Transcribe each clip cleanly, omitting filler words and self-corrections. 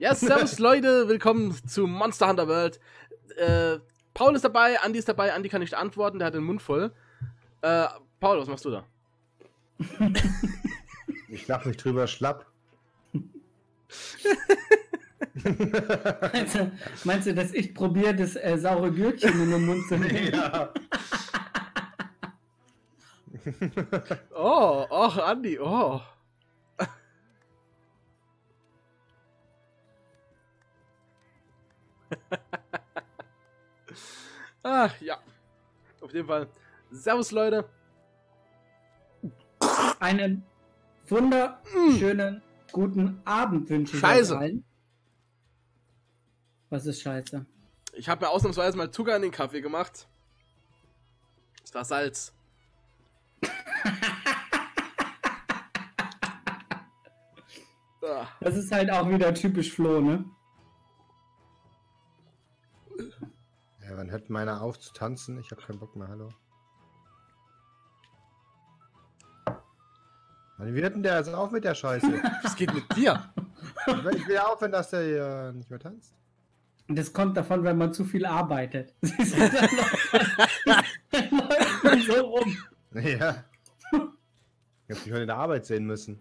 Ja, servus Leute, willkommen zu Monster Hunter World. Paul ist dabei, Andi ist dabei. Andi kann nicht antworten, der hat den Mund voll. Paul, was machst du da? Ich lach mich drüber schlapp. Meinst du, dass ich probiere, das saure Gürkchen in den Mund zu nehmen? Ja. Oh, Andi, oh. Ach, ja. Auf jeden Fall. Servus, Leute. Einen wunderschönen guten Abend wünsche ich Scheiße. euch allen. Was ist scheiße? Ich habe mir ausnahmsweise mal Zucker in den Kaffee gemacht. Das war Salz. Das ist halt auch wieder typisch Flo, ne? Ja, wann hört meiner auf zu tanzen? Ich habe keinen Bock mehr, hallo. Wann wird denn der jetzt auf mit der Scheiße? Was geht mit dir? Ich will aufhören, dass der hier nicht mehr tanzt. Das kommt davon, wenn man zu viel arbeitet. Dann läuft man so rum. Ja. Ich hab dich heute in der Arbeit sehen müssen.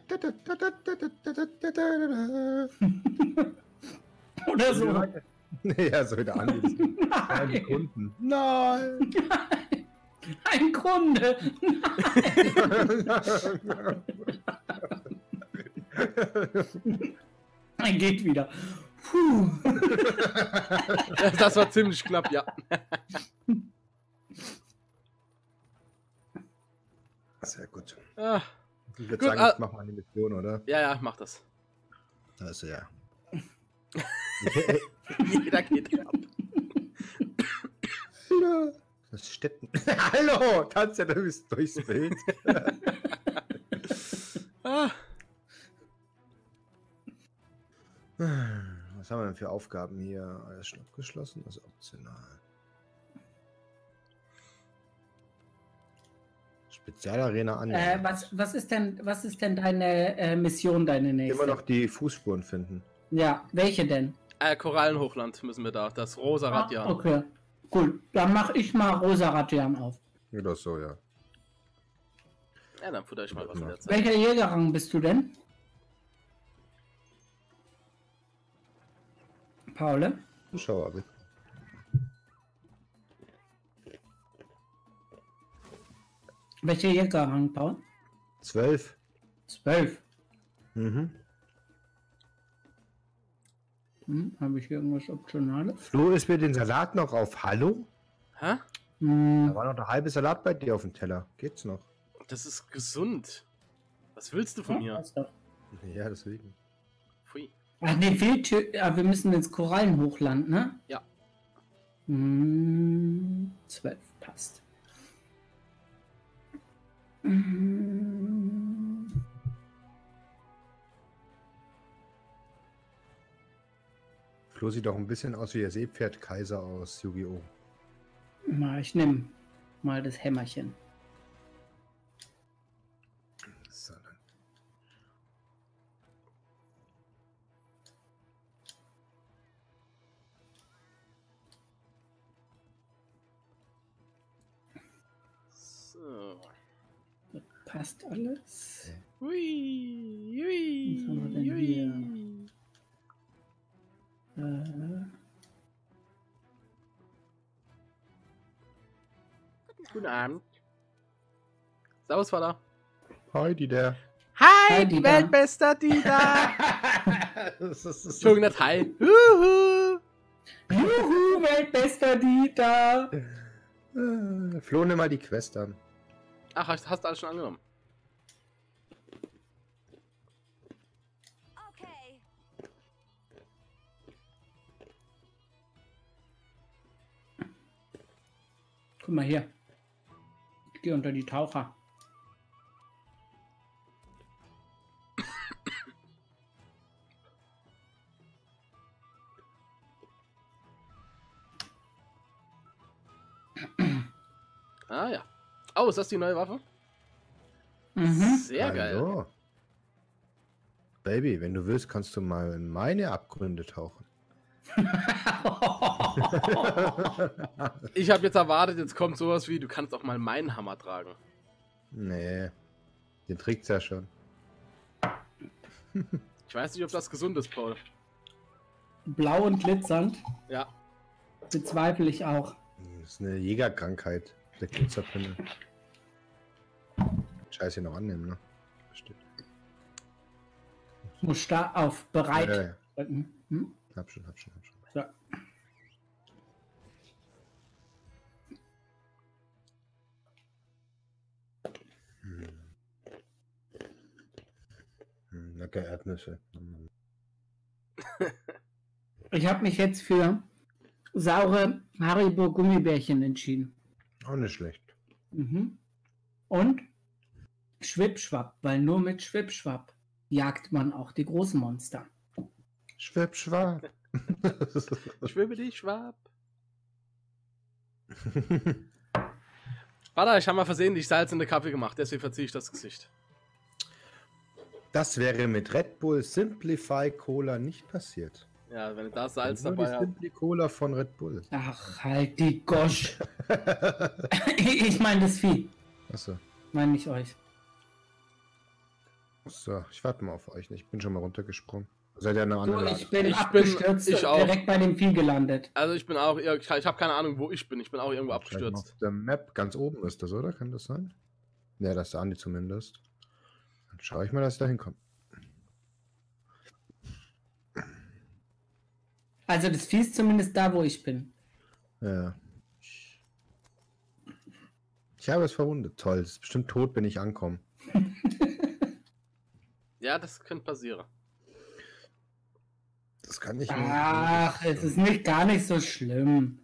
Oder so. Ja, so wieder an. Die Kunden. Nein! Ein Kunde! Nein, geht wieder. Puh. Das war ziemlich knapp, ja. Sehr gut. Ah, Ich würde Gut, sagen, ich mach mal eine Mission, oder? ja, mach das. Also ja. Jeder geht ab. Hallo! Das Städten. Hallo! Tanzt ja durchs Bild. Ah, Was haben wir denn für Aufgaben hier? Alles schon abgeschlossen? Das ist optional. Spezialarena an. Was ist denn deine Mission, deine nächste? Immer noch die Fußspuren finden. Ja, welche denn? Korallenhochland müssen wir da. Das rosa Radian. Okay, cool. Dann mache ich mal Rosa Radian auf. Oder so, ja. Ja, dann futter ich mal was in der Zeit. Welcher Jägerrang bist du denn? Paul? Zuschauer, bitte. Welcher Jägerrang, Paul? 12. 12. Mhm. Habe ich irgendwas Optionales? Flo, ist mir den Salat noch auf Hallo? Hä? Da war noch der halbe Salat bei dir auf dem Teller. Geht's noch? Das ist gesund. Was willst du von mir? Passt doch. Ja, deswegen. Pfui. Ach nee, wir müssen ins Korallenhochland, ne? Ja. 12 passt. Flo sieht doch ein bisschen aus wie der Seepferd-Kaiser aus Yu-Gi-Oh! Ich nehme mal das Hämmerchen. So, dann. So. Das passt alles. Hui, Was haben wir denn hui. Guten Abend. Servus, Vater. Heidi, der. Hi, die die da. Weltbester Dieter. Das ist Entschuldigung, nicht hi. Juhu. Juhu, Weltbester Dieter! Flo, nimm mal die Quest an. Ach, hast du alles schon angenommen? Okay. Guck mal hier. Ich gehe unter die Taucher. Ah ja. Oh, ist das die neue Waffe? Mhm. Sehr geil. Hallo. Baby, wenn du willst, kannst du mal in meine Abgründe tauchen. Ich habe jetzt erwartet, jetzt kommt sowas wie, du kannst auch mal meinen Hammer tragen. Nee, den trägt's ja schon. Ich weiß nicht, ob das gesund ist, Paul. Blau und glitzernd. Ja. Bezweifle ich auch. Das ist eine Jägerkrankheit, der Glitzerpimmel. Scheiße noch annehmen, ne? Bestimmt. Muss da auf bereit Ja. drücken. Hm? Hab schon. Ja. Lecker Erdnüsse. Ich habe mich jetzt für saure Haribo Gummibärchen entschieden. Auch nicht schlecht. Mhm. Und Schwippschwapp, weil nur mit Schwippschwapp jagt man auch die großen Monster. Schwab. Schwimme dich, Schwab. Warte, ich habe mal versehentlich Salz in der Kaffee gemacht, deswegen verziehe ich das Gesicht. Das wäre mit Red Bull Simplify Cola nicht passiert. Ja, wenn du da Salz Nur dabei die hast. Simpli Cola von Red Bull. Ach, halt die Gosch. Ich meine das Vieh, Achso. meine nicht euch. So, ich warte mal auf euch. Ich bin schon mal runtergesprungen. Seid ihr eine So, andere? ich bin Ich abgestürzt bin- ich und auch. direkt bei dem Vieh gelandet. Also ich bin auch, ich habe keine Ahnung, wo ich bin. Ich bin auch irgendwo Auf abgestürzt. der Map ganz oben ist das, oder? Kann das sein? Ja, das ist der Andi zumindest. Dann schaue ich mal, dass ich da hinkomme. Also das Vieh ist zumindest da, wo ich bin. Ja. Ich habe es verwundet. Toll. Es ist bestimmt tot, wenn ich ankomme. Ja, das könnte passieren. Das kann ich Ach, es ist nicht gar nicht so schlimm.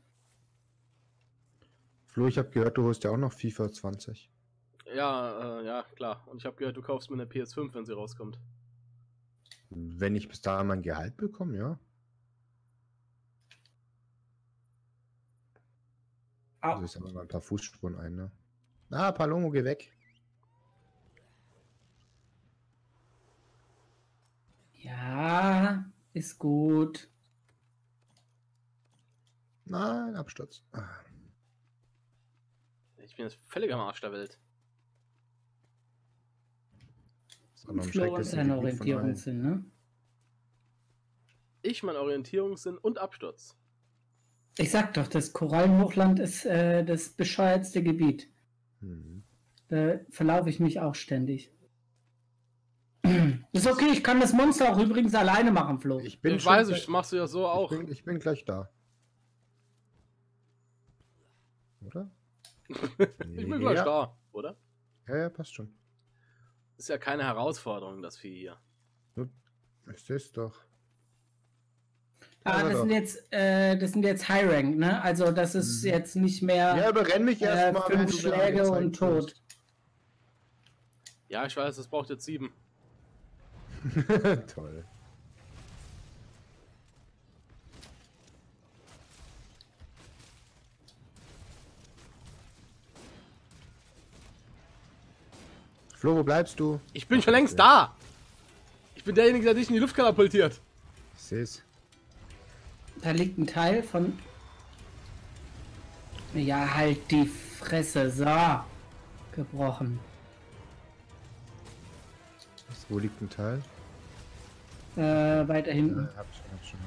Flo, ich habe gehört, du holst ja auch noch FIFA 20. Ja, ja, klar. Und ich habe gehört, du kaufst mir eine PS5, wenn sie rauskommt. Wenn ich bis dahin mein Gehalt bekomme, ja. Au. Also ist aber mal ein paar Fußspuren ein, ne? Ah, Palomo, geh weg. Ja, ist gut. Nein, Absturz. Ah. Ich bin jetzt völlig am Arsch der Welt. Das ist auch noch ein Flo und schreckliches seine Gebiet von Orientierung allen. sind, ne? Ich, mein Orientierungssinn und Absturz. Ich sag doch, das Korallenhochland ist das bescheuertste Gebiet. Hm. Da verlaufe ich mich auch ständig. Ist okay, ich kann das Monster auch übrigens alleine machen, Flo. Ich bin Ich schon weiß, gleich- das machst du ja so auch. Ich bin gleich da. Oder? Ich bin gleich ja. da, oder? Ja, passt schon. Ist ja keine Herausforderung, das Vieh hier. Ist das doch. Ah, Also das sind jetzt High Rank, ne? Also das ist jetzt nicht mehr Ja, überrenn mich erstmal. 5 Schläge und tot. Ja, ich weiß, das braucht jetzt 7. Toll. Flo, wo bleibst du? Ich bin schon längst da! Ich bin derjenige, der dich in die Luft katapultiert. Ich seh's. Da liegt ein Teil von... Ja, halt die Fresse. So. Gebrochen. Wo liegt ein Teil? Weiter hinten. Hab schon.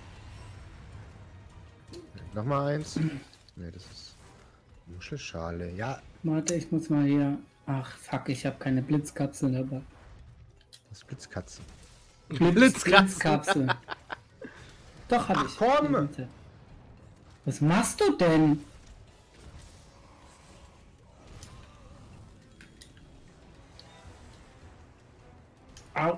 Nochmal eins. Ne, das ist Muschelschale. Ja, Warte, ich muss mal hier... Ach, fuck, ich habe keine Blitzkapsel dabei. das ist Blitzkatzen. Blitzkapsel. Doch, hab ich. komm! Bitte. Was machst du denn? Au.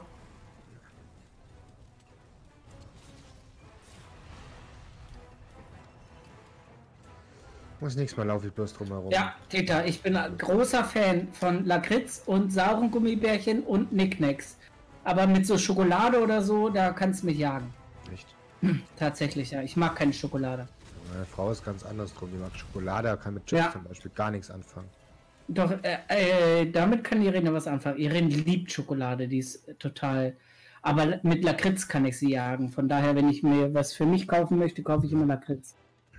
Muss nichts mehr, laufe ich bloß drum herum. Ja, Tita, ich bin ein großer Fan von Lakritz und sauren Gummibärchen und Nicknacks. Aber mit so Schokolade oder so, da kannst du mich jagen. Nicht. Tatsächlich, ja. Ich mag keine Schokolade. Meine Frau ist ganz anders drum. Die mag Schokolade, kann mit Chips Ja. zum Beispiel gar nichts anfangen. Doch, damit kann Irene was anfangen. Irene liebt Schokolade, die ist total. Aber mit Lakritz kann ich sie jagen. Von daher, wenn ich mir was für mich kaufen möchte, kaufe ich immer Lakritz.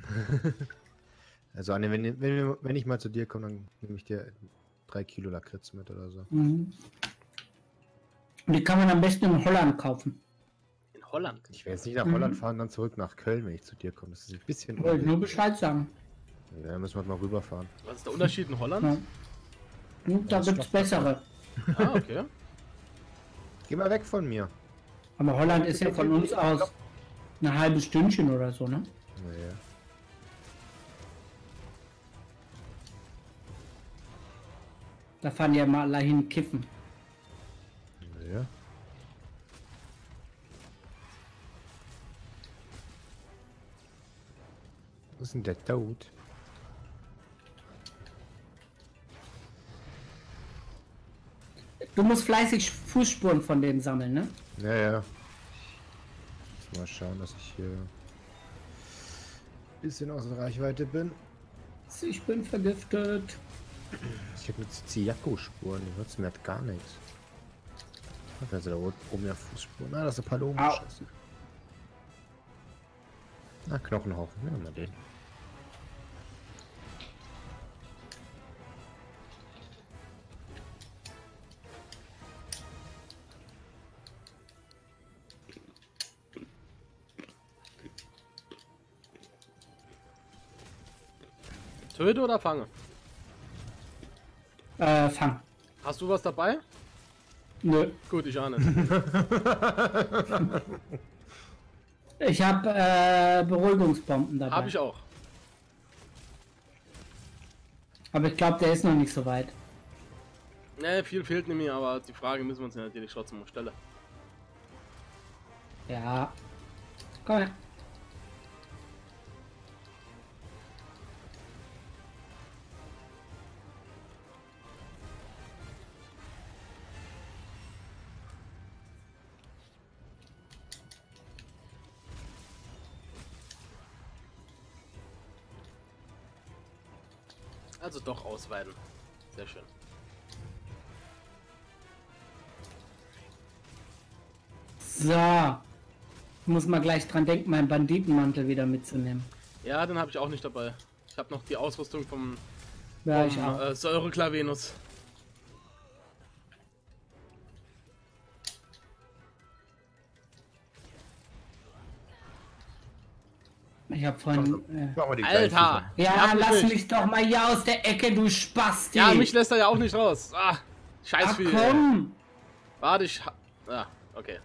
Also Anne, wenn ich mal zu dir komme, dann nehme ich dir 3 Kilo Lakritz mit oder so. Mhm. Die kann man am besten in Holland kaufen. In Holland? Ich werde jetzt nicht nach Holland fahren, dann zurück nach Köln, wenn ich zu dir komme. Das ist ein bisschen... Ich wollte nur Bescheid sagen. Ja, dann müssen wir mal rüberfahren. Was ist der Unterschied in Holland? Ja. Da gibt es bessere. Ah, okay. Geh mal weg von mir. Aber Holland ist ja von uns aus ein halbes Stündchen oder so, ne? Naja. Da fahren ja mal alle hin kiffen. Naja. Wo ist denn der Tod? Du musst fleißig Fußspuren von dem sammeln, ne? Naja. Mal schauen, dass ich hier ein bisschen außer Reichweite bin. Ich bin vergiftet. Ich habe mit Ziziako-Spuren, die nützen mir halt gar nichts. Also da oben ja Fußspuren. Ah, das ist ein Palom. Au. Scheiße. Na, Knochenhaufen. Nehmen wir mal den. Töte oder fange? Fang. Hast du was dabei? Nö. Gut, ich auch nicht. Ich habe Beruhigungsbomben dabei. Hab ich auch. Aber ich glaube, der ist noch nicht so weit. Ne, viel fehlt nicht mehr, aber die Frage müssen wir uns ja natürlich trotzdem mal stellen. Ja. Komm her. Also doch ausweiten. Sehr schön. So. Ich muss mal gleich dran denken, meinen Banditenmantel wieder mitzunehmen. Ja, den habe ich auch nicht dabei. Ich habe noch die Ausrüstung vom, Ja, ich auch. Säureklavenus. Ich habe vorhin... Machen wir die Alter! gleichen. Ja, Nerv lass nicht. mich doch mal hier aus der Ecke, du Spasti! Ja, mich lässt er ja auch nicht raus. Ah, scheiß Ach viel. komm! Warte, ah, okay.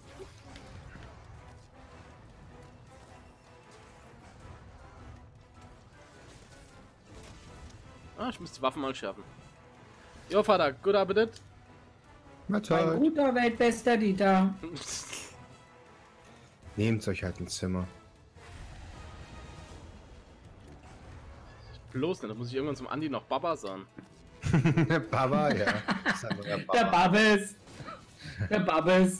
Ah, ich muss die Waffen mal schärfen. Jo, Vater, gut Appetit. Mein Mahlzeit. guter Weltbester Dieter. Nehmt euch halt ein Zimmer. Bloß nicht, da muss ich irgendwann zum Andi noch Baba sagen. Baba, ja. Das ist ein neuer Der Baba. Babes. Der Babes.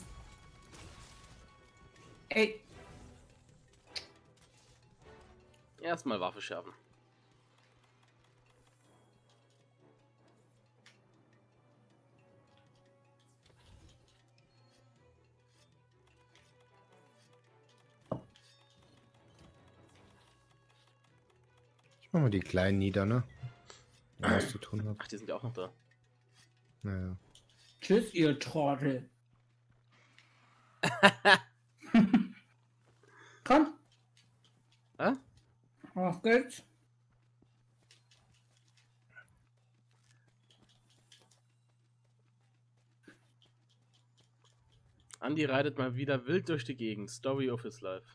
Ey, Erstmal Waffe schärfen. Ich mach mal die Kleinen nieder, ne? Wenn was zu tun habt. Ach, die sind ja auch noch da. Naja. tschüss, ihr Trottel. Komm, Hä? auf geht's. Andi reitet mal wieder wild durch die Gegend. Story of his life.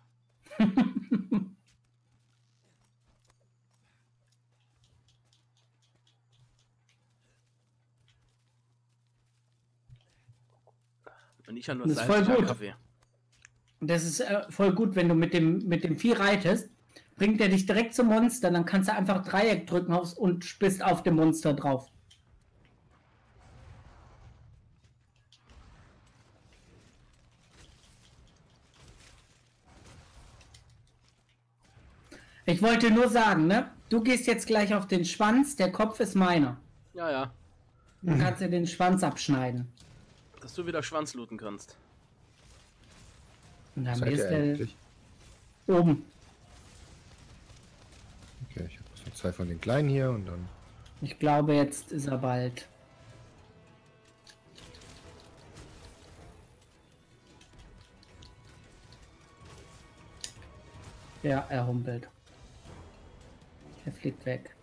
Und ich ja nur Das ist voll salziger gut. Kaffee. Das ist voll gut, wenn du mit dem Vieh reitest. Bringt er dich direkt zum Monster, dann kannst du einfach Dreieck drücken und bist auf dem Monster drauf. Ich wollte nur sagen, ne? Du gehst jetzt gleich auf den Schwanz, der Kopf ist meiner. Ja, ja. Dann kannst du den Schwanz abschneiden. Dass du wieder Schwanz looten kannst. Und dann Seid ist ihr der eigentlich? oben. Okay, ich habe noch 2 von den kleinen hier und dann. Ich glaube, jetzt ist er bald. Ja, er humpelt. Er fliegt weg.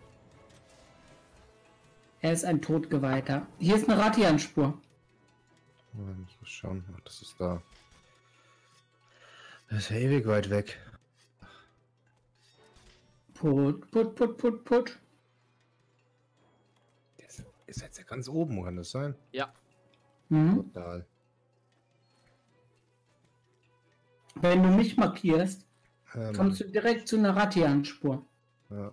Er ist ein Todgeweihter. Hier ist eine Ratian-Spur. Ich muss was schauen. Ach, das ist da. Das ist ja ewig weit weg. Put, put, put, put, put. Der ist jetzt ja ganz oben, kann das sein? Ja. Mhm. Total. Wenn du mich markierst, Ähm, kommst du direkt zu einer Ratian-Spur. ja.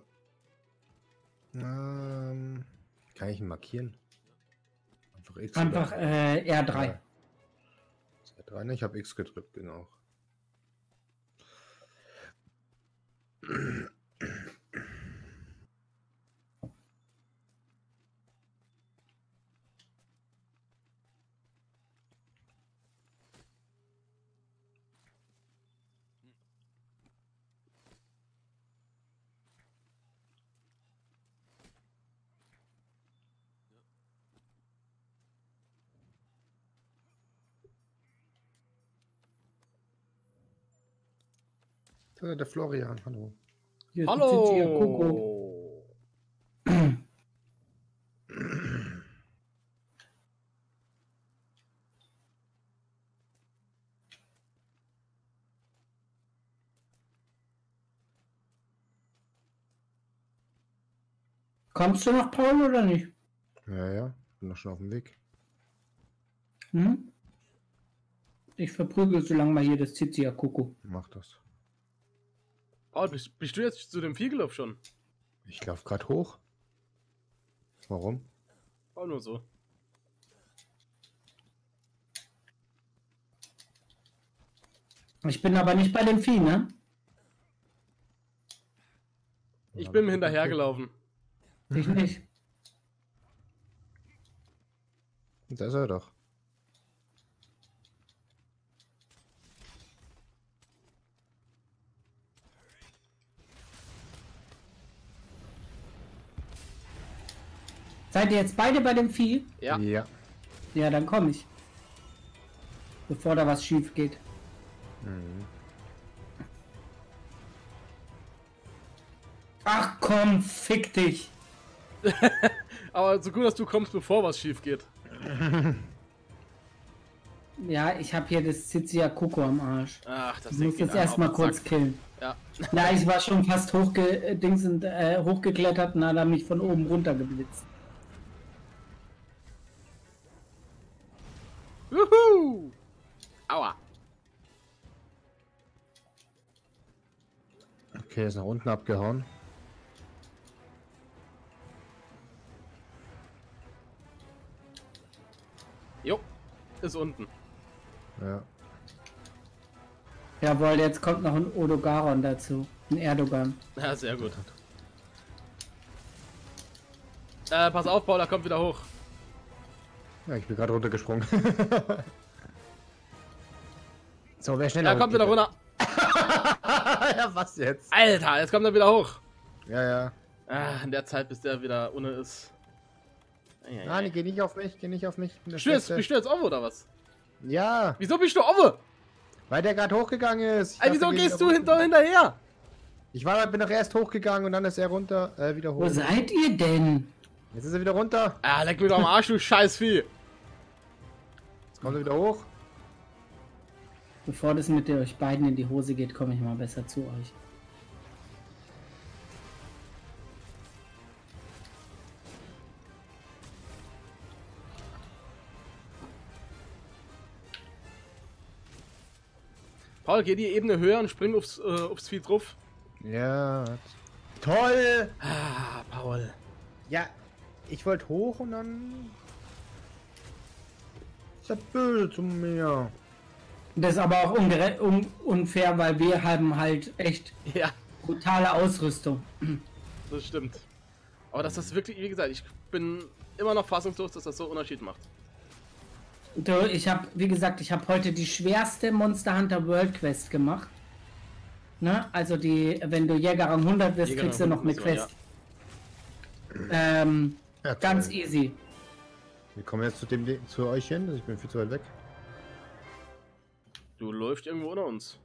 Kann ich ihn markieren? Einfach X. Einfach R3. Ja. R3, ne? Ich habe X gedrückt, genau. Der Florian, hallo. Hier ist ein Zizi, Kuckuck. Hallo! Kommst du noch, Paul, oder nicht? Ja, ja, bin doch schon auf dem Weg. Hm? Ich verprügel so lange mal hier das Zizi, Kuckuck. Mach das. Paul, bist du jetzt zu dem Viergelauf schon? Ich laufe gerade hoch. Warum? Auch nur so. Ich bin aber nicht bei dem Vieh, ne? Ich bin hinterhergelaufen. Ich nicht. Da ist er doch. Seid ihr jetzt beide bei dem Vieh? Ja. Ja. Ja, dann komme ich. Bevor da was schief geht. Mhm. Ach komm, fick dich. Aber so gut, dass du kommst, bevor was schief geht. Ja, ich habe hier das Zizia Koko am Arsch. Ach, das Ich muss geht jetzt einem erstmal auf den kurz Sack. killen. Ja. Ja, ich war schon fast hochgeklettert und hat er mich von oben runter geblitzt. Juhu! Aua. Okay, ist nach unten abgehauen. Jo, ist unten. Ja. Jawohl, jetzt kommt noch ein Odogaron dazu. Ein Erdogan. Ja, sehr gut. Pass auf, Paul, er kommt wieder hoch. Ja, ich bin gerade runtergesprungen. So, wer schneller Er kommt wieder runter. Ja, was jetzt? Alter, jetzt kommt er wieder hoch. Ja, ja. Ah, in der Zeit, bis der wieder ohne ist. Nein, geh nicht auf mich, geh nicht auf mich. Ich bin der Bist Schnellste. du jetzt Owe oder was? Ja, Wieso bist du Owe? weil der gerade hochgegangen ist. Ich Ey, dachte, wieso wir gehst gehen du runter. hinterher? Bin doch erst hochgegangen und dann ist er runter, wieder hoch. Wo seid ihr denn? Jetzt ist er wieder runter. Ah, leck mir doch am Arsch, du Scheißvieh. Jetzt kommt er wieder hoch. Bevor das mit euch beiden in die Hose geht, komme ich mal besser zu euch. Paul, geh die Ebene höher und spring aufs Vieh drauf. Ja. Toll. Ah, Paul. Ja, ich wollte hoch und dann... Ist er böse zu mir. Das ist aber auch unfair, weil wir haben halt echt Ja, brutale Ausrüstung. das stimmt. Aber dass das wirklich, wie gesagt, ich bin immer noch fassungslos, dass das so einen Unterschied macht. Du, wie gesagt, ich habe heute die schwerste Monster Hunter World Quest gemacht. Ne? Also wenn du Jägerrang 100 wirst, Jägerrang kriegst du noch eine 100 Quest. Ähm, Ja, ganz toll. easy. Wir kommen jetzt zu euch hin. Ich bin viel zu weit weg. Du läufst irgendwo unter uns.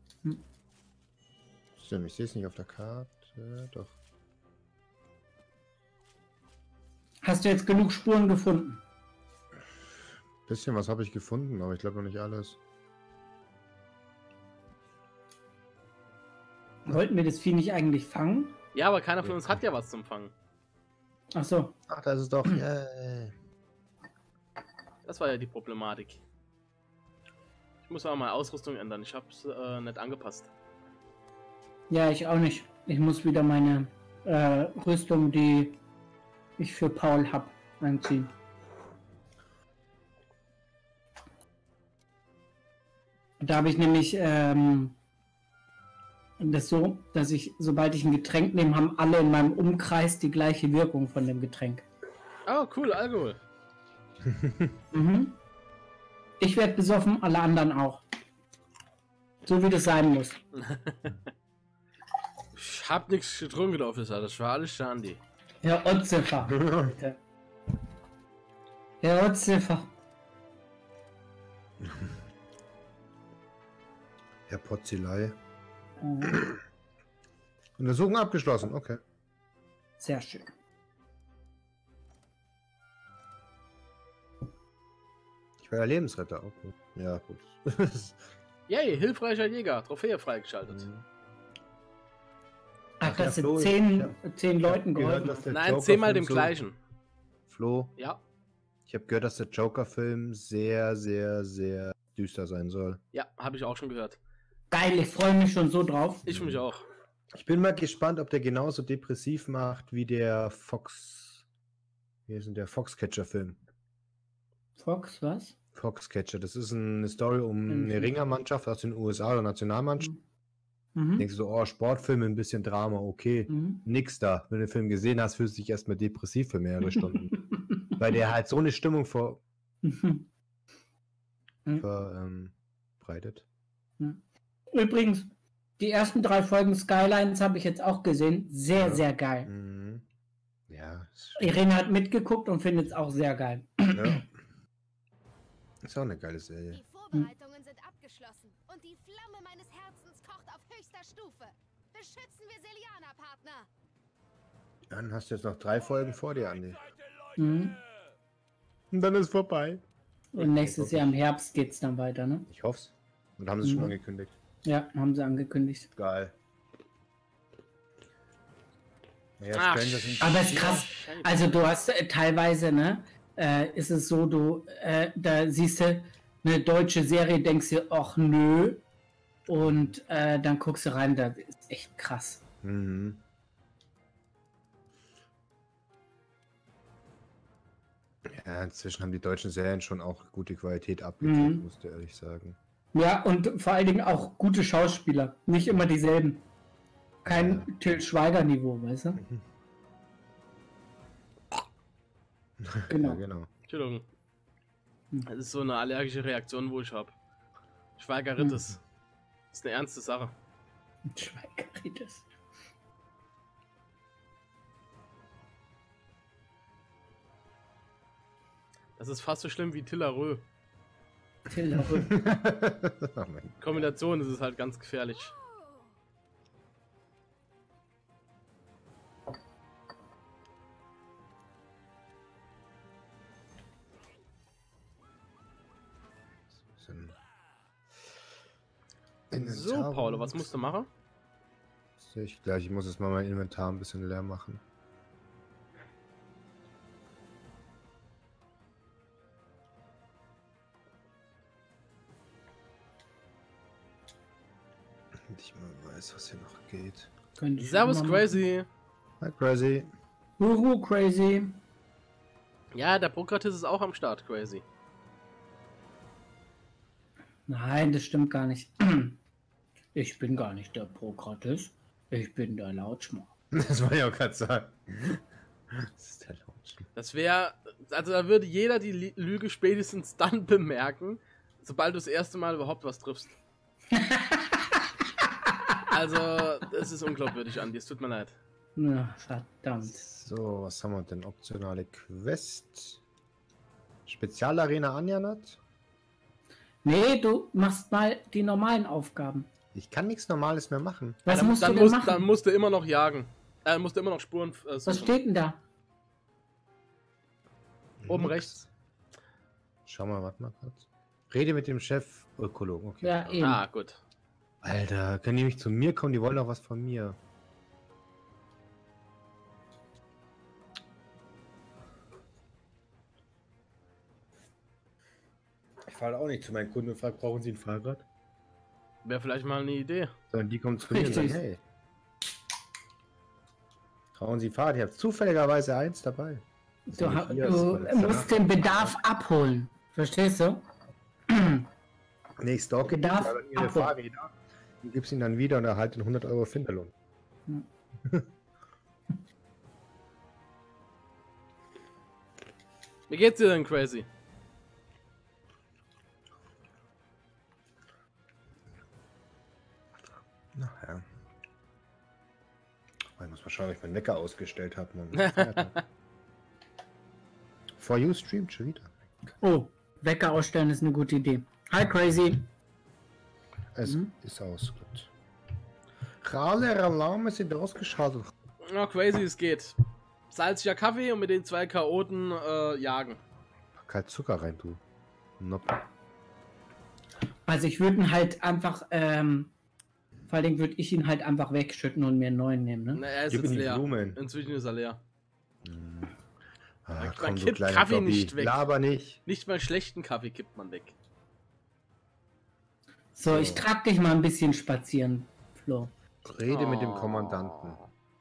Stimmt, ich sehe es nicht auf der Karte. Doch. Hast du jetzt genug Spuren gefunden? Bisschen was habe ich gefunden, aber ich glaube noch nicht alles. Wollten wir das Vieh nicht eigentlich fangen? Ja, aber keiner von uns hat ja was zum Fangen. Ach so. Ach, da ist es doch. Yay. Das war ja die Problematik. Ich muss aber mal Ausrüstung ändern. Ich hab's nicht angepasst. Ja, ich auch nicht. Ich muss wieder meine Rüstung, die ich für Paul habe, anziehen. Da habe ich nämlich das so, dass sobald ich ein Getränk nehme, haben alle in meinem Umkreis die gleiche Wirkung von dem Getränk. Oh, cool, Alkohol. Mhm. Ich werde besoffen, alle anderen auch. So wie das sein muss. Ich hab nichts getrunken, Officer. Das war alles Shandy. Herr Otzefer, bitte. Herr Otzefer. Herr Potzilei. Mhm. Untersuchung abgeschlossen, okay. Sehr schön. Ich war der Lebensretter, okay. Ja, gut. Yay, hilfreicher Jäger. Trophäe freigeschaltet. Ach, Ach das ja, sind Flo, 10 Leuten gehört, geholfen. dass der Nein, Joker-Film 10-mal dem so- gleichen. Flo, Ja, ich habe gehört, dass der Joker-Film sehr, sehr, sehr düster sein soll. ja, habe ich auch schon gehört. Geil, ich freue mich schon so drauf. Ich mich auch. Ich bin mal gespannt, ob der genauso depressiv macht wie der Wie ist denn der Foxcatcher-Film? Fox, was? Foxcatcher, das ist eine Story um Mhm. eine Ringermannschaft aus den USA oder Nationalmannschaft. Mhm. Denkst du so, oh, Sportfilm, ein bisschen Drama, okay. Mhm. Nix da. Wenn du den Film gesehen hast, fühlst du dich erstmal depressiv für mehrere Stunden. Weil der halt so eine Stimmung verbreitet. Übrigens, die ersten 3 Folgen Skylines habe ich jetzt auch gesehen. Sehr, Ja. sehr geil. Mhm. Ja, ist, Irene hat mitgeguckt und findet es auch sehr geil. ja. Ist auch eine geile Serie. Die Vorbereitungen sind abgeschlossen und die Flamme meines Herzens kocht auf höchster Stufe. Beschützen wir Seliana, Partner. Dann hast du jetzt noch 3 Folgen vor dir, Andi. Mhm. Und dann ist vorbei. Und nächstes Jahr im Herbst geht es dann weiter, ne? Ich hoff's. Und haben sie schon Mhm. angekündigt. Ja, haben sie angekündigt. Geil. Ja, Ach, Stranger Things- Aber es ist krass. Also du hast teilweise, ne, ist es so, da siehst du eine deutsche Serie, denkst du, ach nö. Und dann guckst du rein, da ist echt krass. Mhm. Ja, inzwischen haben die deutschen Serien schon auch gute Qualität abgegeben, Mhm. musst du ehrlich sagen. Ja, und vor allen Dingen auch gute Schauspieler. Nicht immer dieselben. Kein Till Schweiger-Niveau, weißt du? Genau. Ja, genau. Entschuldigung. Hm. Das ist so eine allergische Reaktion, wo ich habe. Schweigeritis. Das ist eine ernste Sache. Schweigeritis. Das ist fast so schlimm wie Tillerö. Till Rö. Oh mein Kombination ist es halt ganz gefährlich. bisschen So, Inventar- Paul, was musst du machen? Sehe ich gleich. Ich muss jetzt mal mein Inventar ein bisschen leer machen. Und ich mal weiß, was hier noch geht. Könnte ich Servus, auch mal Crazy. Hi, Crazy. machen. Uhu, crazy. Ja, der Prokratis ist auch am Start, Crazy. Nein, das stimmt gar nicht. Ich bin gar nicht der Prokratis. Ich bin der Lautschmer. Das wollte ich auch gerade sagen. Das ist der Lautsch. Das wäre Also da würde jeder die Lüge spätestens dann bemerken, sobald du das erste Mal überhaupt was triffst. Also, das ist unglaubwürdig, Andi, es tut mir leid. Na, verdammt. So, was haben wir denn? Optionale Quest. Spezialarena Anjanat? Nee, du machst mal die normalen Aufgaben. Ich kann nichts Normales mehr machen. Was dann, musst dann du denn machen? Dann musst du immer noch jagen. Musst du immer noch Spuren suchen. Was steht denn da? Oben Nix. rechts. Schau mal, warte mal kurz. Rede mit dem Chef Ökologen. Okay. Ja, eben. Ah, gut. Alter, können die nicht zu mir kommen? Die wollen doch was von mir. Ich fahre auch nicht zu meinen Kunden und frage, brauchen sie ein Fahrrad? Wäre vielleicht mal eine Idee. Sondern die kommen zu mir und Richtig. sagen, hey, brauchen sie Fahrrad? Ich habe zufälligerweise eins dabei. Du, nämlich hier, du das ist musst den Bedarf abholen. Verstehst du? Nee, ich stalke die, Bedarf aber ihre abholen. Fahrräder und gib's ihnen dann wieder und erhalte den 100 Euro Finderlohn. Wie geht's dir denn, Crazy? Naja. Ich muss mal schauen, ob ich meinen Wecker ausgestellt habe. Feiertag. For You streamt schon wieder. Oh, Wecker ausstellen ist eine gute Idee. Hi, Crazy. Es ist aus. Gut. Alle Alarme sind ausgeschaltet. Ja, Crazy, es geht. Salziger Kaffee und mit den 2 Chaoten jagen. Kein Zucker rein, du. Nope. Also ich würde ihn halt einfach, vor allen Dingen würde ich ihn halt einfach wegschütten und mir einen neuen nehmen, ne? Na, er ist Gib jetzt ihm die leer. Blumen. Inzwischen ist er leer. Ah, Man komm, du kippt kleiner Kaffee Dobby. nicht weg. Laber nicht. Nicht mal schlechten Kaffee kippt man weg. So, ich trag dich mal ein bisschen spazieren, Flo. Rede mit dem Kommandanten.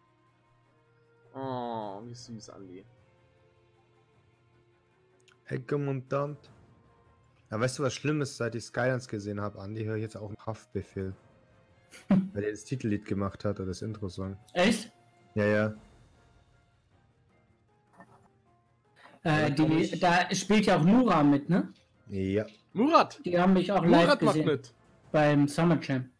Oh, wie süß, Andi. Hey, Kommandant. Ja, weißt du, was Schlimmes, seit ich Skylands gesehen habe, Andi, höre ich jetzt auch einen Haftbefehl. Weil er das Titellied gemacht hat oder das Intro-Song. Echt? Ja, ja. Da spielt ja auch Nura mit, ne? Ja. Murat! Die haben mich auch live Murat macht gesehen mit. beim Summer Jam.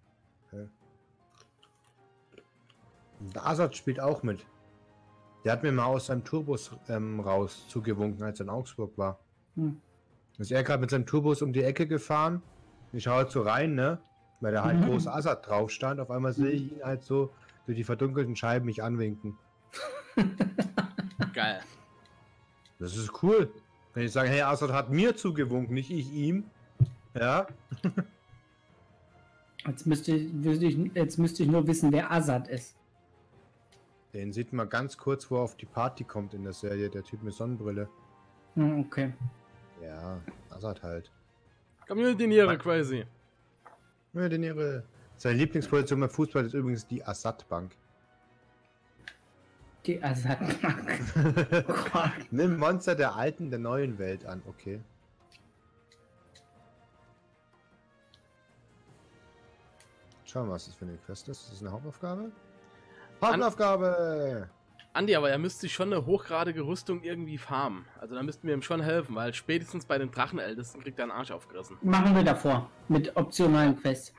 Der Azad spielt auch mit. Der hat mir mal aus seinem Tourbus raus zugewunken, als er in Augsburg war. Hm. Ist er gerade mit seinem Tourbus um die Ecke gefahren. Ich schaue halt so rein, ne? Weil da halt groß Azad drauf stand. Auf einmal sehe ich ihn halt so durch die verdunkelten Scheiben mich anwinken. Geil. Das ist cool. Wenn ich sage, hey, Azad hat mir zugewunken, nicht ich ihm. Ja. Jetzt müsste ich nur wissen, wer Azad ist. Den sieht man ganz kurz, wo er auf die Party kommt in der Serie, der Typ mit Sonnenbrille. Hm, okay. Ja, Azad halt. Community Niere, Crazy. Ja, denn seine Lieblingsposition beim Fußball ist übrigens die Assad-Bank. Die Azad. Nimm Monster der alten, der neuen Welt an, okay. Schauen wir, was das für eine Quest ist. Das ist eine Hauptaufgabe? Hauptaufgabe! Andi, aber er müsste sich schon eine hochgradige Rüstung irgendwie farmen. Also da müssten wir ihm schon helfen, weil spätestens bei den Drachenältesten kriegt er einen Arsch aufgerissen. Machen wir davor. Mit optionalen Quests.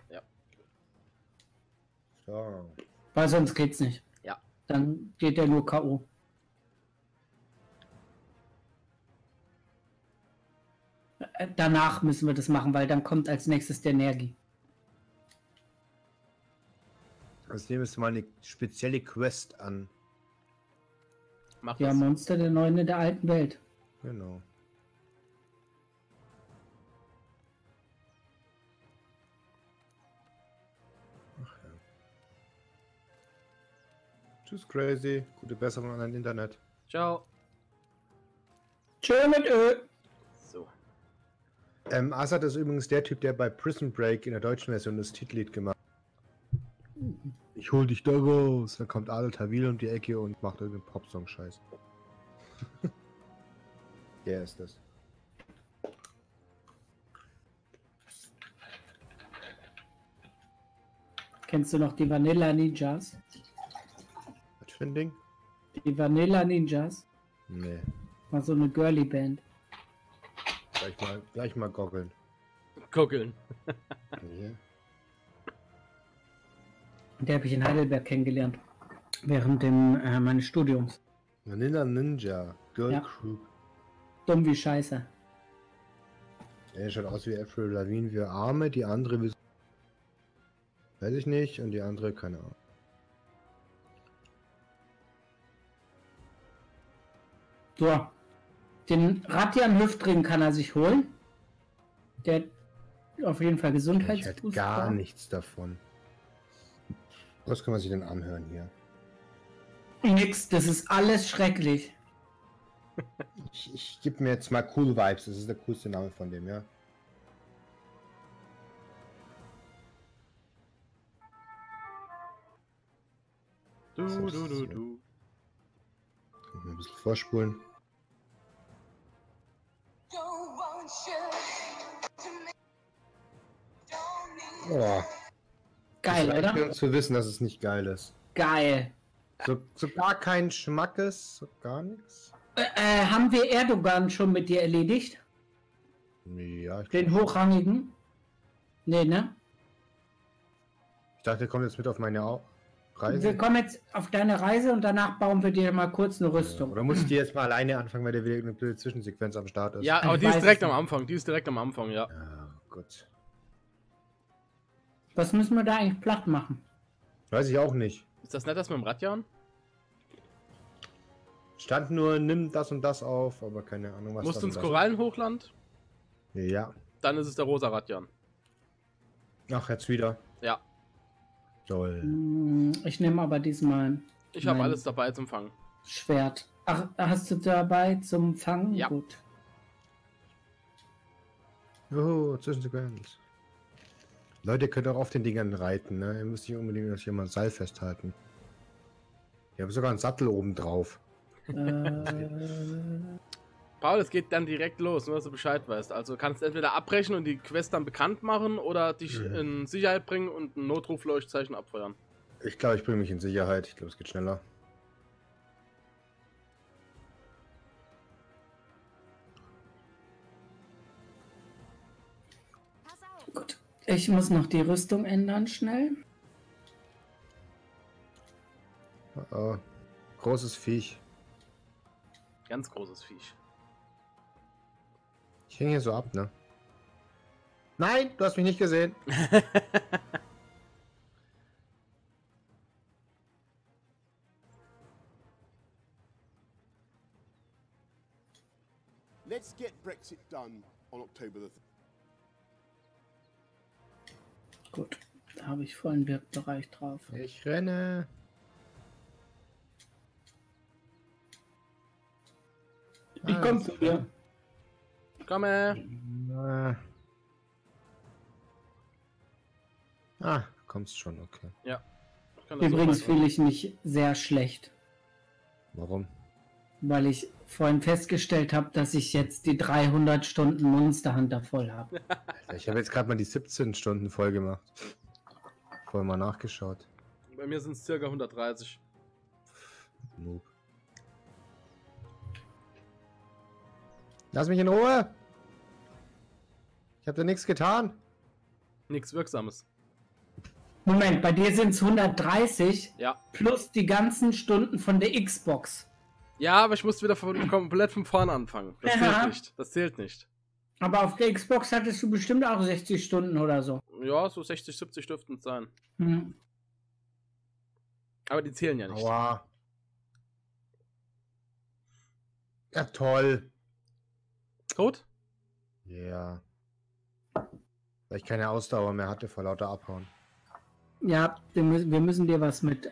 So. Weil sonst geht's nicht. Ja. Dann geht er nur K.O. Danach müssen wir das machen, weil dann kommt als nächstes der Nergi. Also nehmen wir mal eine spezielle Quest an. Mach Ja, das. Monster der Neuen in der alten Welt. Genau. Ach ja. Tschüss, Crazy. Gute Besserung an dein Internet. Ciao. Tschö mit Ö. So. Assad ist übrigens der Typ, der bei Prison Break in der deutschen Version das Titellied gemacht hat. Ich hol dich da raus. Dann kommt Adel Tawil um die Ecke und macht irgendeinen Popsong-Scheiß. Der ist das. Kennst du noch die Vanilla Ninjas? Was für ein Ding? Die Vanilla Ninjas? Nee. War so eine Girly-Band. Gleich mal goggeln. Guckeln. Ja. Der habe ich in Heidelberg kennengelernt. Während meines Studiums. Vanilla Ninja. Girl Ja. Group. Dumm wie Scheiße. Er schaut aus wie Avril Lavigne für Arme, die andere wie... Weiß ich nicht, und die andere keine Ahnung. So. Den Radian-Hüftring kann er sich holen. Der hat auf jeden Fall Ich Gesundheitsboost. hätte gar nichts davon. Was kann man sich denn anhören hier? Nix, das ist alles schrecklich. Ich gebe mir jetzt mal Cool Vibes, das ist der coolste Name von dem, ja. Du. Kann ein bisschen vorspulen. Oh, Geil, das reicht mir, oder? um zu wissen, dass es nicht geil ist. Geil. So gar kein Schmackes, so gar nichts. Haben wir Erdogan schon mit dir erledigt? Ja, Den hochrangigen? Nee, ne? ich dachte, der kommt jetzt mit auf meine Reise. Wir kommen jetzt auf deine Reise und danach bauen wir dir mal kurz eine Ja, Rüstung. oder muss ich die jetzt mal alleine anfangen, weil der wieder eine blöde Zwischensequenz am Start ist? Ja, aber Ich die ist weiß direkt es am nicht. Anfang. Die ist direkt am Anfang, ja. Ja, gut. Was müssen wir da eigentlich platt machen? Weiß ich auch nicht. Ist das nicht das mit dem Radjan? Stand nur, nimm das und das auf, aber keine Ahnung, was Musst das ins und das Korallenhochland? ist. Ja. Dann ist es der rosa Radjan. Ach, jetzt wieder. Ja. Toll. Ich nehme aber diesmal Ich habe Nein. alles dabei zum Fangen. Schwert. Ach, hast du dabei zum Fangen? Ja. Gut. Oh, Zwischensequenz. Leute, ihr könnt auch auf den Dingern reiten, ne? Ihr müsst nicht unbedingt das hier mal ein Seil festhalten. Ich habe sogar einen Sattel oben drauf. Paul, es geht dann direkt los, nur dass du Bescheid weißt. Also kannst du entweder abbrechen und die Quest dann bekannt machen oder dich in Sicherheit bringen und ein Notrufleuchtzeichen abfeuern. Ich glaube, ich bringe mich in Sicherheit. Ich glaube, es geht schneller. Pass auf! Gut. Ich muss noch die Rüstung ändern, schnell. Oh, großes Viech. Ganz großes Viech. Ich hänge hier so ab, ne? Nein, du hast mich nicht gesehen. Let's get Brexit done on October the 3rd. Gut. Da habe ich vollen Wirkbereich drauf. Ich renne. Ich komme zu dir. Komme! Kommst schon, okay. Ja. Ich kann das so Übrigens machen. fühle ich mich sehr schlecht, Warum? weil ich vorhin festgestellt habe, dass ich jetzt die 300 Stunden Monster Hunter voll habe. Alter, ich habe jetzt gerade mal die 17 Stunden voll gemacht. Vorher mal nachgeschaut. Bei mir sind es circa 130. Noob. Lass mich in Ruhe! Ich habe da nichts getan. Nichts Wirksames. Moment, bei dir sind es 130 Ja. plus die ganzen Stunden von der Xbox. Ja, aber ich musste wieder komplett von vorne anfangen. Das Ja. zählt nicht. Das zählt nicht. Aber auf der Xbox hattest du bestimmt auch 60 Stunden oder so. Ja, so 60, 70 dürften es sein. Hm. Aber die zählen ja nicht. Aua. Ja, toll. Tot? Ja. Weil ich keine Ausdauer mehr hatte vor lauter Abhauen. Ja, wir müssen dir was mit,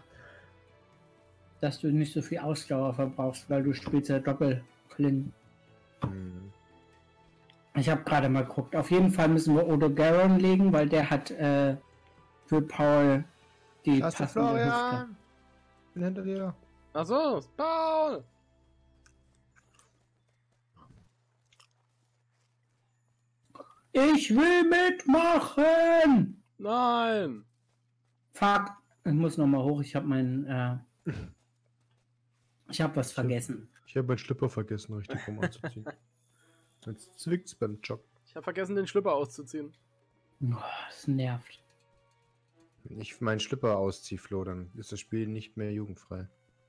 dass du nicht so viel Ausdauer verbrauchst, weil du spielst ja Doppelklingen. Hm. Ich habe gerade mal geguckt. Auf jeden Fall müssen wir Odo Garon legen, weil der hat für Paul die Da ist der passende Hüfte. Florian. Bin hinter dir. Achso, Paul! Ich will mitmachen! Nein! Fuck, ich muss noch mal hoch. Ich habe ich habe was vergessen. Ich habe meinen Schlipper vergessen, richtig rum anzuziehen. Jetzt zwickt's beim Jog. Ich habe vergessen, den Schlüpper auszuziehen. Oh, das nervt. Wenn ich meinen Schlipper ausziehe, Flo, dann ist das Spiel nicht mehr jugendfrei.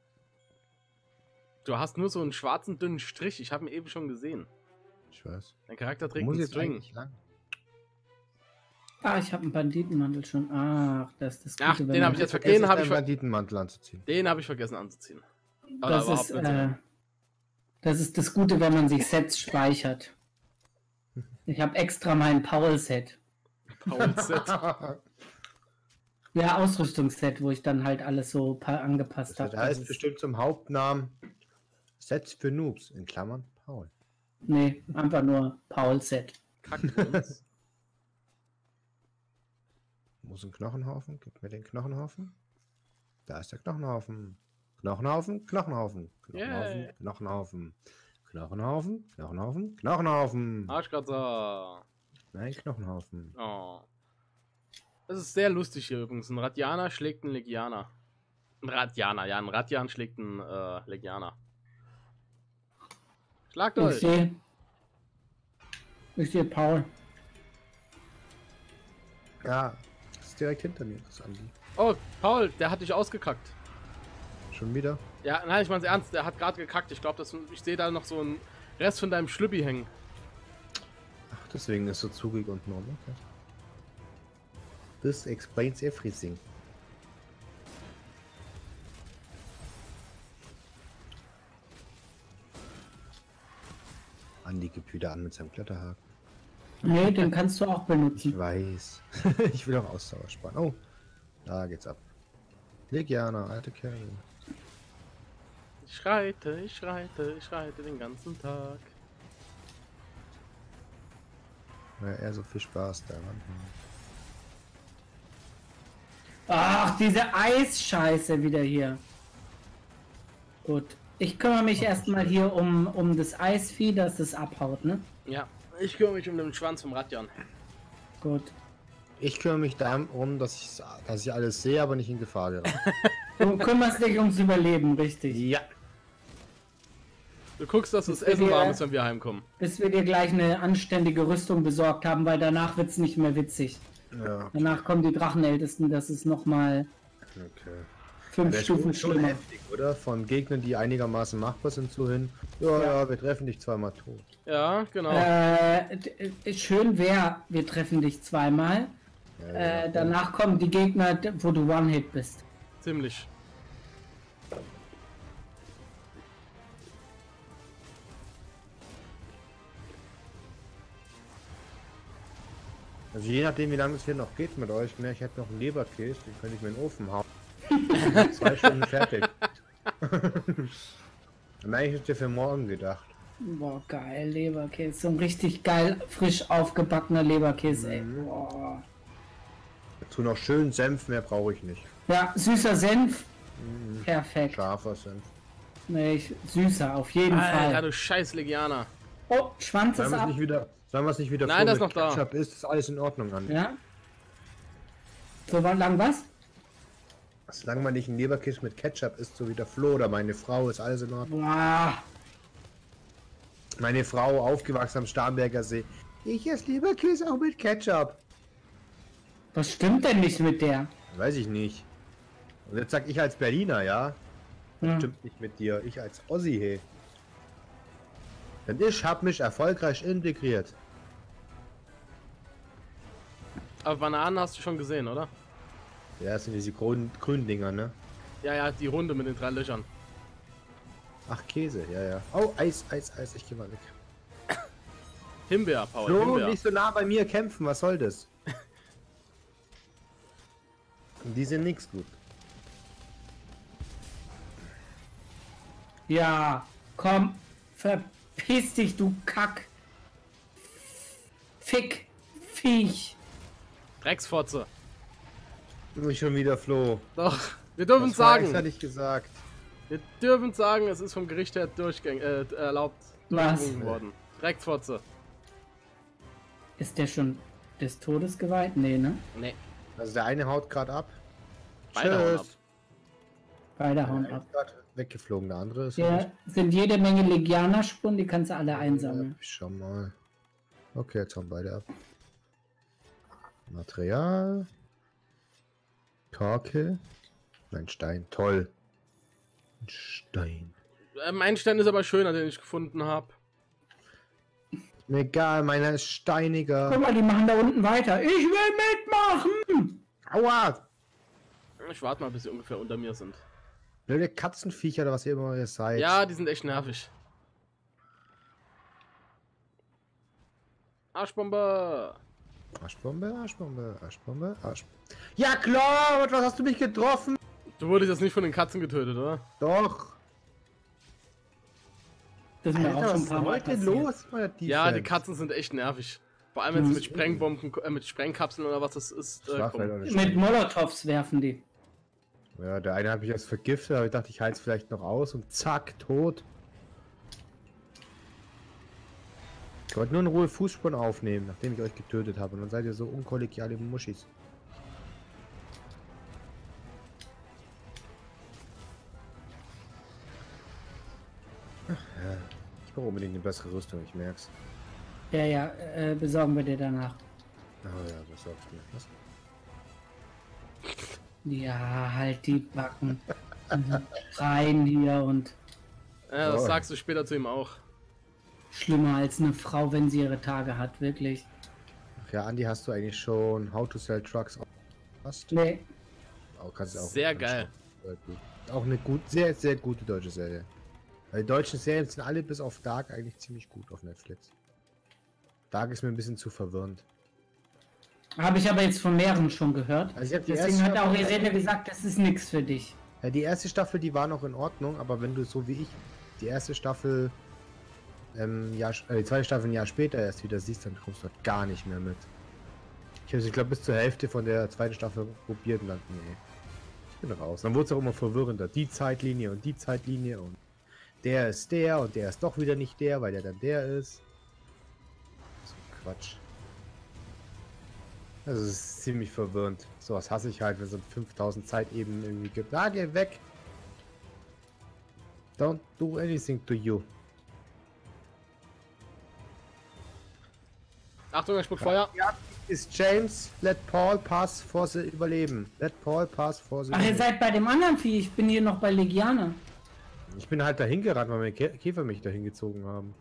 Du hast nur so einen schwarzen, dünnen Strich. Ich habe ihn eben schon gesehen. Ich weiß. Dein Charakter trägt Muss einen jetzt String. eigentlich lang. Ah, ich habe einen Banditenmantel schon. Ach, das ist das Gute. Ach, wenn den man- habe ich jetzt Den vergessen. habe ich Banditenmantel anzuziehen. Den habe ich vergessen anzuziehen. Aber Das überhaupt ist, nicht. das ist das Gute, wenn man sich Sets speichert. Ich habe extra mein Paul-Set. Paul-Set. Ja, Ausrüstungsset, wo ich dann halt alles so angepasst habe. Das heißt bestimmt zum Hauptnamen Sets für Noobs, in Klammern Paul. Nee, einfach nur Paul-Set. Kackt uns. Wo ist ein Knochenhaufen? Gib mir den Knochenhaufen. Da ist der Knochenhaufen. Knochenhaufen, Knochenhaufen. Knochenhaufen, Yay. Knochenhaufen. Knochenhaufen, Knochenhaufen, Knochenhaufen. Arschkratzer. Nein, Knochenhaufen. Oh. Das ist sehr lustig hier übrigens. Ein Radianer schlägt einen Legianer. Ein Radianer, ja. Ein Radian schlägt einen Legianer. Schlagt Ich euch. sehe. Ich sehe Paul. Ja, das ist direkt hinter mir, das Andi. Oh, Paul, der hat dich ausgekackt. Schon wieder? Ja, nein, ich mein's ernst. Der hat gerade gekackt. Ich glaube, ich sehe da noch so einen Rest von deinem Schlüppi hängen. Ach, deswegen ist so zugig unten rum. Okay. This explains everything. Andi gibt wieder an mit seinem Kletterhaken. Nee, den kannst du auch Ich benutzen. weiß. Ich will auch Ausdauer sparen. Oh, da geht's ab. Legianer, alte Kerl. Ich reite, ich reite, ich reite den ganzen Tag. Ja, eher so viel Spaß daran. Ach, diese Eisscheiße wieder hier. Gut. Ich kümmere mich erstmal hier um das Eisvieh, dass es abhaut, ne? Ja, ich kümmere mich um den Schwanz vom Radian. Gut. Ich kümmere mich darum, dass ich alles sehe, aber nicht in Gefahr gerate. Du kümmerst dich ums Überleben, richtig. Ja. Du guckst, dass das Bis wir Essen hier- warm ist, wenn wir heimkommen. Bis wir dir gleich eine anständige Rüstung besorgt haben, weil danach wird's nicht mehr witzig. Ja, Danach kommen die Drachenältesten, das ist nochmal okay. 5 Der Stufen ist schon schlimmer. heftig, oder? Von Gegnern, die einigermaßen machbar sind, zu hin. Ja, wir treffen dich zweimal tot. Ja, genau. Schön wäre, wir treffen dich zweimal. Ja, Danach kommen die Gegner, wo du One-Hit bist. Ziemlich. Also je nachdem, wie lange es hier noch geht mit euch, ne? Ich hätte noch einen Leberkäse, den könnte ich mir in den Ofen hauen. 2 Stunden fertig. Und eigentlich ist der für morgen gedacht. Boah, geil, Leberkäse. So ein richtig geil, frisch aufgebackener Leberkäse, ey. Mhm. Boah. Dazu noch schön Senf, mehr brauche ich nicht. Ja, süßer Senf. Mhm. Perfekt. Scharfer Senf. Nee, süßer, auf jeden Alter, Fall. du scheiß Legianer. Oh, Schwanz ist ab. Sollen wir es nicht wieder Nein, das ist mit noch da. Ketchup ist alles in Ordnung an. Ja. So lang was? Solange man nicht einen Leberkäse mit Ketchup isst, so wie der Flo oder meine Frau, ist alles in Ordnung. Boah. Meine Frau, aufgewachsen am Starnberger See. Ich esse Leberkäse auch mit Ketchup. Was stimmt denn nicht mit der? Weiß ich nicht. Und jetzt sag ich als Berliner, ja? Das Ja. stimmt nicht mit dir. Ich als Ossi, hey. Denn ich hab mich erfolgreich integriert. Aber Bananen hast du schon gesehen, oder? Ja, das sind diese grünen Dinger, ne? Ja, ja, die Runde mit den 3 Löchern. Ach, Käse, ja, ja. Oh, Eis, ich geh mal weg. Himbeer, Paul, So, Himbeer. nicht so nah bei mir kämpfen, was soll das? Die sind nix gut. Ja, komm, verpiss dich, du Kack. Fick, Viech. Drecksfotze. Nicht schon wieder, Flo. Doch, wir dürfen Das war sagen. extra nicht gesagt. Wir dürfen sagen, es ist vom Gericht her erlaubt Was? durchgewunken worden. Drecksfotze. Ist der schon des Todes geweiht? Nee, ne? Nee, Also der eine haut gerade ab. beide hauen ab. Beide hauen ab. Gerade weggeflogen, der andere ist. Hier sind jede Menge Legianer-Spuren, die kannst du alle einsammeln. Schau mal. Okay, jetzt hauen beide ab. Material. Korke. Ein Stein. Toll. Ein Stein. Mein Stein ist aber schöner, den ich gefunden habe. Mir egal, meiner ist steiniger. Guck mal, die machen da unten weiter. Ich will mitmachen! Aua! Ich warte mal, bis sie ungefähr unter mir sind. Blöde Katzenviecher oder was ihr immer ihr seid. Ja, die sind echt nervig. Arschbombe! Arschbombe, Arschbombe, Arschbombe, Arschbombe. Ja klar, was hast du mich getroffen? Du wurdest jetzt nicht von den Katzen getötet, oder? Doch. Das ist mir auch Alter, schon was ein ist paar denn Mal heute passiert. los? Bei der Ja, die Defense? Katzen sind echt nervig. Vor allem, wenn sie mit Sprengbomben, mit Sprengkapseln oder was das ist. Schwachfeld kommen. oder Mit Molotovs werfen die. Ja, der eine hat mich jetzt vergiftet, aber ich dachte, ich halte es vielleicht noch aus und zack, tot. Ich wollte nur in Ruhe Fußspuren aufnehmen, nachdem ich euch getötet habe. Und dann seid ihr so unkollegiale Muschis. Ach ja, ich brauche unbedingt eine bessere Rüstung, ich merk's. Ja, ja, besorgen wir dir danach. Oh ja, was sagst du? Was? Ja, halt die Backen. Rein hier und Ja, das Oh. sagst du später zu ihm auch. schlimmer als eine Frau, wenn sie ihre Tage hat, wirklich. Ach ja, Andi, hast du eigentlich schon How to Sell Trucks hast? Nee, Kannst du auch Sehr anschauen. geil. Sehr gut. Auch eine sehr, sehr gute deutsche Serie. Weil die deutschen Serien sind alle bis auf Dark eigentlich ziemlich gut auf Netflix. Dark ist mir ein bisschen zu verwirrend. habe ich aber jetzt von mehreren schon gehört. Also ich hab die Deswegen erste hat auch Staffel- Irene gesagt, das ist nichts für dich. Ja, die erste Staffel, die war noch in Ordnung, aber wenn du so wie ich die erste Staffel, die zweite Staffel ein Jahr später erst wieder siehst, dann kommst du dort gar nicht mehr mit. Ich habe, glaube bis zur Hälfte von der zweiten Staffel probiert und dann, nee, ich bin raus. Dann wurde es auch immer verwirrender. Die Zeitlinie und der ist doch wieder nicht der, weil der dann der ist. So Quatsch. Also es ist ziemlich verwirrend. Sowas hasse ich halt, wenn es 5000 Zeitebenen irgendwie gibt. Ah, geh weg! Don't do anything to you. Achtung, er spuckt Feuer. Ja, ist James. Let Paul pass for the Überleben. Let Paul pass for the Ach, ihr seid bei dem anderen Vieh, ich bin hier noch bei Legianer. Ich bin halt dahin gerannt, weil meine Käfer mich dahin gezogen haben.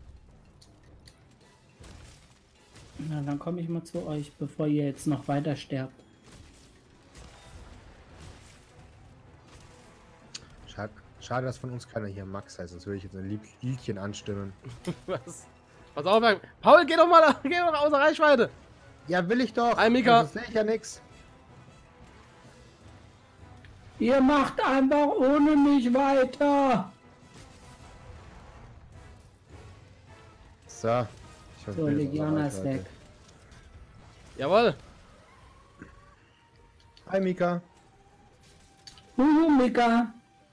Na, dann komme ich mal zu euch, bevor ihr jetzt noch weiter sterbt. Schade, dass von uns keiner hier Max heißt, sonst würde ich jetzt ein Liedchen anstimmen. Was? Pass auf, Paul, geh doch außer Reichweite. Ja, will ich doch. Hi, Mika. Das sehe ich ja nix. Ihr macht einfach ohne mich weiter. So. So, Legianer ist weg. Jawohl. Hi, Mika. Mika.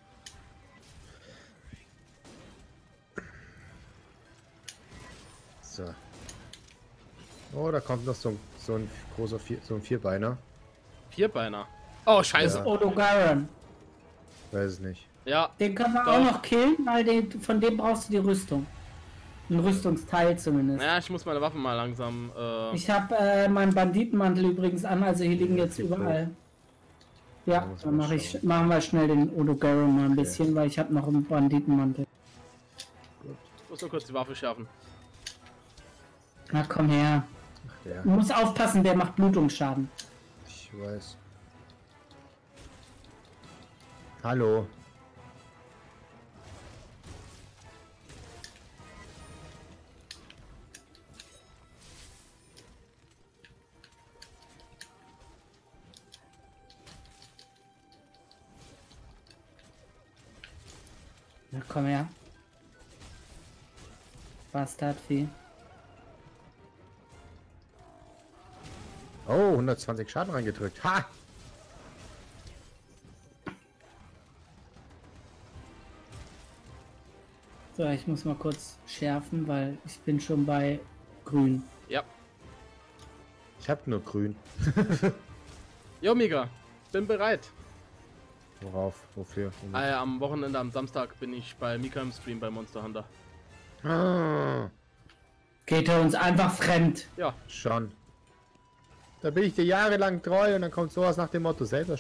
So. Oh, da kommt noch so ein großer so ein Vierbeiner. Vierbeiner. Oh, scheiße. Ja. Odogaron. Weiß es nicht. Ja. Den können wir Doch. auch noch killen, weil von dem brauchst du die Rüstung. Ein Rüstungsteil zumindest. Ja, ich muss meine Waffen mal langsam. Ich habe meinen Banditenmantel übrigens an, also hier liegen jetzt überall. Ja, Da muss dann man machen wir schnell den Odogaron mal ein bisschen, weil ich habe noch einen Banditenmantel. Ich muss nur kurz die Waffe schärfen. Na komm her. Ach, der. Du musst aufpassen, der macht Blutungsschaden. Ich weiß. Hallo. Na komm her. Bastardvieh. Oh, 120 Schaden reingedrückt. Ha! So, ich muss mal kurz schärfen, weil ich bin schon bei grün. Ja. Ich hab nur grün. Jo, Mika. Bin bereit. Worauf? Wofür? Ah ja, am Wochenende, am Samstag bin ich bei Mika im Stream bei Monster Hunter. Ah, Geht er uns einfach fremd. Ja, schon. Da bin ich dir jahrelang treu und dann kommt sowas nach dem Motto selber.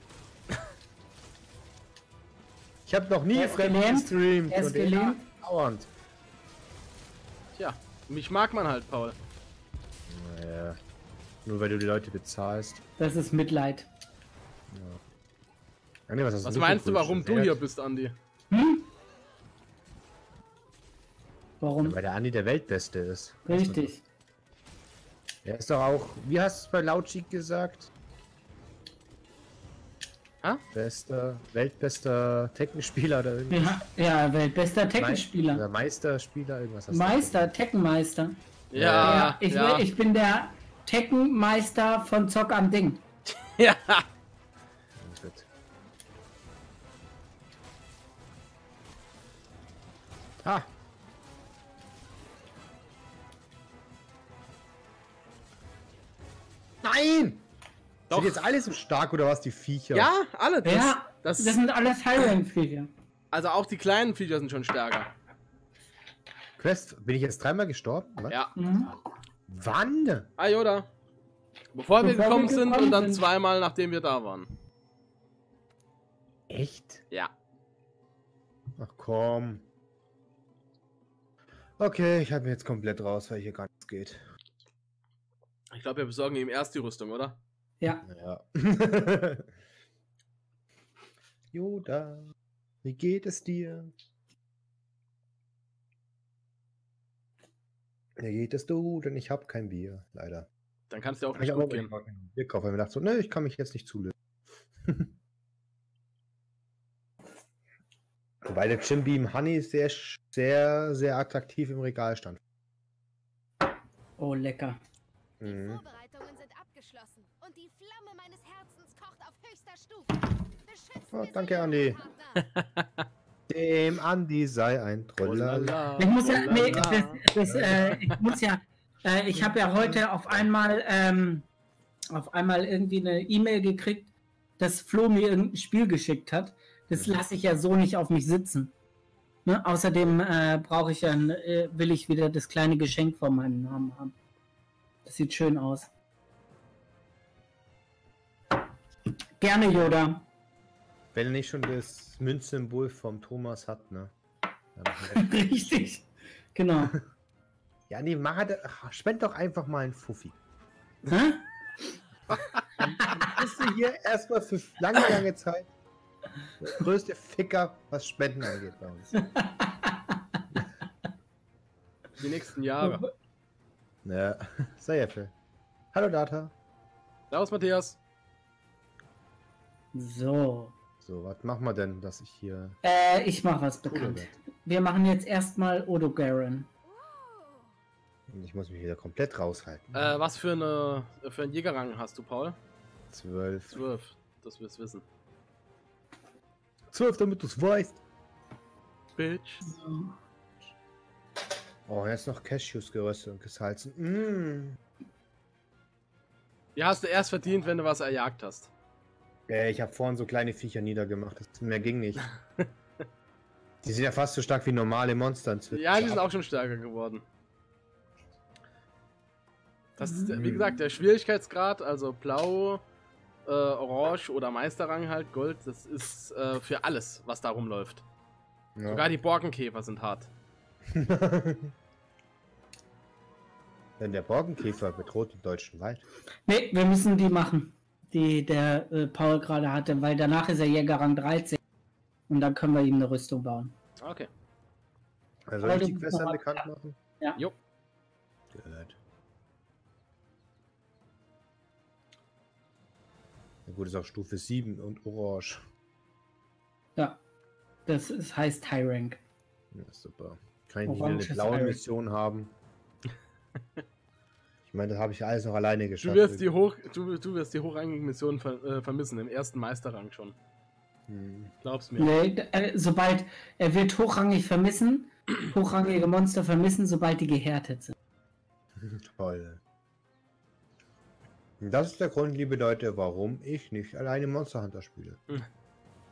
Ich habe noch nie Er ist fremd gelähmt. gestreamt. Er ist und gelähmt. dauernd. tja, mich mag man halt, Paul. Naja. Nur weil du die Leute bezahlst. Das ist Mitleid. Ah, nee, hast Was für meinst du, Frühstück? warum du hier bist, Andi? Warum? Weil der Andi der Weltbeste ist. Richtig. Er ist doch auch, wie hast du es bei Lautschik gesagt? Ha? Weltbester Tekkenspieler oder irgendwas. Ja, weltbester Tekkenspieler. Oder Meisterspieler, irgendwas hast du Meister, Tekkenmeister. Ja, Ich bin der Tekkenmeister von Zock am Ding. ja. gesagt. Ah! Nein! Doch. Sind jetzt alle so stark oder was, die Viecher? Ja, alle. Das sind alles Highrank-Viecher. Also auch die kleinen Viecher sind schon stärker. Quest, bin ich jetzt dreimal gestorben? Was? Ja. Wann? Ah, Yoda. Bevor wir gekommen sind und dann sind. zweimal, nachdem wir da waren. Echt? Ja. Ach komm. Okay, ich habe jetzt komplett raus, weil hier gar nichts geht. Ich glaube, wir besorgen ihm erst die Rüstung, oder? Ja. Ja. Yoda, wie geht es dir? Wie geht es du? Denn ich habe kein Bier, leider. Dann kannst du auch Ich nicht habe gut auch gehen. kein Bier gekauft, weil ich mir dachte so, ne, ich kann mich jetzt nicht zulösen. Wobei der Jim Beam Honey sehr, sehr attraktiv im Regal stand. Oh, lecker. Die Mhm. Vorbereitungen sind abgeschlossen und die Flamme meines Herzens kocht auf höchster Stufe. Beschützen Oh, wir danke, sie, Andi. Partner. Dem Andi sei ein Trollala. Ich muss ja, nee, Trolala. ich habe ja heute auf einmal irgendwie eine E-Mail gekriegt, dass Flo mir irgendein Spiel geschickt hat. Das lasse ich ja so nicht auf mich sitzen. Ne? Außerdem brauche ich ja, will ich wieder das kleine Geschenk vor meinem Namen haben. Das sieht schön aus. Gerne, Yoda. Wenn er nicht schon das Münzsymbol vom Thomas hat, ne? Dann Richtig. Genau. ja, nee, spend doch einfach mal einen Fuffi. Hä? Bist du hier erstmal für lange Zeit der größte Ficker, was Spenden angeht bei uns. Die nächsten Jahre. Ja, sehr Äpfel. Hallo Data. Servus, Matthias. So. So, was machen wir denn, dass ich hier... Ich mache was bekannt. werd? Wir machen jetzt erstmal Odo Garen. Und ich muss mich wieder komplett raushalten. Was für einen Jägerrang hast du, Paul? 12. 12. Das wirst wissen. 12, damit du es weißt. Bitch. Oh, jetzt noch Cashews geröstet und gesalzen. Mm. Die hast du erst verdient, wenn du was erjagt hast. Ich habe vorhin so kleine Viecher niedergemacht. Das mehr ging nicht. Die sind ja fast so stark wie normale Monster inzwischen. Ja, die sind auch schon stärker geworden. Das ist, wie gesagt, der Schwierigkeitsgrad, also Blau, Orange oder Meisterrang halt, Gold, das ist für alles, was da rumläuft. Ja. Sogar die Borkenkäfer sind hart. Denn der Borkenkäfer bedroht den deutschen Wald. Nee, wir müssen die machen, die der Paul gerade hatte, weil danach ist er Jägerrang 13. Und dann können wir ihm eine Rüstung bauen. Okay. Also Aber soll ich du die musst Quest noch mal- bekannt machen? Ja. Jo. Gut. Ja gut, ist auch Stufe 7 und Orange. Ja. Heißt High Rank. Ja, super. Kann ich nicht Orange eine ist blaue Iron. Mission haben? Ich meine, das habe ich alles noch alleine Du geschafft. wirst die hochrangigen Missionen vermissen, im ersten Meisterrang schon. Hm. Glaub's mir. Nee, sobald er wird hochrangig vermissen, hochrangige Monster vermissen, sobald die gehärtet sind. Toll. Und das ist der Grund, liebe Leute, warum ich nicht alleine Monster Hunter spiele.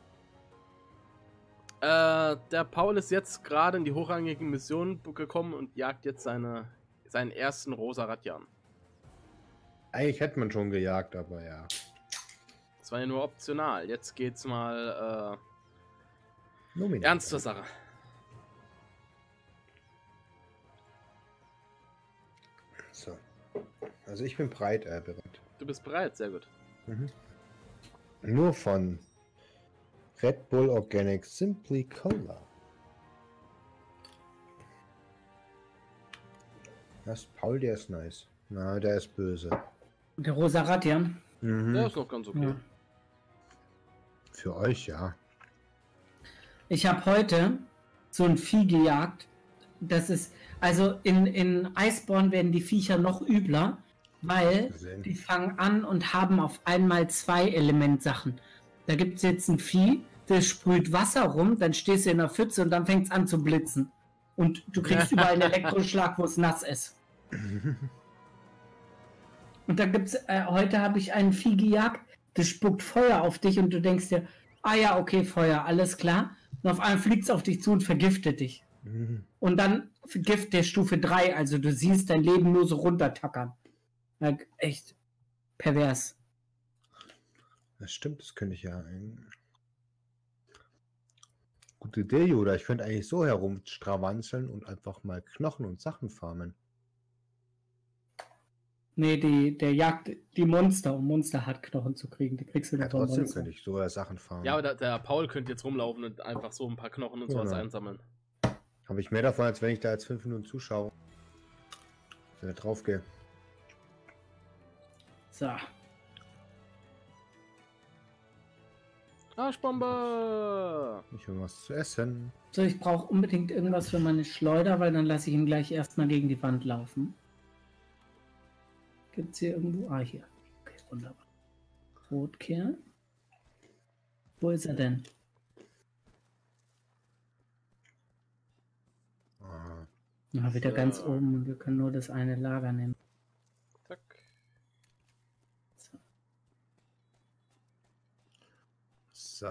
Der Paul ist jetzt gerade in die hochrangige Mission gekommen und jagt jetzt seinen ersten rosa Radjan. Eigentlich hätte man schon gejagt, aber ja. Das war ja nur optional. Jetzt geht's mal Nominal. ernst zur Sache. So. Also ich bin bereit. Du bist bereit, sehr gut. Mhm. Nur von Red Bull Organic Simply Cola. Das Paul, der ist nice. Na, der ist böse. Der rosa Radjan. Mhm. Der ist noch ganz okay. Ja. Für euch, ja. Ich habe heute so ein Vieh gejagt. Das ist, also in Iceborne werden die Viecher noch übler, weil Gesehen. die fangen an und haben auf einmal 2 Elementsachen. Da gibt es jetzt ein Vieh, das sprüht Wasser rum, dann stehst du in der Pfütze und dann fängt es an zu blitzen. Und du kriegst überall einen Elektroschlag, wo es nass ist. Und da gibt's, heute habe ich ein Vieh gejagt, das spuckt Feuer auf dich und du denkst dir, ah ja, okay, Feuer, alles klar. Und auf einmal fliegt es auf dich zu und vergiftet dich. Mhm. Und dann Gift der Stufe 3, also du siehst dein Leben nur so runtertackern. Ja, echt pervers. Das stimmt, das könnte ich ja. Gute Idee, Yoda. Ich könnte eigentlich so herumstravanzeln und einfach mal Knochen und Sachen farmen. Nee, der jagt die Monster, um Monster hat Knochen zu kriegen. Die kriegst du Ja, nur vom trotzdem Monster. könnte ich so Sachen farmen. Ja, aber der Paul könnte jetzt rumlaufen und einfach so ein paar Knochen und sowas Genau. einsammeln. Habe ich mehr davon, als wenn ich da jetzt 5 Minuten zuschaue. Wenn ich drauf gehe. So. Arschbombe! Ich will was zu essen. So, ich brauche unbedingt irgendwas für meine Schleuder, weil dann lasse ich ihn gleich erstmal gegen die Wand laufen. Gibt's hier irgendwo? Ah, hier. Okay, wunderbar. Rotkerl. Wo ist er denn? Ah, Na, wieder So. ganz oben und wir können nur das eine Lager nehmen. Zack. so.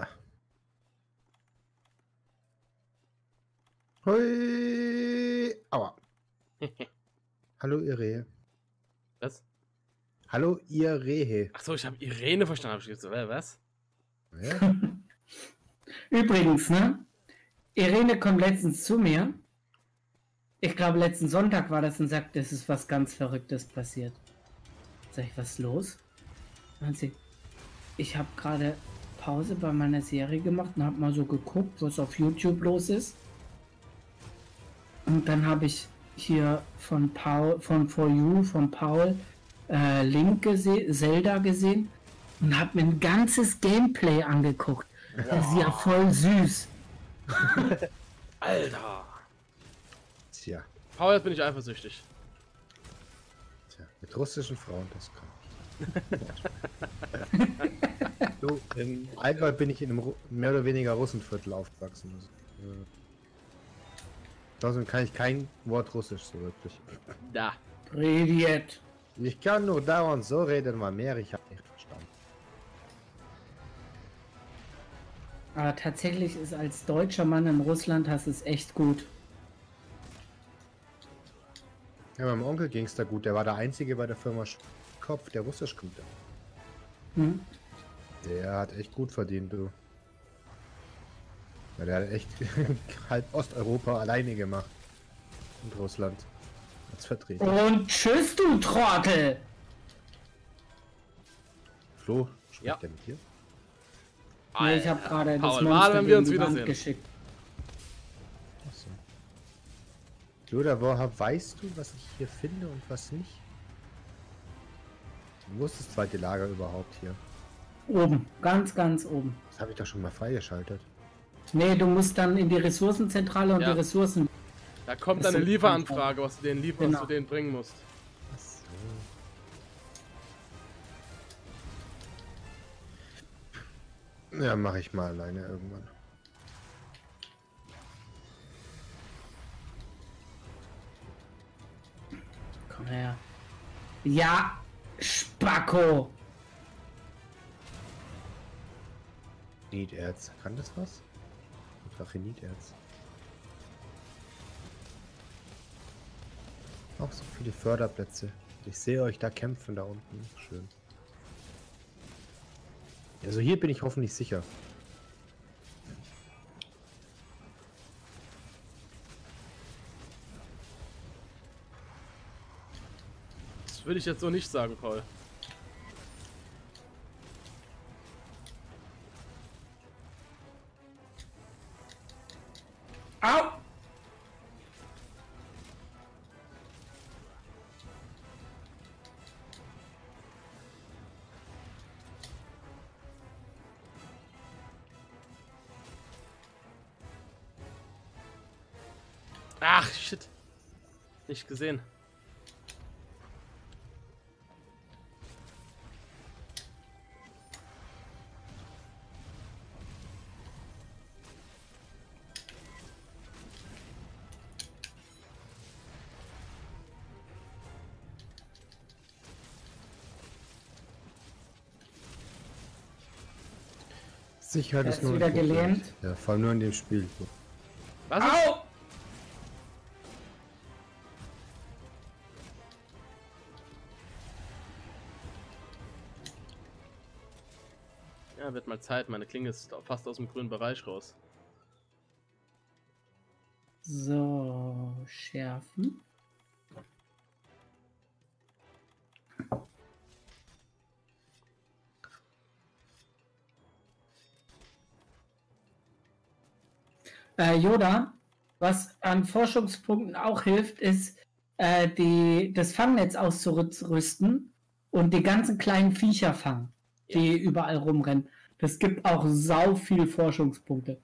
Hui! Aua. Hallo, ihr Rehe. Was? Hallo, ihr Rehe. Achso, ich habe Irene verstanden. Hab ich gesagt, was? Ja? Übrigens, ne? Irene kommt letztens zu mir. Ich glaube, letzten Sonntag war das und sagt, es ist was ganz Verrücktes passiert. Sag ich, was ist los? Meint sie, ich habe gerade Pause bei meiner Serie gemacht und habe mal so geguckt, was auf YouTube los ist. Und dann habe ich hier von Paul, von For You, von Paul, Link gesehen, Zelda gesehen und habe mir ein ganzes Gameplay angeguckt. Das ist ja voll süß. Alter! Tja, Paul, jetzt bin ich eifersüchtig. mit russischen Frauen, das kann ich. So, im Allgäu bin ich in einem mehr oder weniger Russenviertel aufgewachsen. Also, trotzdem kann ich kein Wort Russisch so wirklich. Da. Privet. Ich kann nur dauernd so reden, mal mehr, ich habe nicht verstanden. Aber tatsächlich ist als deutscher Mann in Russland hast es echt gut. Ja, meinem Onkel ging es da gut, der war der Einzige bei der Firma Kopf, der Russisch konnte. Hm? Der hat echt gut verdient, du. Ja, der hat echt halb Osteuropa alleine gemacht. Und Russland als Vertreter. Und tschüss, du Trottel! Flo, spricht Ja. der mit dir? Nee, ich habe gerade das Paul, Monster mal, wenn wir gegen uns die Wand wiedersehen. geschickt. Achso. Loda, woher weißt du, was ich hier finde und was nicht? Wo ist das zweite Lager überhaupt hier? Oben, ganz, ganz oben. Das habe ich doch schon mal freigeschaltet. Nee, du musst dann in die Ressourcenzentrale und Ja. die Ressourcen. Da kommt Das eine ist Lieferanfrage, was du denen lieferst, Genau. was du denen bringen musst. Achso. Ja, mache ich mal alleine irgendwann. Komm her. Ja, Spacko! Need Erz. Kann das was? Dracheniterz. Auch so viele Förderplätze. Ich sehe euch da kämpfen da unten. Schön. Also hier bin ich hoffentlich sicher. Das würde ich jetzt so nicht sagen, Paul. Au! Ach, shit. Nicht gesehen. Sicherheit Er ist ist nur ein wieder Problem. gelähmt. Ja, vor allem nur in dem Spiel. Was ist? Au! Ja, wird mal Zeit. Meine Klinge ist fast aus dem grünen Bereich raus. So, schärfen. Yoda, was an Forschungspunkten auch hilft, ist, das Fangnetz auszurüsten und die ganzen kleinen Viecher fangen, die überall rumrennen. Das gibt auch sau viel Forschungspunkte.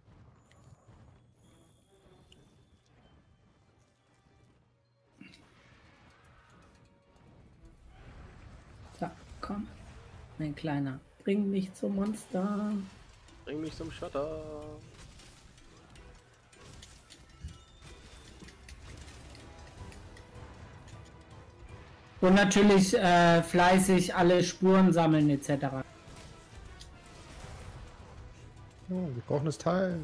So, komm. Mein Kleiner, bring mich zum Monster. Bring mich zum Schotter. Und natürlich fleißig alle Spuren sammeln etc. Oh, wir brauchen das Teil.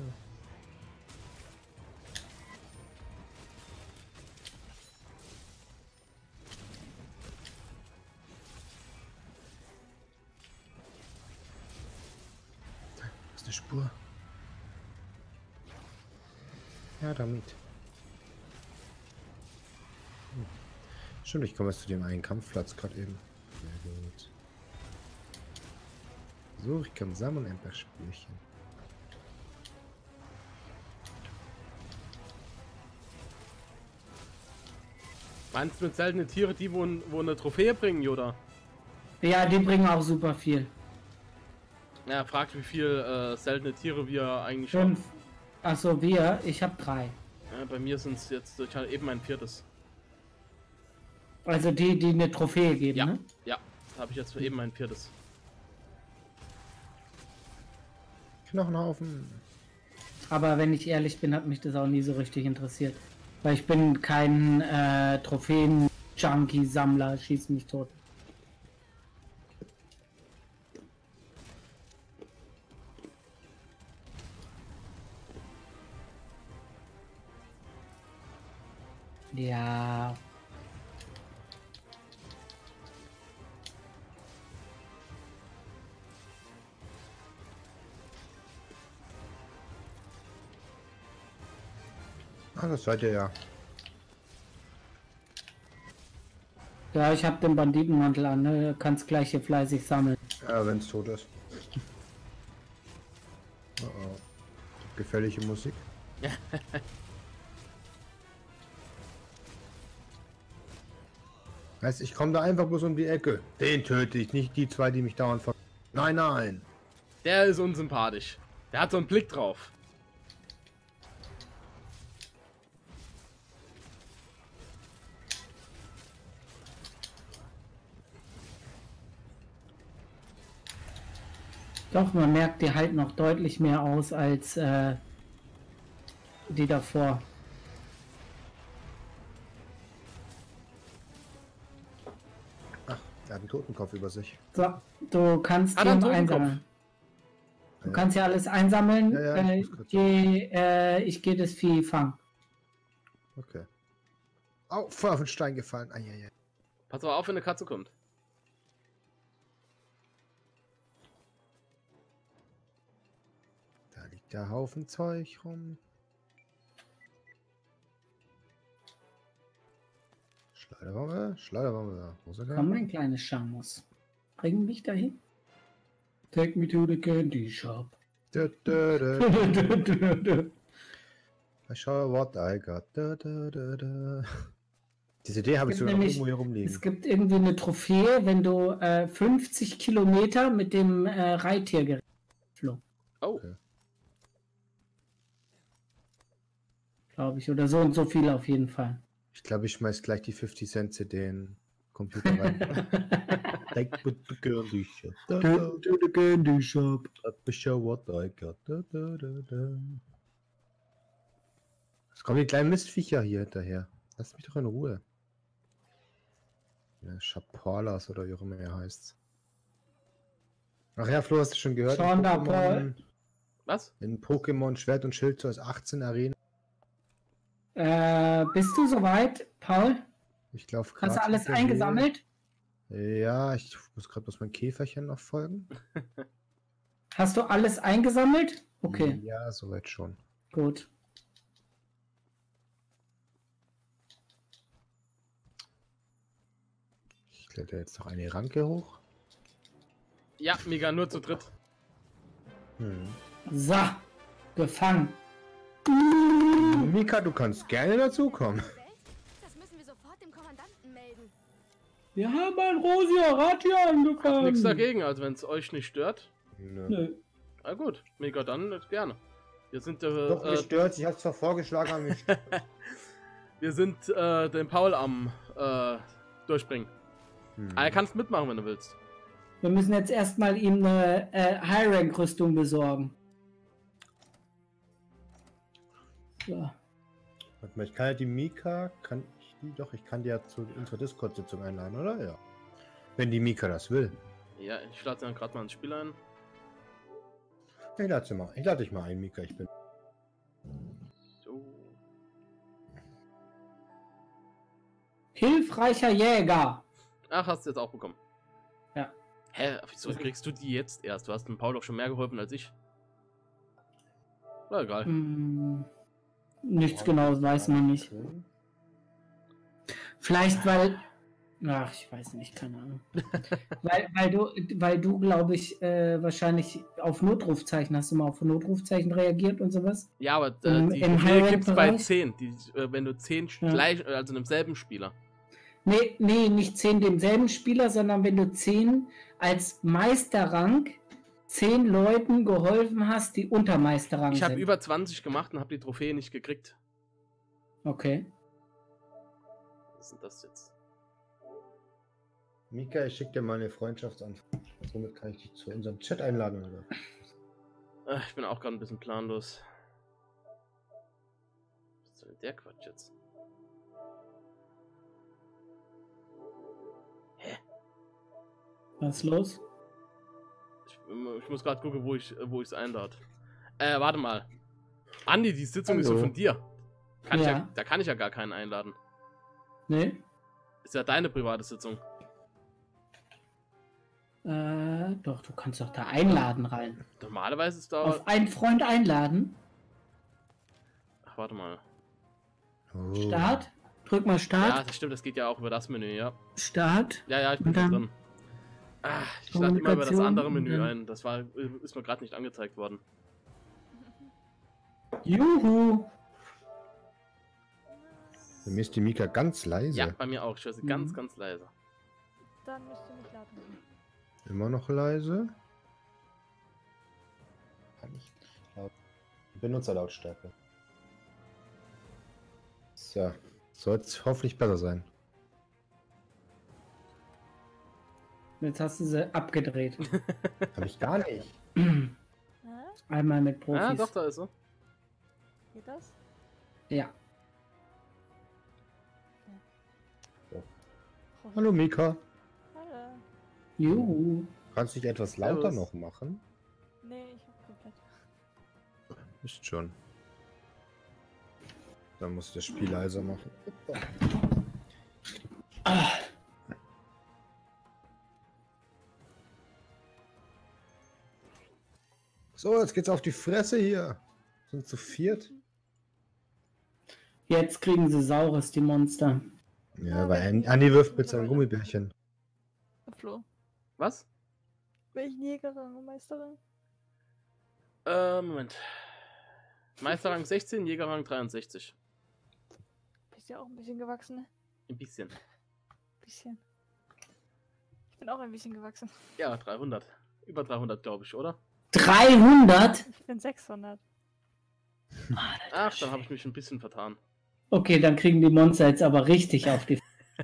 Das ist eine Spur. Ja, damit. Stimmt, ich komme jetzt zu dem einen Kampfplatz gerade eben. Sehr gut. So, ich kann sammeln ein paar Spürchen. Meinst du mit seltene Tiere, die wo eine Trophäe bringen, Yoda? Ja, die bringen auch super viel. Ja, fragt, wie viel seltene Tiere wir eigentlich 5. Achso, ich habe 3. Ja, bei mir sind es jetzt, ich hatte eben mein 4. Also die eine Trophäe geben, Ja, ne? ja, da habe ich jetzt eben mein 4. Knochenhaufen. Aber wenn ich ehrlich bin, hat mich das auch nie so richtig interessiert. Weil ich bin kein Trophäen-Junkie-Sammler, schieß mich tot. Ja. Ah, das seid ihr ja. Ja, ich habe den Banditenmantel an, ne? Kannst gleich hier fleißig sammeln. Ja, wenn es tot ist. Oh, oh. Gefährliche Musik. Heißt, ich komme da einfach bloß um die Ecke. Den töte ich, nicht die zwei, die mich dauernd ver... Nein, nein. Der ist unsympathisch. Der hat so einen Blick drauf. Doch, man merkt die halt noch deutlich mehr aus als die davor. Ach, er hat einen Totenkopf über sich. So, du kannst Hat er einen den Totenkopf? einsammeln. Du kannst ja alles einsammeln. Ja, ja, ich muss kurz- Ich gehe das Vieh fangen. Okay. Au, voll auf den Stein gefallen. Eieiei. Pass mal auf, wenn eine Katze kommt. Da liegt der Haufen Zeug rum. Schleuderbombe, Schleuderbombe. Wo ist er Komm, denn? mein kleines Schamos. Bring mich dahin. Take me to the candy shop. Dö, dö, dö. I show what I got. Dö, dö, dö, dö. Diese Idee habe ich gibt sogar noch nämlich- irgendwo hier rumliegen. Es gibt irgendwie eine Trophäe, wenn du 50 Kilometer mit dem Reittier geflogen. Oh, Okay. Glaube ich. Oder so und so viel auf jeden Fall. Ich glaube, ich schmeiß gleich die 50 Cent CD in den Computer rein. Take me to the candy shop. To the candy shop. Let me show what I got. Da, da, da, da. Es kommen die kleinen Mistviecher hier hinterher. Lass mich doch in Ruhe. Ja, Chapalas oder wie auch immer er heißt. Ach ja, Flo, hast du schon gehört? Sean da, Paul. was? In Pokémon Schwert und Schild zur 18 Arena. Bist du soweit, Paul? Ich glaube, Hast du alles eingesammelt? Ja, ich muss gerade bloß mein Käferchen noch folgen. Hast du alles eingesammelt? Okay, Ja, soweit schon. gut. Ich kletter jetzt noch eine Ranke hoch. Ja, mega, nur zu dritt. So, gefangen. Mika, du kannst gerne dazukommen. Das müssen wir sofort dem Kommandanten melden. Wir haben ein Rosia-Ratia angefangen. Nichts dagegen, also wenn es euch nicht stört. Nö. Na gut, mega, dann gerne. Wir sind, Doch, mich stört. Ich hab's zwar vorgeschlagen, aber mich wir sind den Paul am durchbringen. Ah, er kannst mitmachen, wenn du willst. Wir müssen jetzt erstmal ihm eine High-Rank-Rüstung besorgen. So. Warte mal, ich kann ja die Mika, kann ich die doch, ich kann die ja zu unserer Discord-Sitzung einladen, oder? Ja. Wenn die Mika das will. Ja, ich lade dann gerade mal ins Spiel ein. Ich lade sie mal. Ich lade dich mal ein, Mika. Ich bin. So. Hilfreicher Jäger. Ach, hast du jetzt auch bekommen. Ja. Hä, wieso kriegst du die jetzt erst? Du hast dem Paul doch schon mehr geholfen als ich. Na egal. Nichts Genaues weiß man nicht. Vielleicht weil... Ach, ich weiß nicht, keine Ahnung. weil du glaube ich, wahrscheinlich auf Notrufzeichen, hast du mal auf Notrufzeichen reagiert und sowas? Ja, aber Im die Trophäe High-Rank gibt's bei Bereich? 10. Wenn du 10 Ja. gleich, also demselben Spieler. Nee, nicht 10 demselben Spieler, sondern wenn du 10 als Meisterrang 10 Leuten geholfen hast, die unter Meisterrang Ich habe sind. über 20 gemacht und habe die Trophäe nicht gekriegt. Okay. Was ist denn das jetzt? Mika, ich schicke dir mal eine Freundschaftsanfrage. Somit kann ich dich zu unserem Chat einladen, oder? Ich bin auch gerade ein bisschen planlos. Was ist denn der Quatsch jetzt? Was ist los? Ich muss gerade gucken, wo ich es einlade. Warte mal. Andi, die Sitzung ist so Hallo. von dir. Ja. Da kann ich ja gar keinen einladen. Nee? Ist ja deine private Sitzung. Doch, du kannst doch da einladen rein. Normalerweise ist da. Auf einen Freund einladen. Ach, warte mal. Oh. Start. Drück mal Ja, Start. das stimmt, das geht ja auch über das Menü, ja. Start. Ja, ich bin Und schon dann drin. Ich lade immer über das andere Menü Kommunikation, ein. Das ist mir gerade nicht angezeigt worden. Juhu. Bei mir ist die Mika ganz leise. Ja, bei mir auch. Ich höre sie ganz, Mhm. ganz leise. Dann müsst ihr mich laden. Immer noch leise. Kann ich laut. Benutzerlautstärke. So. Soll es hoffentlich besser sein. Jetzt hast du sie abgedreht. Habe ich gar nicht. Hä? Einmal mit Profis. Ah, doch, da ist sie. Geht das? Ja. Hallo Mika. Hallo. Juhu. Kannst du dich etwas lauter Servus. noch machen? Nee, ich hab kein Ist schon. Dann muss ich das Spiel leiser machen. So, jetzt geht's auf die Fresse hier. Sind zu viert. Jetzt kriegen sie Saures, die Monster. Ja, weil Andi wirft mit seinem Gummibärchen. Flo. Was? Welchen Jägerin und Meisterin? Moment. Meisterrang 16, Jägerrang 63. Bist ja auch ein bisschen gewachsen, ne? Ein bisschen. Bisschen. Ich bin auch ein bisschen gewachsen. Ja, 300. Über 300, glaube ich, oder? 300? Ich bin 600. Ach, dann habe ich mich ein bisschen vertan. Okay, dann kriegen die Monster jetzt aber richtig auf die...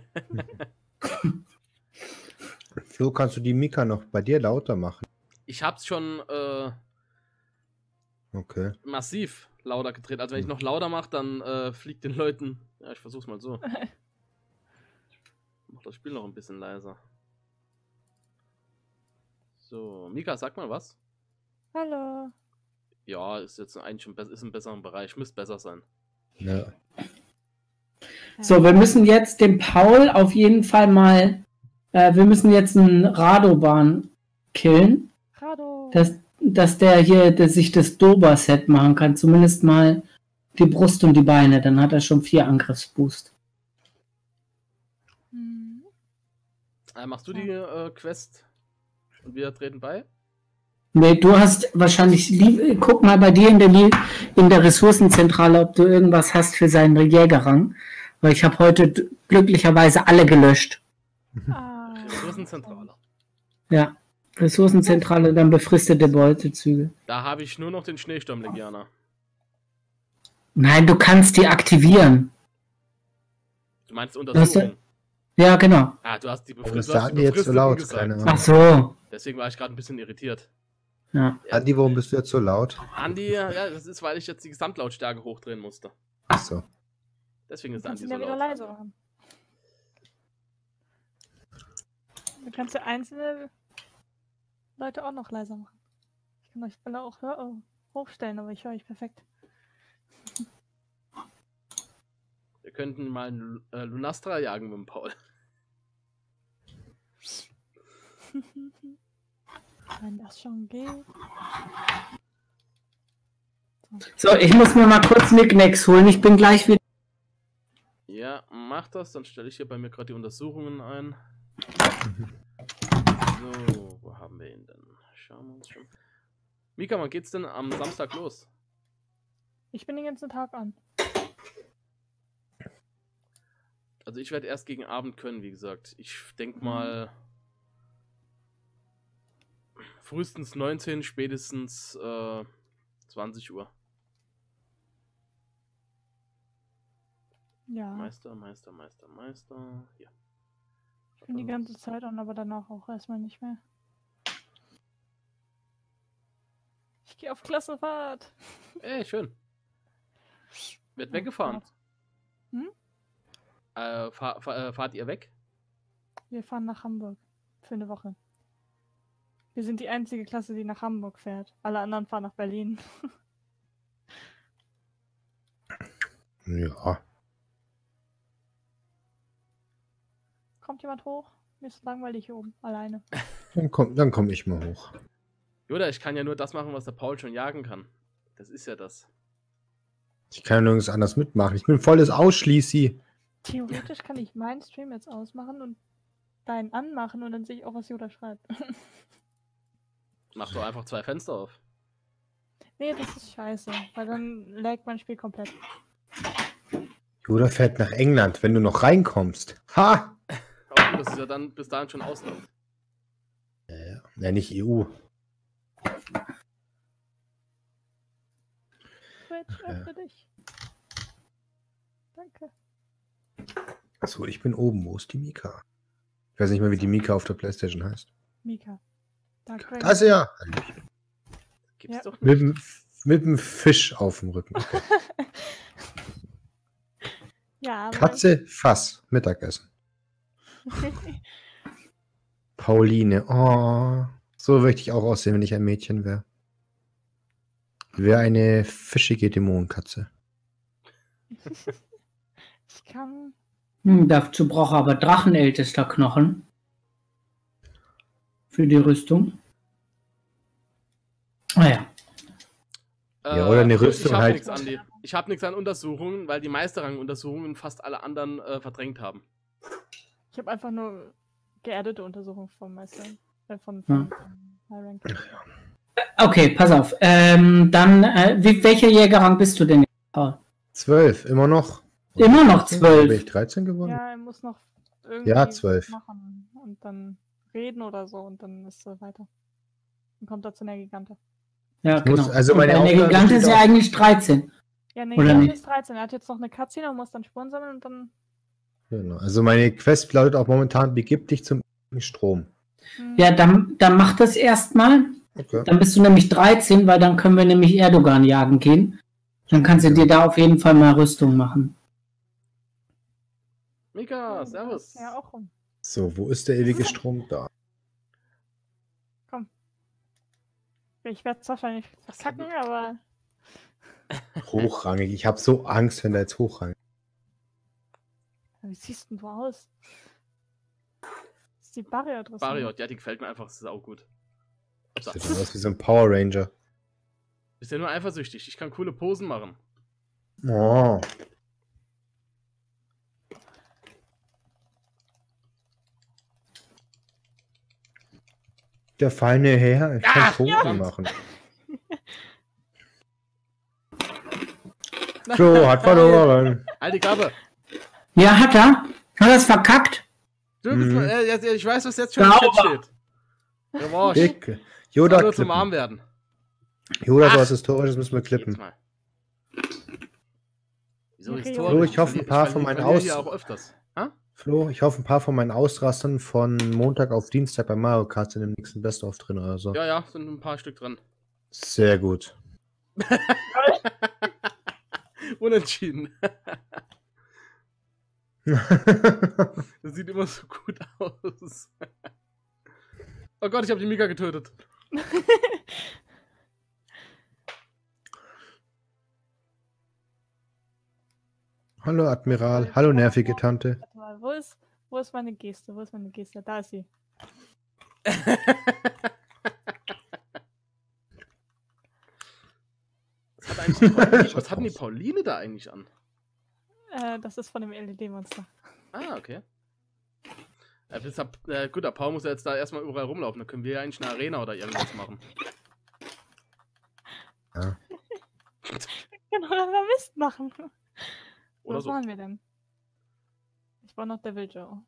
Flo, kannst du die Mika noch bei dir lauter machen? Ich habe es schon Okay. massiv lauter gedreht. Also wenn ich noch lauter mache, dann fliegt den Leuten... Ja, ich versuch's mal so. Mach das Spiel noch ein bisschen leiser. So, Mika, sag mal was. Hallo. Ja, ist jetzt eigentlich schon ist im besseren Bereich. Müsste besser sein. Ja. So, wir müssen jetzt den Paul auf jeden Fall mal... wir müssen jetzt einen Radoban killen, Rado. dass der hier sich das Dober-Set machen kann. Zumindest mal die Brust und die Beine. Dann hat er schon 4 Angriffsboost. Hm. Machst du die Quest und wir treten bei? Nee, du hast wahrscheinlich... Guck mal bei dir in der Ressourcenzentrale, ob du irgendwas hast für seinen Jägerrang. Weil ich habe heute glücklicherweise alle gelöscht. Ah. Ressourcenzentrale. Ja, Ressourcenzentrale, dann befristete Beutezüge. Da habe ich nur noch den Schneesturmlegianer. Nein, du kannst die aktivieren. Du meinst Untersuchung? Ja, genau. Ah, du hast die Warum ist der Andi jetzt so Befristeten laut? gesagt. Keine Ach Ahnung. so. Deswegen war ich gerade ein bisschen irritiert. Ja. Andi, warum bist du jetzt so laut? Andi, ja, das ist, weil ich jetzt die Gesamtlautstärke hochdrehen musste. Achso. Deswegen Du ist kannst Andi ihn so ja wieder laut. leise machen. Du kannst ja einzelne Leute auch noch leiser machen. Ich kann euch alle auch hochstellen, aber ich höre euch perfekt. Wir könnten mal einen Lunastra jagen mit dem Paul. Wenn das schon geht. So, ich muss mir mal kurz Nicknacks holen. Ich bin gleich wieder. Ja, mach das, dann stelle ich hier bei mir gerade die Untersuchungen ein. So, wo haben wir ihn denn? Schauen wir uns schon. Mika, wann geht's denn am Samstag los? Ich bin den ganzen Tag an. Also ich werde erst gegen Abend können, wie gesagt. Ich denke mal frühestens 19, spätestens 20 Uhr. Ja, Meister. Hier. ich bin die ganze Zeit an, aber danach auch erstmal nicht mehr. Ich gehe auf Klassenfahrt. Ey, schön. Wird weggefahren. Hm? Fahrt ihr weg? Wir fahren nach Hamburg für eine Woche. Wir sind die einzige Klasse, die nach Hamburg fährt. Alle anderen fahren nach Berlin. Ja. Kommt jemand hoch? Mir ist langweilig hier oben, alleine. Dann komm ich mal hoch. Joda, ich kann ja nur das machen, was der Paul schon jagen kann. Das ist ja das. Ich kann ja nirgends anders mitmachen. Ich bin volles Ausschließi. Theoretisch kann ich meinen Stream jetzt ausmachen und deinen anmachen und dann sehe ich auch, was Yoda schreibt. Mach doch einfach 2 Fenster auf. Nee, das ist scheiße, weil dann laggt mein Spiel komplett. Yoda fährt nach England, wenn du noch reinkommst. Ha! Aber das ist ja dann bis dahin schon Ausland. Ja, nicht EU. Twitch, öffne dich. Danke. Achso, ich bin oben. Wo ist die Mika? Ich weiß nicht mehr, wie die Mika auf der Playstation heißt. Mika. Dark Da ist sie ja. Gibt's Ja. doch nicht. Mit dem Fisch auf dem Rücken. Okay. Ja, aber Katze, Fass, Mittagessen. Pauline, oh. So möchte ich auch aussehen, wenn ich ein Mädchen wäre. Wäre eine fischige Dämonenkatze. Ich kann. Dazu braucht er aber drachenältester Knochen. Für die Rüstung. Naja. Ja, oder eine Rüstung ich hab halt. Nix, Andi. Ich habe nichts an Untersuchungen, weil die Meisterrang-Untersuchungen fast alle anderen verdrängt haben. Ich habe einfach nur geerdete Untersuchungen vom Meister. Von Ja. High Rank. Okay, pass auf. Dann, welcher Jägerrang bist du denn? Paul? 12, immer noch. Immer noch 12. Bin ich 13 geworden? Ja, er muss noch irgendwie Ja, 12. machen und dann reden oder so und dann ist er weiter. Dann kommt er zu einer Gigante. Ja, Ich muss- genau. also Und meine der Aufgabe Gigante steht ist ja auf- eigentlich 13. Ja, nee, Oder er nicht? ist 13. Er hat jetzt noch eine Cutscene und muss dann Spuren sammeln und dann. Genau. Also meine Quest lautet auch momentan, begib dich zum Strom. Ja, dann mach das erstmal. Okay. Dann bist du nämlich 13, weil dann können wir nämlich Erdogan jagen gehen. Dann kannst du dir da auf jeden Fall mal Rüstung machen. Mika, Ja, servus. Ja, auch rum. So, wo ist der ewige Strom? Da. Ich werde es wahrscheinlich verkacken, aber. Hochrangig. Ich habe so Angst, wenn der jetzt hochrangig. Wie siehst denn du aus? Das ist die Barrier-Adresse. Bariot, ja, die gefällt mir einfach saugut. So. Sieht aus wie so ein Power Ranger. Bist ja nur eifersüchtig. Ich kann coole Posen machen. Oh. Der feine Herr, ich kann Posen machen. Flo hat verloren. Halt die Klappe. Ja, hat er? Hat er es verkackt? Du, Mhm. ich weiß, was jetzt schon im Sauber. Chat steht. Revanche. Dick. Yoda Soll nur zum klippen. Arm werden. Yoda, Ach. so was Historisches müssen wir Jetzt klippen. mal. Wieso Okay, historisch? Flo, ich hoffe, ein paar von meinen verliere hier Aus- auch öfters. Ha? Flo, ich hoffe, ein paar von meinen Ausrastern von Montag auf Dienstag bei Mario Kart sind im nächsten Best-of drin oder so. Ja, ja, sind ein paar Stück drin. Sehr gut. Unentschieden. Das sieht immer so gut aus. Oh Gott, ich habe die Mika getötet. Hallo Admiral, hallo nervige Tante. Warte mal, wo ist meine Geste? Wo ist meine Geste? Da ist sie. Was hat denn die Pauline da eigentlich an? Das ist von dem LED-Monster. Ah, okay. Gut, der Paul muss ja jetzt da erstmal überall rumlaufen. Dann können wir ja eigentlich eine Arena oder irgendwas machen. Ja. Genau, das wir Mist machen. Oder Was so. machen wir denn? Ich war noch Devil Joe.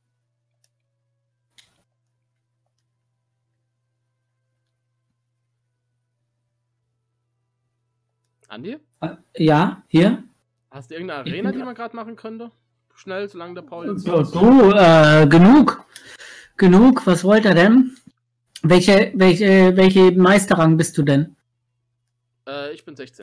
Andi? Ja, hier. Hast du irgendeine Arena, die man gerade machen könnte? Schnell, solange der Paul jetzt. Du, genug. Genug, was wollt ihr denn? Welche Meisterrang bist du denn? Ich bin 16.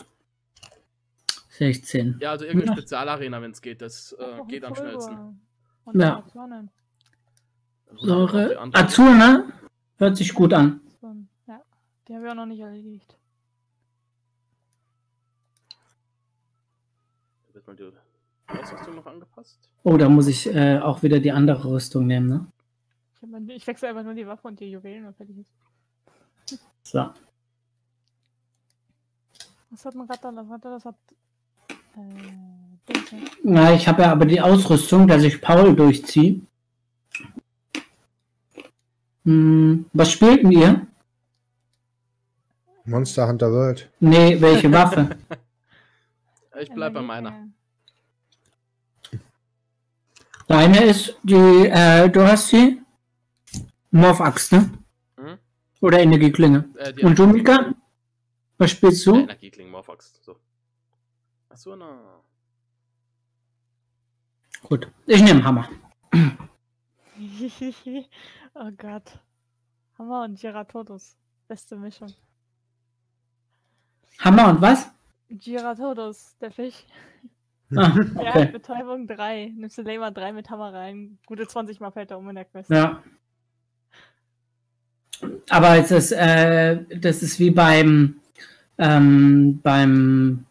16. Ja, also irgendeine Ja. Spezialarena, wenn es geht. Das geht am schnellsten. Ja. Ja. Säure. Azul, ne? Hört sich gut an. Ja, die haben wir auch noch nicht erledigt. Wird mal die Ausrüstung noch angepasst? Oh, da muss ich auch wieder die andere Rüstung nehmen, ne? Ich wechsle einfach nur die Waffe und die Juwelen und fertig ist. So. Was hat ein Ratter? Das hat. Dings, ne? Na, ich habe ja aber die Ausrüstung, dass ich Paul durchziehe. Was spielt denn ihr? Monster Hunter World. Nee, welche Waffe? Ich bleib bei meiner. Deine ist die, du hast die Morph-Axt, ne? Mhm. Oder Energieklinge. Und du, Mika? Was spielst du? Energiekling, Morphox. So. Achso, na. Gut, ich nehme Hammer. Oh Gott. Hammer und Giratodos. Beste Mischung. Hammer und was? Giratodos, der Fisch. Ah, Ja, okay. Betäubung 3. Nimmst du Lamer 3 mit Hammer rein. Gute 20 Mal fällt er um in der Quest. Ja. Aber es ist, das ist wie beim beim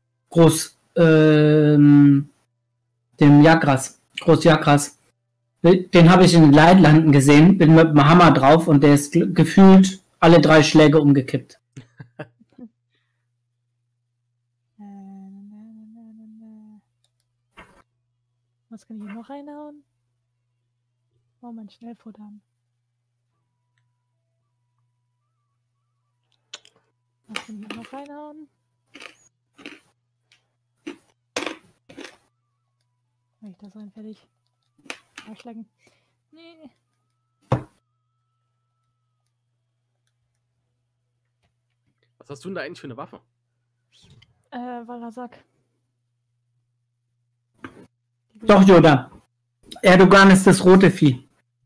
dem Jagras, Großjagras. Den habe ich in den Leitlanden gesehen, bin mit dem Hammer drauf und der ist gefühlt alle 3 Schläge umgekippt. Was kann ich hier noch reinhauen? Oh, mein Schnellfutter. Was kann ich hier noch reinhauen? Mach ich das rein, fertig. Ausschlagen. Nee. Was hast du denn da eigentlich für eine Waffe? Walasak. Doch, Yoda. Erdogan ist das rote Vieh.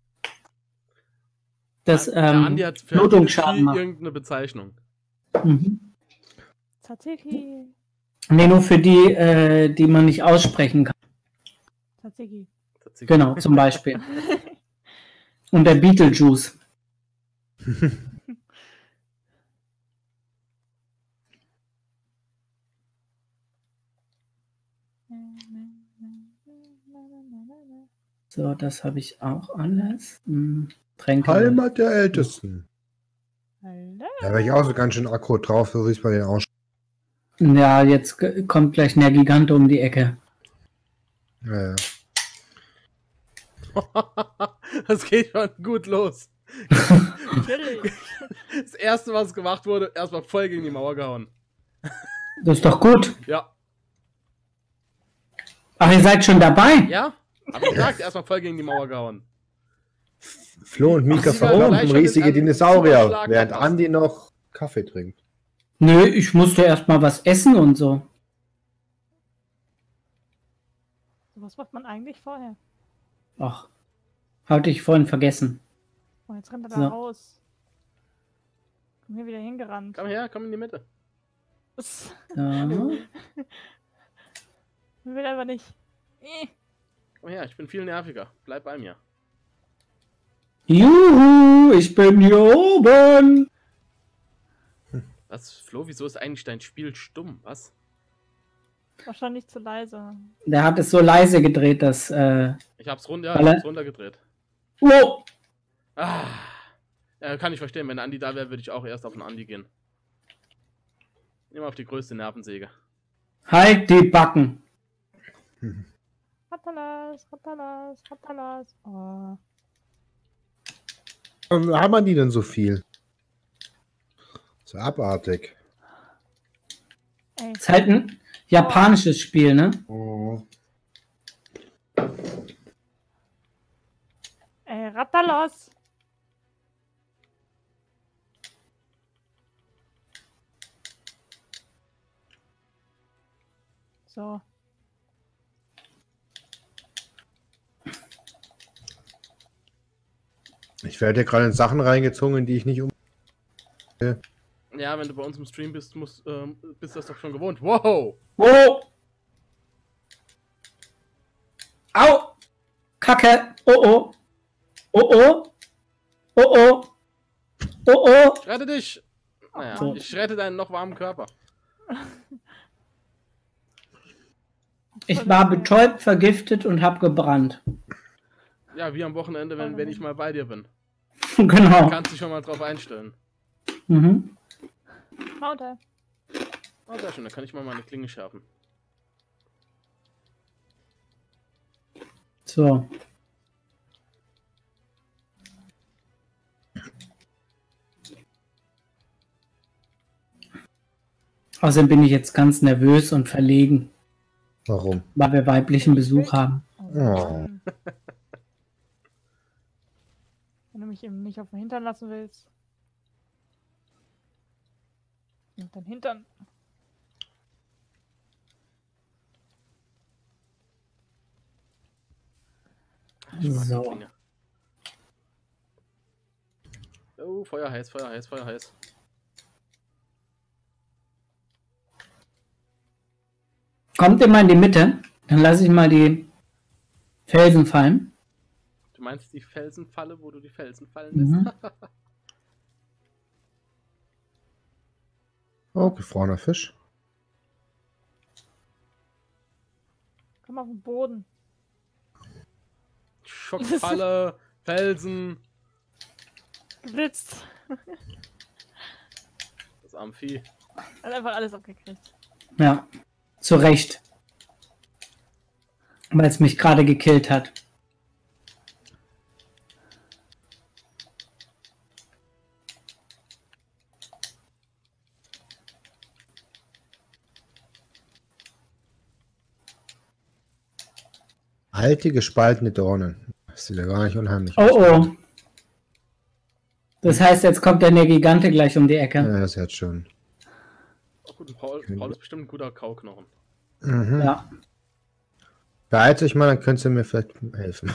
Das Der Andi hat für jedes Blutungsschaden Vieh macht. irgendeine Bezeichnung. Mhm. Tzatziki. Nee, nur für die, die man nicht aussprechen kann. Tzatziki. Genau, zum Beispiel. Und der Beetlejuice. So, das habe ich auch alles. Tränke. Heimat der Ältesten. Hallo. Da wäre ich auch so ganz schön aggro drauf, so wie es bei den ausschaut. Ja, jetzt kommt gleich der Gigant um die Ecke. Ja, ja. Das geht schon gut los. Natürlich. Das erste, was gemacht wurde, erstmal voll gegen die Mauer gehauen. Das ist doch gut. Ja. Ach, ihr seid schon dabei? Ja? Hab ich gesagt, erstmal voll gegen die Mauer gehauen. Flo und Mika Ach, sie waren verhunken gleich schon riesige in einen Dinosaurier, Superschlag während verpasst. Andi noch Kaffee trinkt. Nö, ich musste erst mal was essen und so. Was macht man eigentlich vorher? Ach, hatte ich vorhin vergessen. Oh, jetzt rennt er So. da raus. Komm hier wieder hingerannt. Komm her, komm in die Mitte. Das So. will einfach nicht. Komm her, ich bin viel nerviger. Bleib bei mir. Juhu, ich bin hier oben. Was, Flo, wieso ist eigentlich dein Spiel stumm? Was? Wahrscheinlich zu leise. Der hat es so leise gedreht, dass... Ich hab's Alle? runtergedreht. Wow. Ah. Kann ich verstehen, wenn Andi da wäre, würde ich auch erst auf den Andi gehen. Immer auf die größte Nervensäge. Halt die Backen. Rattalas, Rattalas, Rattalas. Oh. Warum haben die denn so viel? So abartig. Ey, Ist halt ein japanisches Spiel, ne? Oh. ey, Rattalas. So. Ich werde gerade in Sachen reingezogen, in die ich nicht um. Ja, wenn du bei uns im Stream bist, bist du das doch schon gewohnt. Wow! Wow. Au. Kacke. Oh oh. Oh oh. Oh oh. Oh oh. Rette dich! Naja, So. ich rette deinen noch warmen Körper. Ich war betäubt, vergiftet und hab gebrannt. Ja, wie am Wochenende, wenn ich mal bei dir bin. Genau. Kannst dich schon mal drauf einstellen. Mhm. Mounter. Oh, sehr schön, dann kann ich mal meine Klinge schärfen. So. Außerdem bin ich jetzt ganz nervös und verlegen, Warum? weil wir weiblichen Besuch haben. Oh. Wenn du mich eben nicht auf den Hintern lassen willst. Und dein Hintern. Ich mag So. die Klinge. Oh, Feuer heiß, Feuer heiß, Feuer heiß. Kommt immer in die Mitte, dann lasse ich mal die Felsen fallen. Du meinst die Felsenfalle, wo du die Felsen fallen lässt? Mhm. Oh, gefrorener Fisch. Komm auf den Boden. Schockfalle, Felsen, Geblitzt. das Amphi. Hat einfach alles abgekriegt. Ja, zu Recht. Weil es mich gerade gekillt hat. Alte, gespaltene Dornen. Das sieht ja gar nicht unheimlich Oh aus. oh. Das heißt, jetzt kommt der Negigante gleich um die Ecke. Ja, das ist jetzt schon. Oh, gut, Paul ist bestimmt ein guter Kauknochen. Mhm. Ja. Beeilt euch mal, dann könnt ihr mir vielleicht helfen.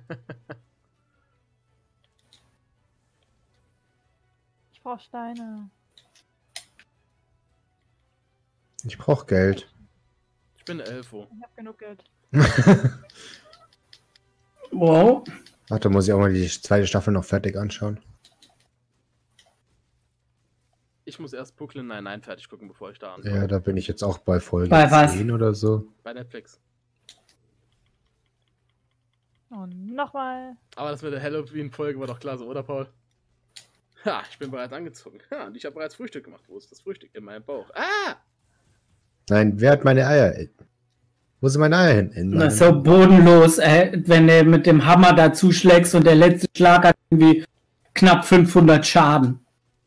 Ich brauche Steine. Ich brauche Geld. Ich bin Elfo. Ich habe genug Geld. Wow. Warte, muss ich auch mal die zweite Staffel noch fertig anschauen. Ich muss erst Brooklyn Nine-Nine fertig gucken, bevor ich da anfange. Ja, da bin ich jetzt auch bei Folge Bei was? 10 oder so. Bei Netflix. Und nochmal. Aber das mit der Halloween-Folge war doch klasse, oder Paul? Ha, ich bin bereits angezogen. Ja, und ich habe bereits Frühstück gemacht. Wo ist das Frühstück? In meinem Bauch. Ah! Nein, wer hat meine Eier? Wo sind meine Eier hin? In Das ist meinem- so bodenlos, wenn du mit dem Hammer da zuschlägst und der letzte Schlag hat irgendwie knapp 500 Schaden.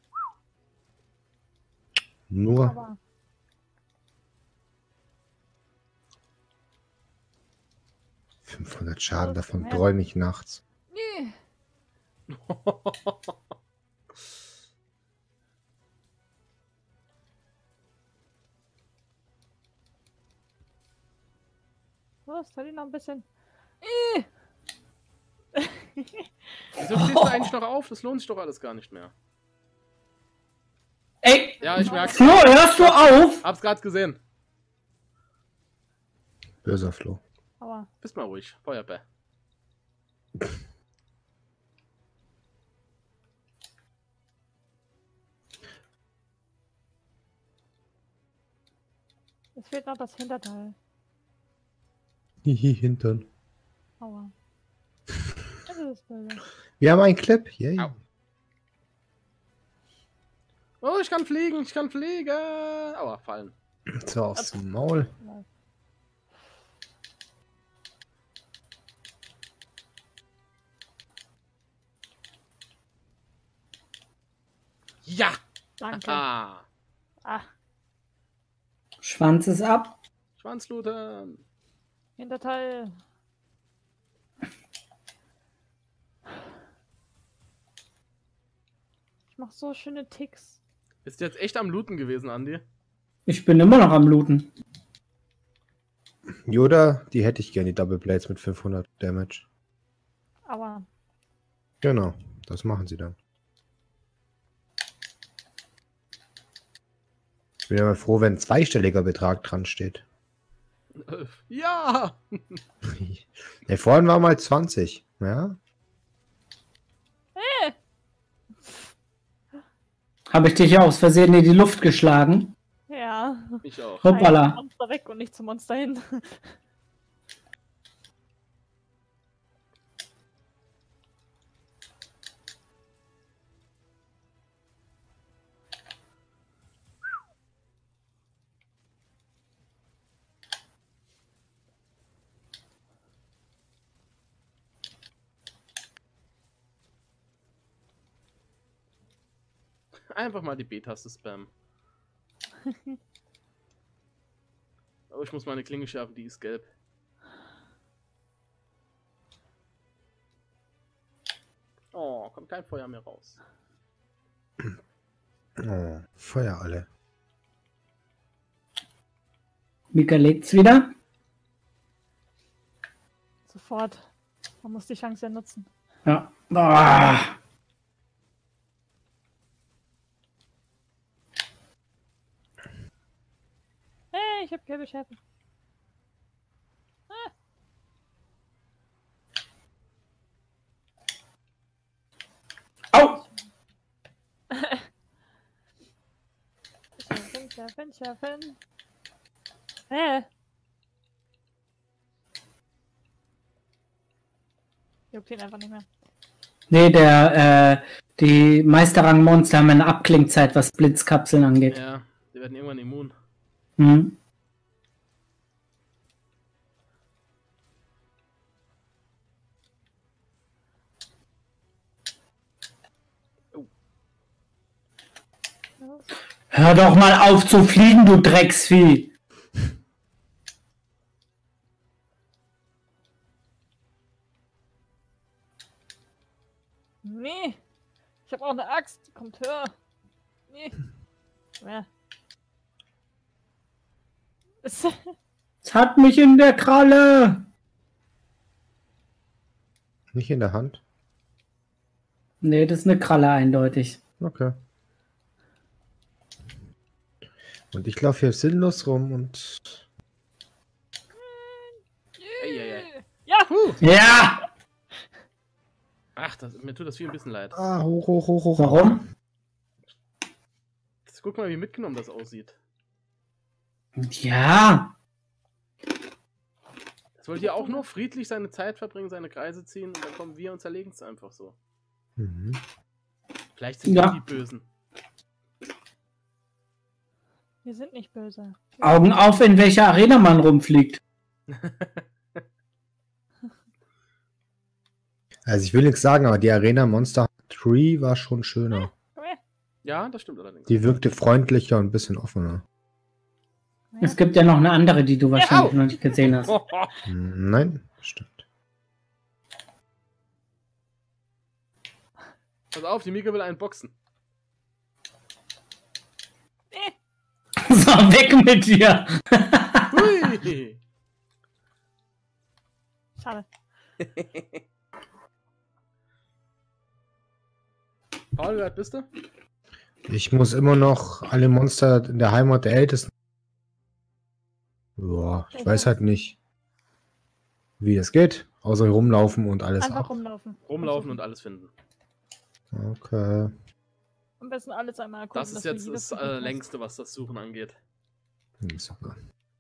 Nur Aber 500 Schaden, davon träume ich nachts. nee. Was? Hat ihn noch ein bisschen. Wieso stehst du eigentlich noch auf? Das lohnt sich doch alles gar nicht mehr. Ey, Ja, ich merk's. Flo, hörst du auf? Hab's gerade gesehen. Böser Flo. Aber Bist mal ruhig. Feuerbär. es fehlt noch das Hinterteil. Hihi, Hintern. Aua. Das ist böse. Wir haben einen Clip. Yay. Au. Oh, ich kann fliegen, ich kann fliegen. Aua, fallen. So aufs Maul. Ja! Danke. Ah! Ah, Schwanz ist ab. Schwanzluten. Hinterteil. Ich mach so schöne Ticks. Bist du jetzt echt am Looten gewesen, Andi? Ich bin immer noch am Looten. Yoda, die hätte ich gerne, die Double Blades mit 500 Damage. Aber Genau, das machen sie dann. Ich bin ja mal froh, wenn ein zweistelliger Betrag dran steht. Ja! Der vorhin war mal 20, ja? Habe ich dich aus Versehen in die Luft geschlagen? ja. Ich auch. Ein Hoppala. Monster weg und nicht zum Monster hin. Einfach mal die B-Taste spammen. Oh, ich muss meine Klinge schärfen, die ist gelb. Oh, kommt kein Feuer mehr raus. Oh, Feuer alle. Mika legt's wieder. Sofort. Man muss die Chance ja nutzen. Ja. Ah. Hey, ich hab gelbe Schärfe. Au! So, Schärfen. Juckt ihn einfach nicht mehr. Nee, die Meisterrang-Monster haben eine Abklingzeit, was Blitzkapseln angeht. Ja, die werden irgendwann immun. Hm. Hör doch mal auf zu fliegen, du Drecksvieh! Nee. Ich habe auch eine Axt. Kommt höher. Nee. Ja. Es hat mich in der Kralle! Nicht in der Hand? Nee, das ist eine Kralle eindeutig. Okay. Und ich laufe hier sinnlos rum und... Eieiei. Ja! Ja! Ach, mir tut das viel ein bisschen leid. Ah, hoch. Warum? Guck mal, wie mitgenommen das aussieht. Ja! Das wollte ja auch nur friedlich seine Zeit verbringen, seine Kreise ziehen und dann kommen wir und zerlegen es einfach so. Mhm. Vielleicht sind Ja. wir die Bösen. Wir sind nicht böse. Augen auf, in welcher Arena man rumfliegt. Also ich will nichts sagen, aber die Arena Monster 3 war schon schöner. Komm her. Ja, das stimmt allerdings. Die wirkte freundlicher und ein bisschen offener. Komm her. Es gibt ja noch eine andere, die du wahrscheinlich au! noch nicht gesehen hast. Nein, stimmt. Pass auf, die Mika will einen boxen. So, weg mit dir! Hui! Schade. Paul, wie alt bist du? Ich muss immer noch alle Monster in der Heimat der Ältesten. Boah, ich weiß halt nicht, wie das geht. Außer rumlaufen und alles Einfach ab. rumlaufen. Rumlaufen und alles finden. Okay. Am besten alles einmal erkunden. Das ist dass du jetzt jedes das Gebiet hast. längste, was das Suchen angeht. Super.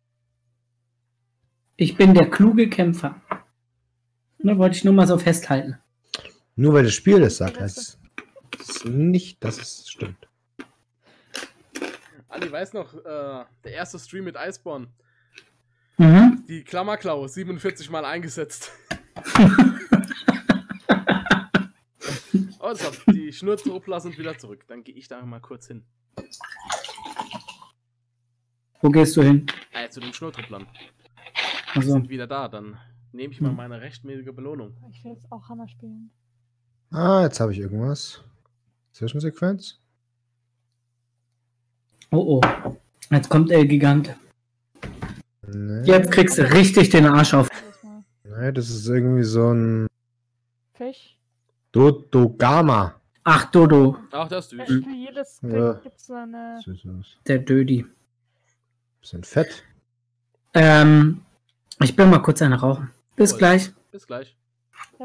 Ich bin der kluge Kämpfer. Ne, wollte ich nur mal so festhalten. Nur weil das Spiel das sagt, heißt es nicht, dass es stimmt. Ali weiß noch, der erste Stream mit Iceborne. Mhm. Die Klammerklaue 47 Mal eingesetzt. Oh, das hat die Schnur zurücklassen und wieder zurück. Dann gehe ich da mal kurz hin. Wo gehst du hin? Zu den Schnurtrupplern. Die Also, sind wieder da. Dann nehme ich mal meine rechtmäßige Belohnung. Ich will jetzt auch Hammer spielen. Ah, jetzt habe ich irgendwas. Zwischensequenz? oh. Jetzt kommt El Gigant. Nee. Jetzt kriegst du richtig den Arsch auf. Jedes Mal. Nee, das ist irgendwie so ein Fisch. Dodogama. Ach, Dodo, Ach, das ist Für süß. jedes Ja. gibt es eine. Süß aus. der Dödi. Bisschen fett. Ich bin mal kurz eine rauchen. Bis Jawohl. gleich. Bis gleich. Yep.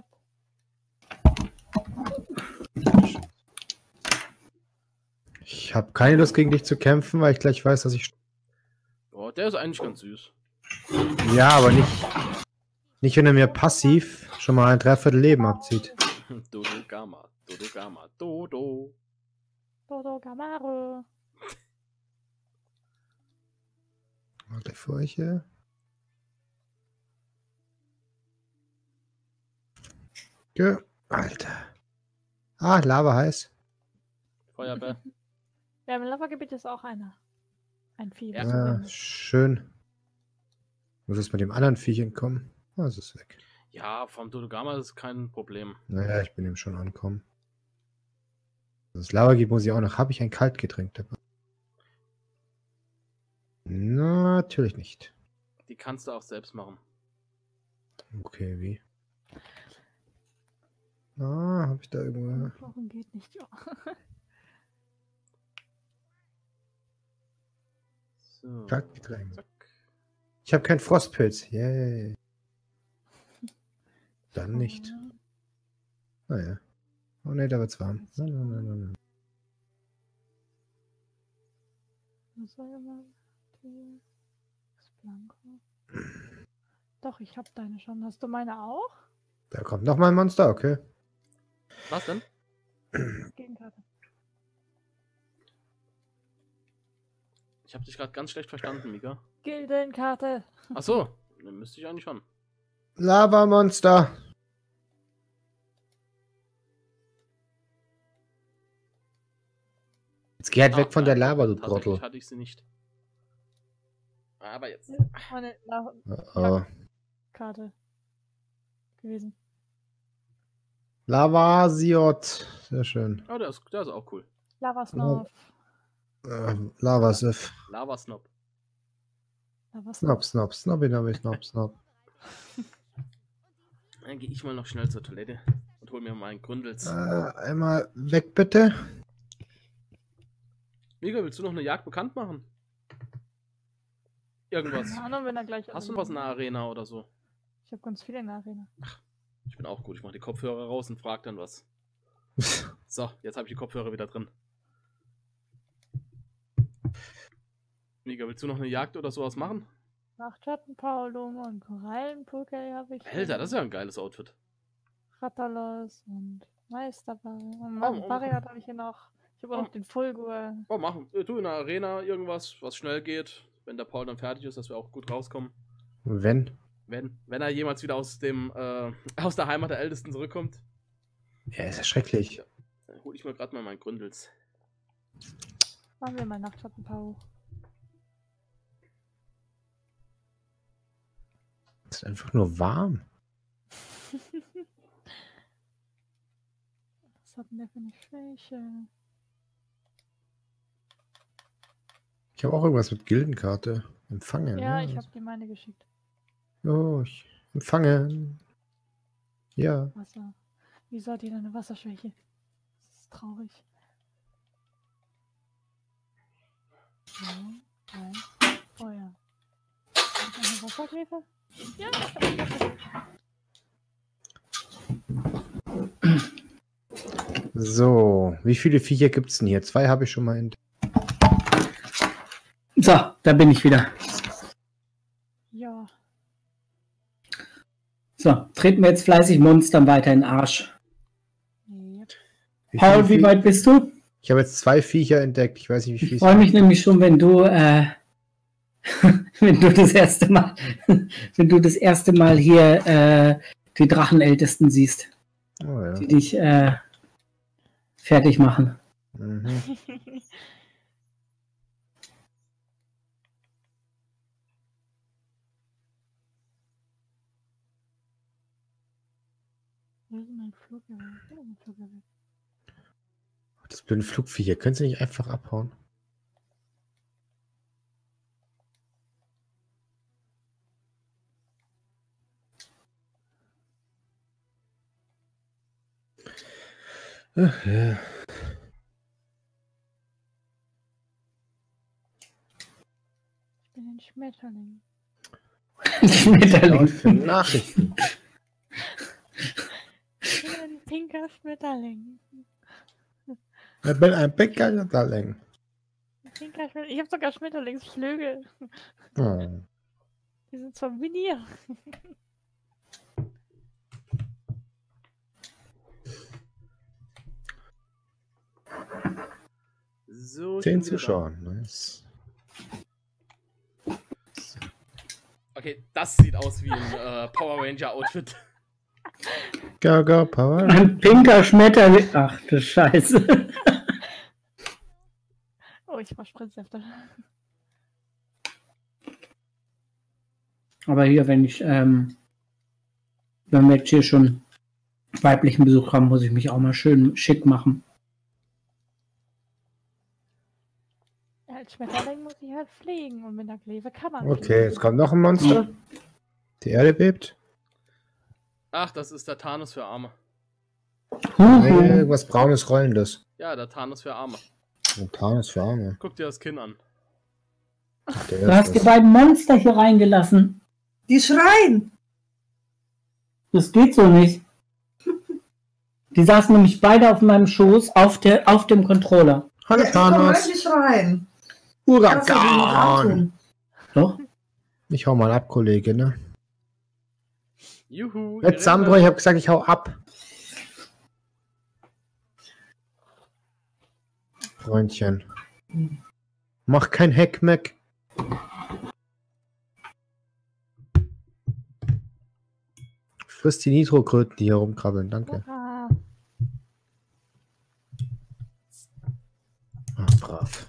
Ich habe keine Lust gegen dich zu kämpfen, weil ich gleich weiß, dass ich... Oh, der ist eigentlich ganz süß. Ja, aber nicht wenn er mir passiv schon mal ein Dreiviertel Leben abzieht. Dodo Gama. Dodo Gama. Dodo. Dodo Gamaro. Warte für euch hier. Alter. Ah, Lava heiß. Feuerbär. Ja, im Lavagebiet ist auch einer. Ein Vieh. Ja. das Ja, so wenig. schön. Muss jetzt mit dem anderen Viech entkommen. Ah, es ist weg. Ja, vom Dodo Gama ist kein Problem. Naja, ich bin ihm schon angekommen. Das Lava gibt muss ich auch noch. Habe ich ein Kaltgetränk dabei? Natürlich nicht. Die kannst du auch selbst machen. Okay, wie? Ah, habe ich da irgendwo... Warum geht nicht? Ja. So. Kaltgetränk. Zack. Ich habe keinen Frostpilz. Yay. Dann nicht. Naja. Oh ne, da wird's warm. Nein. Was soll ich mal? Das Blanco. Doch, ich hab deine schon. Hast du meine auch? Da kommt noch mal ein Monster, okay. Was denn? Gegenkarte. Ich habe dich gerade ganz schlecht verstanden, Mika. Gildenkarte. Ach so, dann müsste ich eigentlich schon. Lava-Monster. Jetzt geh halt weg von der Lava, du Tatsächlich Trottel. hatte ich sie nicht. Aber jetzt. Meine Oh. Karte gewesen. Lavasiot. Sehr schön. Oh, der ist auch cool. Lavasnob. Lavasif. Lavasnob. Snop, snop, snobby, nobby, snop, snop. Dann gehe ich mal noch schnell zur Toilette und hol mir meinen Gründels. Einmal weg, bitte. Mika, willst du noch eine Jagd bekannt machen? Irgendwas. Keine Ahnung, wenn er gleich. Hast du noch was in der Arena oder so? Ich habe ganz viele in der Arena. Ich bin auch gut. Ich mache die Kopfhörer raus und frag dann was. So, jetzt habe ich die Kopfhörer wieder drin. Mika, willst du noch eine Jagd oder sowas machen? Nachtschattenpaulung und Korallenpulke habe ich. Alter, das ist ja ein geiles Outfit. Rattalos und Meisterball. Und Oh. Barriat habe ich hier noch. Ich habe auch noch den Fulgur. Oh, machen. Du in der Arena irgendwas, was schnell geht. Wenn der Paul dann fertig ist, dass wir auch gut rauskommen. Wenn? Wenn er jemals wieder aus der Heimat der Ältesten zurückkommt. Ja, ist ja schrecklich. Dann hol ich mir gerade mal meinen Gründels. Machen wir mal Nachtschattenpaulung. Es ist einfach nur warm. Was hat denn der für eine Schwäche? Ich habe auch irgendwas mit Gildenkarte. Empfangen. Ja, ich habe dir meine geschickt. Oh, empfangen. Ja. Wasser. Wieso hat die denn eine Wasserschwäche? Das ist traurig. So, Feuer. Ist das eine Wasserkäfer? Ja, das ist eine Wasserkäfer. So, wie viele Viecher gibt es denn hier? 2 habe ich schon mal entdeckt. So, da bin ich wieder. Ja. So, treten wir jetzt fleißig Monstern weiter in den Arsch. Nee. Paul, wie weit bist du? Ich habe jetzt 2 Viecher entdeckt. Ich weiß nicht, wie Ich viel. freue mich nämlich schon, wenn du, wenn du das erste Mal hier die Drachenältesten siehst, Oh, ja. die dich fertig machen. Mhm. Wo ist mein Fluggerät? Oh, mein Fluggerät. Das blöde Flugviecher. Können Sie nicht einfach abhauen? Ach, ja. Ich bin ein Schmetterling. Schmetterling. Für Nachrichten. Ich bin ein pinker Schmetterling. Ich bin ein Bäckerling. Ein pinker Schmetterling. Ich habe sogar Schmetterlingsflügel. Oh. Die sind zwar mini. So, 10 ich bin wieder Zuschauer. Nice. da. Okay, das sieht aus wie ein Power Ranger Outfit. Go, go, Power. Ein pinker Schmetterling. Ach du Scheiße. Oh, ich war Sprintsäfte. Aber hier, wenn wir jetzt hier schon weiblichen Besuch haben, muss ich mich auch mal schön schick machen. Als Schmetterling muss ich halt fliegen und mit der Kleve kann man Okay, fliegen. jetzt kommt noch ein Monster. Die Erde bebt. Ach, das ist der Thanos für Arme. Irgendwas braunes Rollendes. Ja, der Thanos für Arme. Ein Tarnus für Arme. Guck dir das Kinn an. Du hast die beiden Monster hier reingelassen. Die schreien. Das geht so nicht. Die saßen nämlich beide auf meinem Schoß auf dem Controller. Hallo Jetzt komm, Thanos. die schreien. Huragan! Doch? Ich hau mal ab, Kollege, ne? Juhu. Jetzt Sambro, ich hab gesagt, ich hau ab. Freundchen. Mach kein Heckmeck. Frisst die Nitrokröten, die hier rumkrabbeln, danke. Hurra. Ah, brav.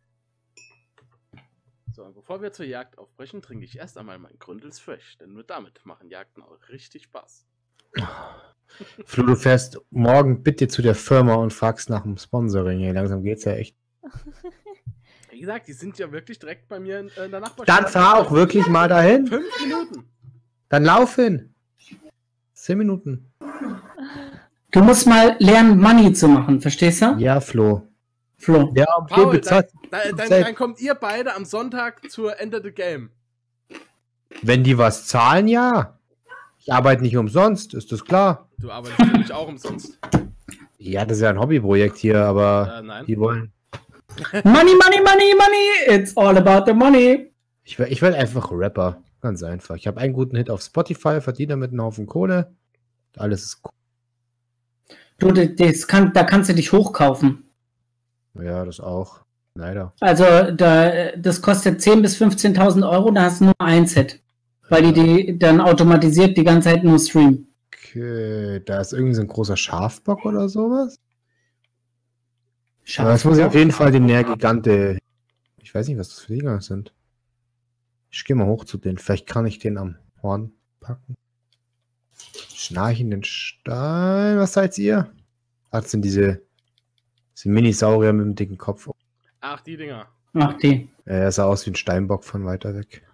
So, bevor wir zur Jagd aufbrechen, trinke ich erst einmal mein Gründels Fresh, denn nur damit machen Jagden auch richtig Spaß. Flo, du fährst morgen bitte zu der Firma und fragst nach dem Sponsoring. Hey, langsam geht's ja echt. Wie gesagt, die sind ja wirklich direkt bei mir in der Nachbarschaft. Dann fahr auch wirklich mal dahin. 5 Minuten. Dann lauf hin. 10 Minuten. Du musst mal lernen, Money zu machen, verstehst du? Ja, Flo. Flo. Ja, Paul, bezahlt. dann kommt ihr beide am Sonntag zur End of the Game. Wenn die was zahlen, ja. Ich arbeite nicht umsonst, ist das klar. Du arbeitest nämlich auch umsonst. Ja, das ist ja ein Hobbyprojekt hier, aber Nein. die wollen. Money, money, money, money. It's all about the money. Ich will einfach Rapper. Ganz einfach. Ich habe einen guten Hit auf Spotify, verdiene damit einen Haufen Kohle. Alles ist cool. Du, da kannst du dich hochkaufen. Ja, das auch. Leider. Also, das kostet 10.000 bis 15.000 Euro, da hast du nur ein Set. Weil die dann automatisiert die ganze Zeit nur streamen. Okay, da ist irgendwie so ein großer Schafbock oder sowas. Schade. Aber jetzt muss ich auf jeden Fall den Nährgigante. Ich weiß nicht, was das für Dinger sind. Ich gehe mal hoch zu denen. Vielleicht kann ich den am Horn packen. Schnarchenden Stein. Was seid ihr? Ach, das sind diese Minisaurier mit dem dicken Kopf. Ach, die Dinger. Ach, die. Er sah aus wie ein Steinbock von weiter weg.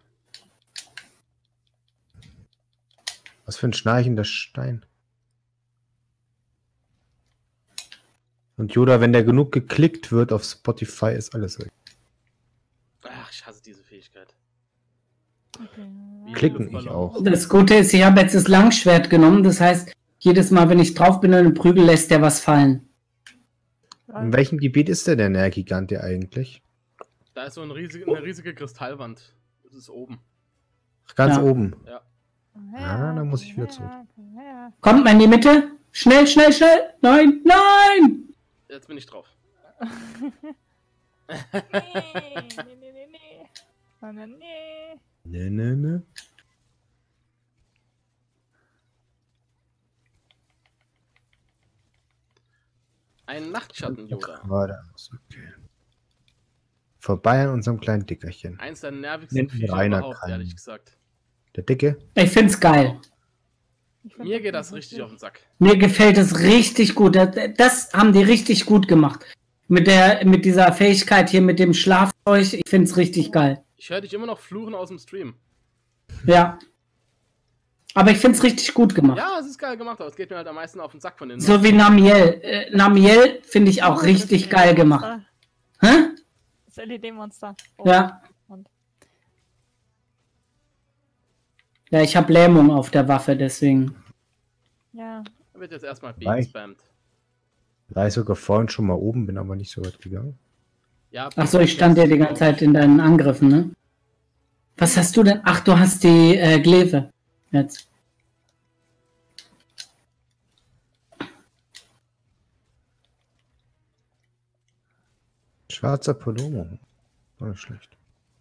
Was für ein schnarchender Stein. Und Yoda, wenn der genug geklickt wird auf Spotify, ist alles weg. Ach, ich hasse diese Fähigkeit. Okay. Wie Klicken Luftballon. ich auch. Das Gute ist, ich habe jetzt das Langschwert genommen. Das heißt, jedes Mal, wenn ich drauf bin und einen Prügel, lässt der was fallen. In welchem Gebiet ist der Nährgigante eigentlich? Da ist so eine riesige Kristallwand. Das ist oben. Ach, ganz Ja. oben. Ja. Ah, dann muss ich wieder zurück. Kommt mal in die Mitte. Schnell, schnell, schnell. Nein, nein. Jetzt bin ich drauf. Nee. Ne. Ein Nachtschatten, Yoda. Geradeaus, okay. Vorbei an unserem kleinen Dickerchen. Eins der nervigsten Nennt Viecher Rainer überhaupt, keinen. ehrlich gesagt. Der Dicke? Ich find's geil. Mir geht das richtig auf den Sack. Mir gefällt es richtig gut. Das haben die richtig gut gemacht. Mit dieser Fähigkeit hier mit dem Schlafzeug. Ich find's richtig geil. Ich höre dich immer noch fluchen aus dem Stream. Ja. Aber ich find's richtig gut gemacht. Ja, es ist geil gemacht, aber es geht mir halt am meisten auf den Sack von den. So wie Namiel. Namiel finde ich auch richtig geil gemacht. Hä? Das LED-Monster. Oh. Ja. Und Ja, ich habe Lähmung auf der Waffe, deswegen. ja. Da wird jetzt erstmal B Nein. gespammt. War ich sogar vorhin schon mal oben, bin aber nicht so weit gegangen. Ja, Achso, ich stand ja die ganze Zeit in deinen Angriffen, ne? Was hast du denn? Ach, du hast die Glaive. Jetzt. Schwarzer Polomo. War nicht schlecht.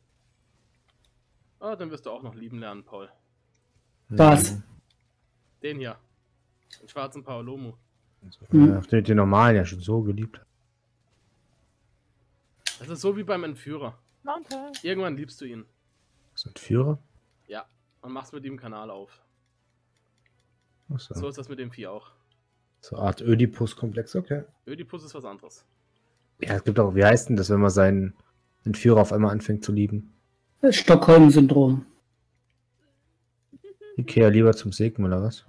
Oh, dann wirst du auch noch lieben lernen, Paul. Was? Den hier. Den schwarzen Paolomo. Ja, den normalen ja schon so geliebt. Das ist so wie beim Entführer. Mountain. Irgendwann liebst du ihn. So ein Führer? Ja. Und machst mit ihm einen Kanal auf. Achso. So ist das mit dem Vieh auch. So eine Art Ödipus-Komplex, okay. Ödipus ist was anderes. Ja, es gibt auch, wie heißt denn das, wenn man seinen Entführer auf einmal anfängt zu lieben? Stockholm-Syndrom. Ikea lieber zum Segnen, oder was?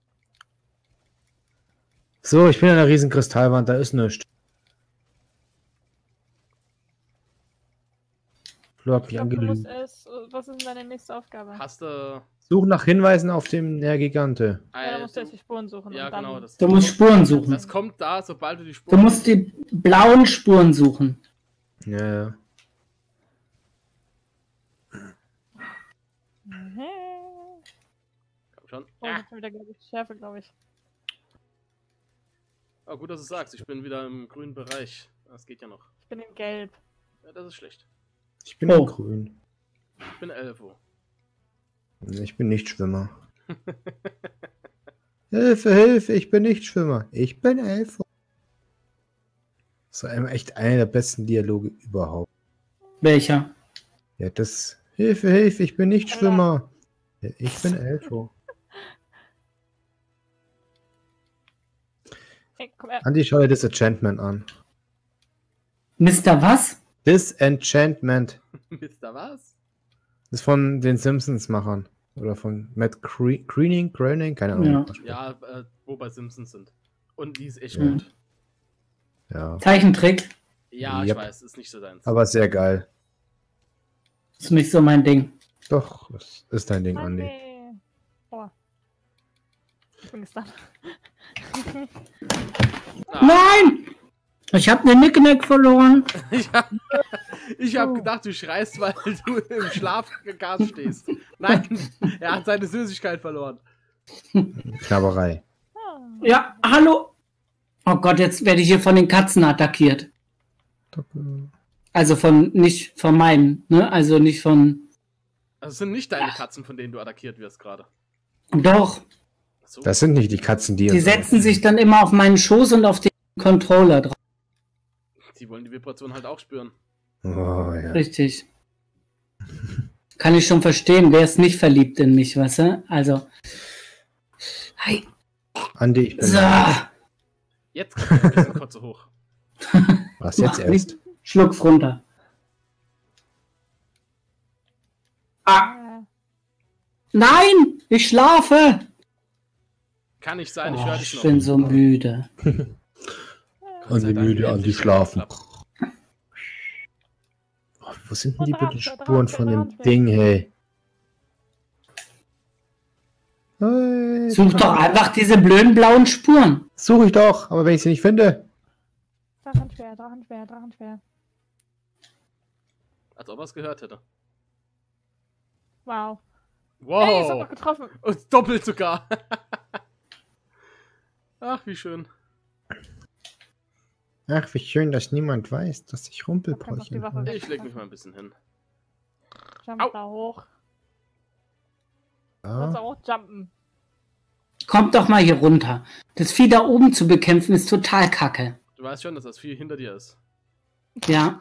So, ich bin an der riesen Kristallwand, da ist nichts. Flo hat mich Ich glaub, du musst angelügt. was ist denn deine nächste Aufgabe? Hast du. Such nach Hinweisen auf dem Nährgigante. Ja, da musst du erst die Spuren suchen. Ja, und dann genau. Das, Du musst Spuren suchen. das kommt da, sobald du die Du Spuren. musst die blauen Spuren suchen. Ja, ja. Komm schon. Oh, ich hab schon wieder gelbe Schärfe, glaube ich. Ah, gut, dass du sagst. Ich bin wieder im grünen Bereich. Das geht ja noch. Ich bin in Gelb. Ja, das ist schlecht. Ich bin in grün. Ich bin Elfo. Ich bin nicht Schwimmer. Hilfe, Hilfe, ich bin nicht Schwimmer. Ich bin Elfo. Das ist echt einer der besten Dialoge überhaupt. Welcher? Ja, das... Hilfe, Hilfe, ich bin nicht Schwimmer. Ja, ich bin Elfo. Hey, komm her. Andi, schau dir Disenchantment an. Mr. Was? Disenchantment. Mister was? Das ist von den Simpsons-Machern. Oder von Matt Groening, keine Ahnung. Ja, wo bei Simpsons sind. Und die ist echt Mhm. gut. Ja. Zeichentrick? Ja, ich Yep. weiß, ist nicht so deins. Aber sehr geil. Ist nicht so mein Ding. Doch, das ist dein Ding, Mann, Andi. nee. Oh. Ich bin gestanden. Nein! Ich habe eine Nicknack verloren. Ich hab gedacht, du schreist, weil du im Schlafgas stehst. Nein, er hat seine Süßigkeit verloren. Knabberei. Ja, hallo. Oh Gott, jetzt werde ich hier von den Katzen attackiert. Also nicht von meinen, ne? Also nicht von... Also es sind nicht deine Katzen, von denen du attackiert wirst gerade. Doch, So. Das sind nicht die Katzen, die die uns setzen sich dann immer auf meinen Schoß und auf den Controller drauf. Die wollen die Vibration halt auch spüren. Oh, ja. Richtig. Kann ich schon verstehen, wer ist nicht verliebt in mich, weißt du? Also... Hi. Andi, ich bin... So. Jetzt kommt ein bisschen Kotze hoch. Was jetzt erst? Schluck's runter. Ah, nein! Ich schlafe! Kann nicht sein, ich Oh, höre dich ich noch. bin so müde. Gott sei Dank, endlich schlafen. geklappt. Oh, wo sind denn die Und dran, blöden dran, Spuren dran, von dran, dem dran. Ding, hey? Hey, Such doch einfach diese blöden blauen Spuren. Suche ich doch, aber wenn ich sie nicht finde. Drachenschwer, Drachenschwer, Drachenschwer. Als ob er es gehört hätte. Wow. Hey, ich hab Wow! doch getroffen. Und doppelt sogar. Ach, wie schön. Ach, wie schön, dass niemand weiß, dass ich Ich hab keinen Bock, die Rumpelbräuchchen Waffe habe. weg. Ich leg mich mal ein bisschen hin. Jump Au. da hoch. Du kannst Ja. auch jumpen. Kommt doch mal hier runter. Das Vieh da oben zu bekämpfen ist total kacke. Du weißt schon, dass das viel hinter dir ist. Ja.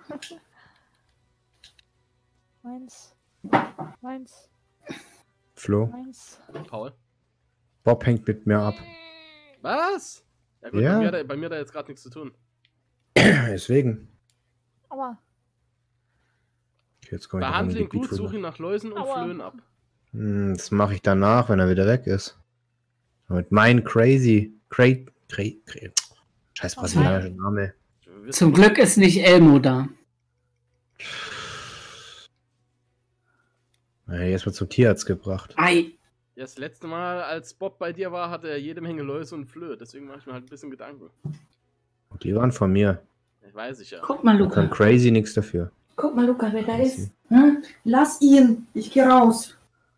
Meins. Meins. Flo, Meins. Paul. Bob hängt mit mir ab. Was? Ja gut, Ja. bei mir hat da jetzt gerade nichts zu tun. Deswegen. Aua. Okay, jetzt komme ich noch Behandle in ihn gut, Gebiet, wo suche ihn nach Läusen und Aua. Flöhen ab. Das mache ich danach, wenn er wieder weg ist. Mit mein Scheiß brasilianischer Name. Du wirst- Zum Glück ist nicht Elmo da. Jetzt wird zum Tierarzt gebracht. Ei. Ja, das letzte Mal, als Bob bei dir war, hatte er jede Menge Läuse und Flöhe. Deswegen mache ich mir halt ein bisschen Gedanken. Und die waren von mir. Das weiß ich ja. Guck mal, Da kann Luca. Crazy nichts dafür. Guck mal, Luca, wer da ist. Hm? Lass ihn. Ich geh raus.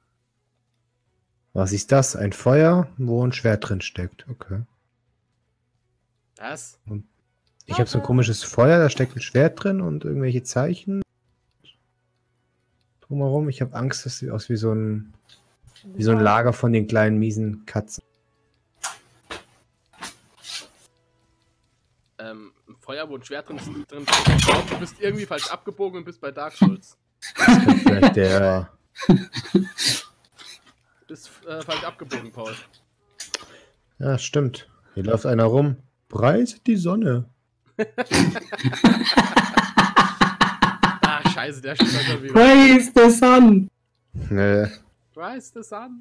Was ist das? Ein Feuer, wo ein Schwert drin steckt. Okay. Was? Ich habe so ein komisches Feuer, da steckt ein Schwert drin und irgendwelche Zeichen. Drumherum. Ich habe Angst, das sieht aus wie so ein Lager von den kleinen miesen Katzen. Ein Feuer, wo ein Schwert drin steht. Ich glaub, du bist irgendwie falsch abgebogen und bist bei Dark Souls. Das könnte vielleicht der. Du bist falsch abgebogen, Paul. Ja, stimmt. Hier läuft einer rum. Preiset die Sonne. Ah, scheiße, der steht schon wieder. Praise the sun. Rise the sun.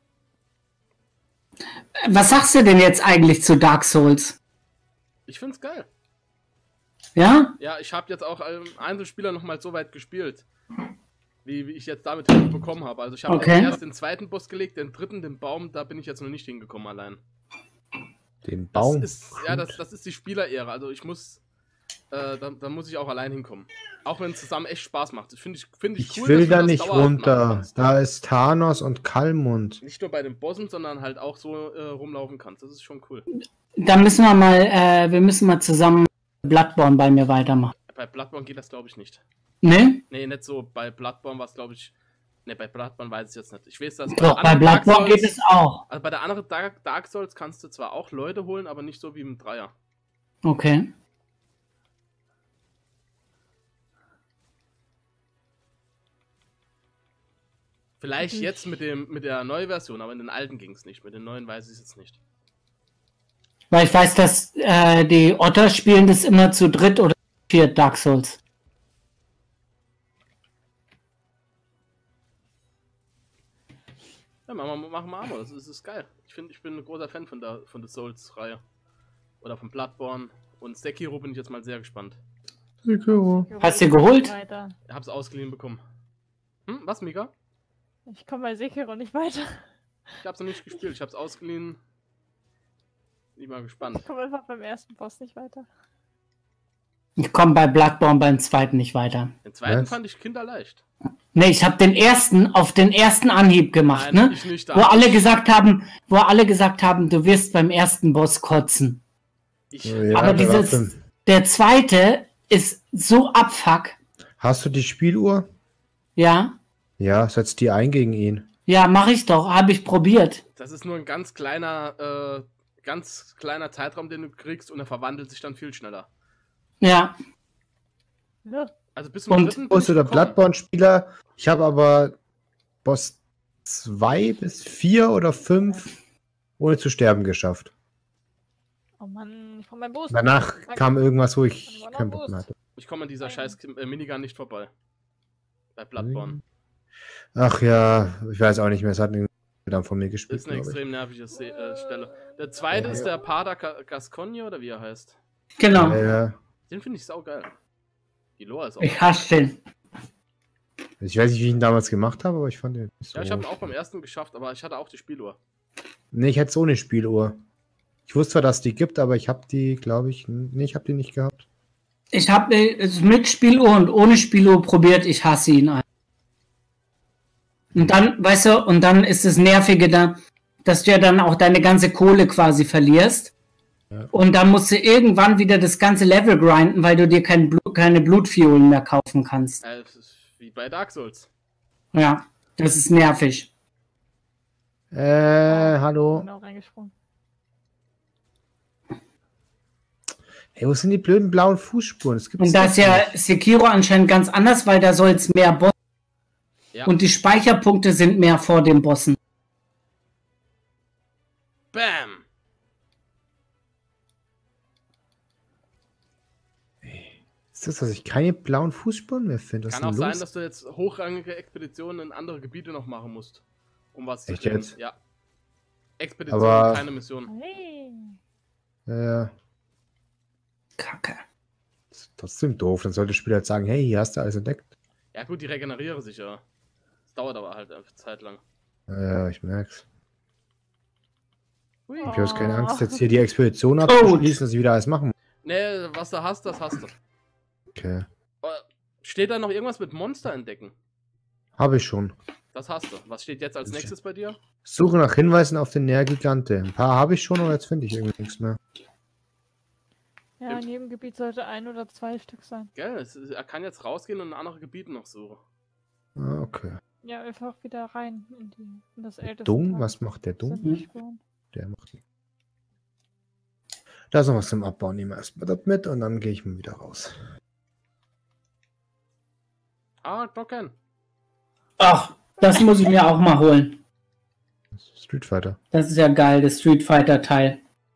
Was sagst du denn jetzt eigentlich zu Dark Souls? Ich find's geil. Ja? Ja, ich habe jetzt auch Einzelspieler noch mal so weit gespielt, wie ich jetzt damit Hilfe bekommen habe. Also ich habe Okay. erst den zweiten Boss gelegt, den dritten, den Baum, da bin ich jetzt noch nicht hingekommen allein. Den Das Baum. ist, ja, das ist die Spielerära. Also ich muss dann muss ich auch allein hinkommen. Auch wenn es zusammen echt Spaß macht. Das finde ich Ich cool, will dass du da das nicht dauerhaft machen runter. kannst. Da ist Thanos und Kalmund. Nicht nur bei den Bossen, sondern halt auch so rumlaufen kannst. Das ist schon cool. Da müssen wir mal zusammen Bloodborne bei mir weitermachen. Bei Bloodborne geht das, glaube ich, nicht. Ne? Nee, nicht so. Bei Bloodborne war es, glaube ich. Ne, bei Bloodborne weiß ich jetzt nicht. Ich weiß, dass Doch, bei anderen Dark Bloodborne Souls- geht es auch. Also bei der anderen Dark Souls kannst du zwar auch Leute holen, aber nicht so wie im Dreier. Okay. Vielleicht jetzt mit der neuen Version, aber in den alten ging es nicht. Mit den neuen weiß ich es jetzt nicht. Weil ich weiß, dass die Otter spielen das immer zu dritt oder viert Dark Souls. Ja, machen wir mal. Das ist geil. Ich bin ein großer Fan von der Souls-Reihe. Oder von Bloodborne. Und Sekiro bin ich jetzt mal sehr gespannt. Hast du geholt? Weiter. Ich hab's ausgeliehen bekommen. Was, Mika? Ich komme bei Sekiro nicht weiter. Ich hab's noch nicht gespielt. Ich hab's ausgeliehen. Bin mal gespannt. Ich komme einfach beim ersten Boss nicht weiter. Ich komme bei Bloodborne beim zweiten nicht weiter. Den zweiten Was? fand ich kinderleicht. Ne, ich habe den ersten auf den ersten Anhieb gemacht, Nein, ne? ich nicht. Wo alle gesagt haben, du wirst beim ersten Boss kotzen. Ja, Aber der war fünf. der zweite ist so abfuck. Hast du die Spieluhr? Ja, Ja, setz die ein gegen ihn. ja, mache ich doch, habe ich probiert. Das ist nur ein ganz kleiner Zeitraum, den du kriegst und er verwandelt sich dann viel schneller. Ja, Ja. Also bis zum Und- dritten bin Boss ich oder gekommen. Bloodborne-Spieler. Ich habe aber Boss 2 bis 4 oder 5 ohne zu sterben geschafft. Oh Mann, ich brauche meinen Boost. Danach kam irgendwas, wo ich Wann war keinen noch Bock mehr hatte. Ich komme an dieser scheiß Minigun nicht vorbei. Bei Bloodborne. Ach ja, ich weiß auch nicht mehr. Es hat dann von mir Das gespielt. ist eine glaub ich. extrem nervige Stelle. Der zweite ist der Pater Gascogne oder wie er heißt. genau. Ja. Den finde ich saugeil. Die Lore ist auch. Ich hasse den. Ich weiß nicht, wie ich ihn damals gemacht habe, aber ich fand den nicht so. Ja, ich habe ihn auch beim ersten geschafft, aber ich hatte auch die Spieluhr. Nee, ich hätte es ohne Spieluhr. Ich wusste zwar, dass die gibt, aber ich habe die, glaube ich, nee, ich habe die nicht gehabt. Ich habe es mit Spieluhr und ohne Spieluhr probiert, ich hasse ihn. Und dann, weißt du, und dann ist das Nervige da, dass du ja dann auch deine ganze Kohle quasi verlierst. Ja. Und dann musst du irgendwann wieder das ganze Level grinden, weil du dir keine Blutfiolen mehr kaufen kannst. Das ist wie bei Dark Souls. Ja, das ist nervig. Hallo. Genau reingesprungen. Hey, wo sind die blöden blauen Fußspuren? Das gibt's Und da ist doch ja nicht. Sekiro anscheinend ganz anders, weil da soll es mehr Boss Ja. und die Speicherpunkte sind mehr vor den Bossen. Bam! Ist das, dass ich keine blauen Fußspuren mehr finde? Was Kann ist auch denn sein, los? dass du jetzt hochrangige Expeditionen in andere Gebiete noch machen musst. Um was zu Echt kriegen. jetzt? Ja. Expedition, Aber- keine Mission. Hey. Ja, Kacke. ist trotzdem doof. Dann sollte das Spiel halt sagen, hey, hier hast du alles entdeckt. Ja gut, die regenerieren sich ja. Das dauert aber halt eine Zeit lang. Ja, ich merk's. Hui. Ich habe jetzt keine Angst, Oh. jetzt hier die Expedition abzuschließen, dass ich wieder alles machen muss. Nee, was du hast, das hast du. Okay. Steht da noch irgendwas mit Monster entdecken? Habe ich schon. Das hast du. Was steht jetzt als Ich- nächstes bei dir? Suche nach Hinweisen auf den Nährgigante. Ein paar habe ich schon, aber jetzt finde ich irgendwie nichts mehr. Ja, in jedem Gebiet sollte 1 oder 2 Stück sein. Gell, er kann jetzt rausgehen und in andere Gebiete noch suchen. Ah, okay. Ja, einfach wieder rein in das älteste. Dumm? Tal. Was macht der Das sind dumm? die Spuren. Der macht nicht. Da ist noch was zum Abbauen. Nehmen wir erstmal das mit und dann gehe ich mal wieder raus. Ah, Docken. Ach, das muss ich mir auch mal holen. Street Fighter. Das ist ja geil, das Street Fighter Teil.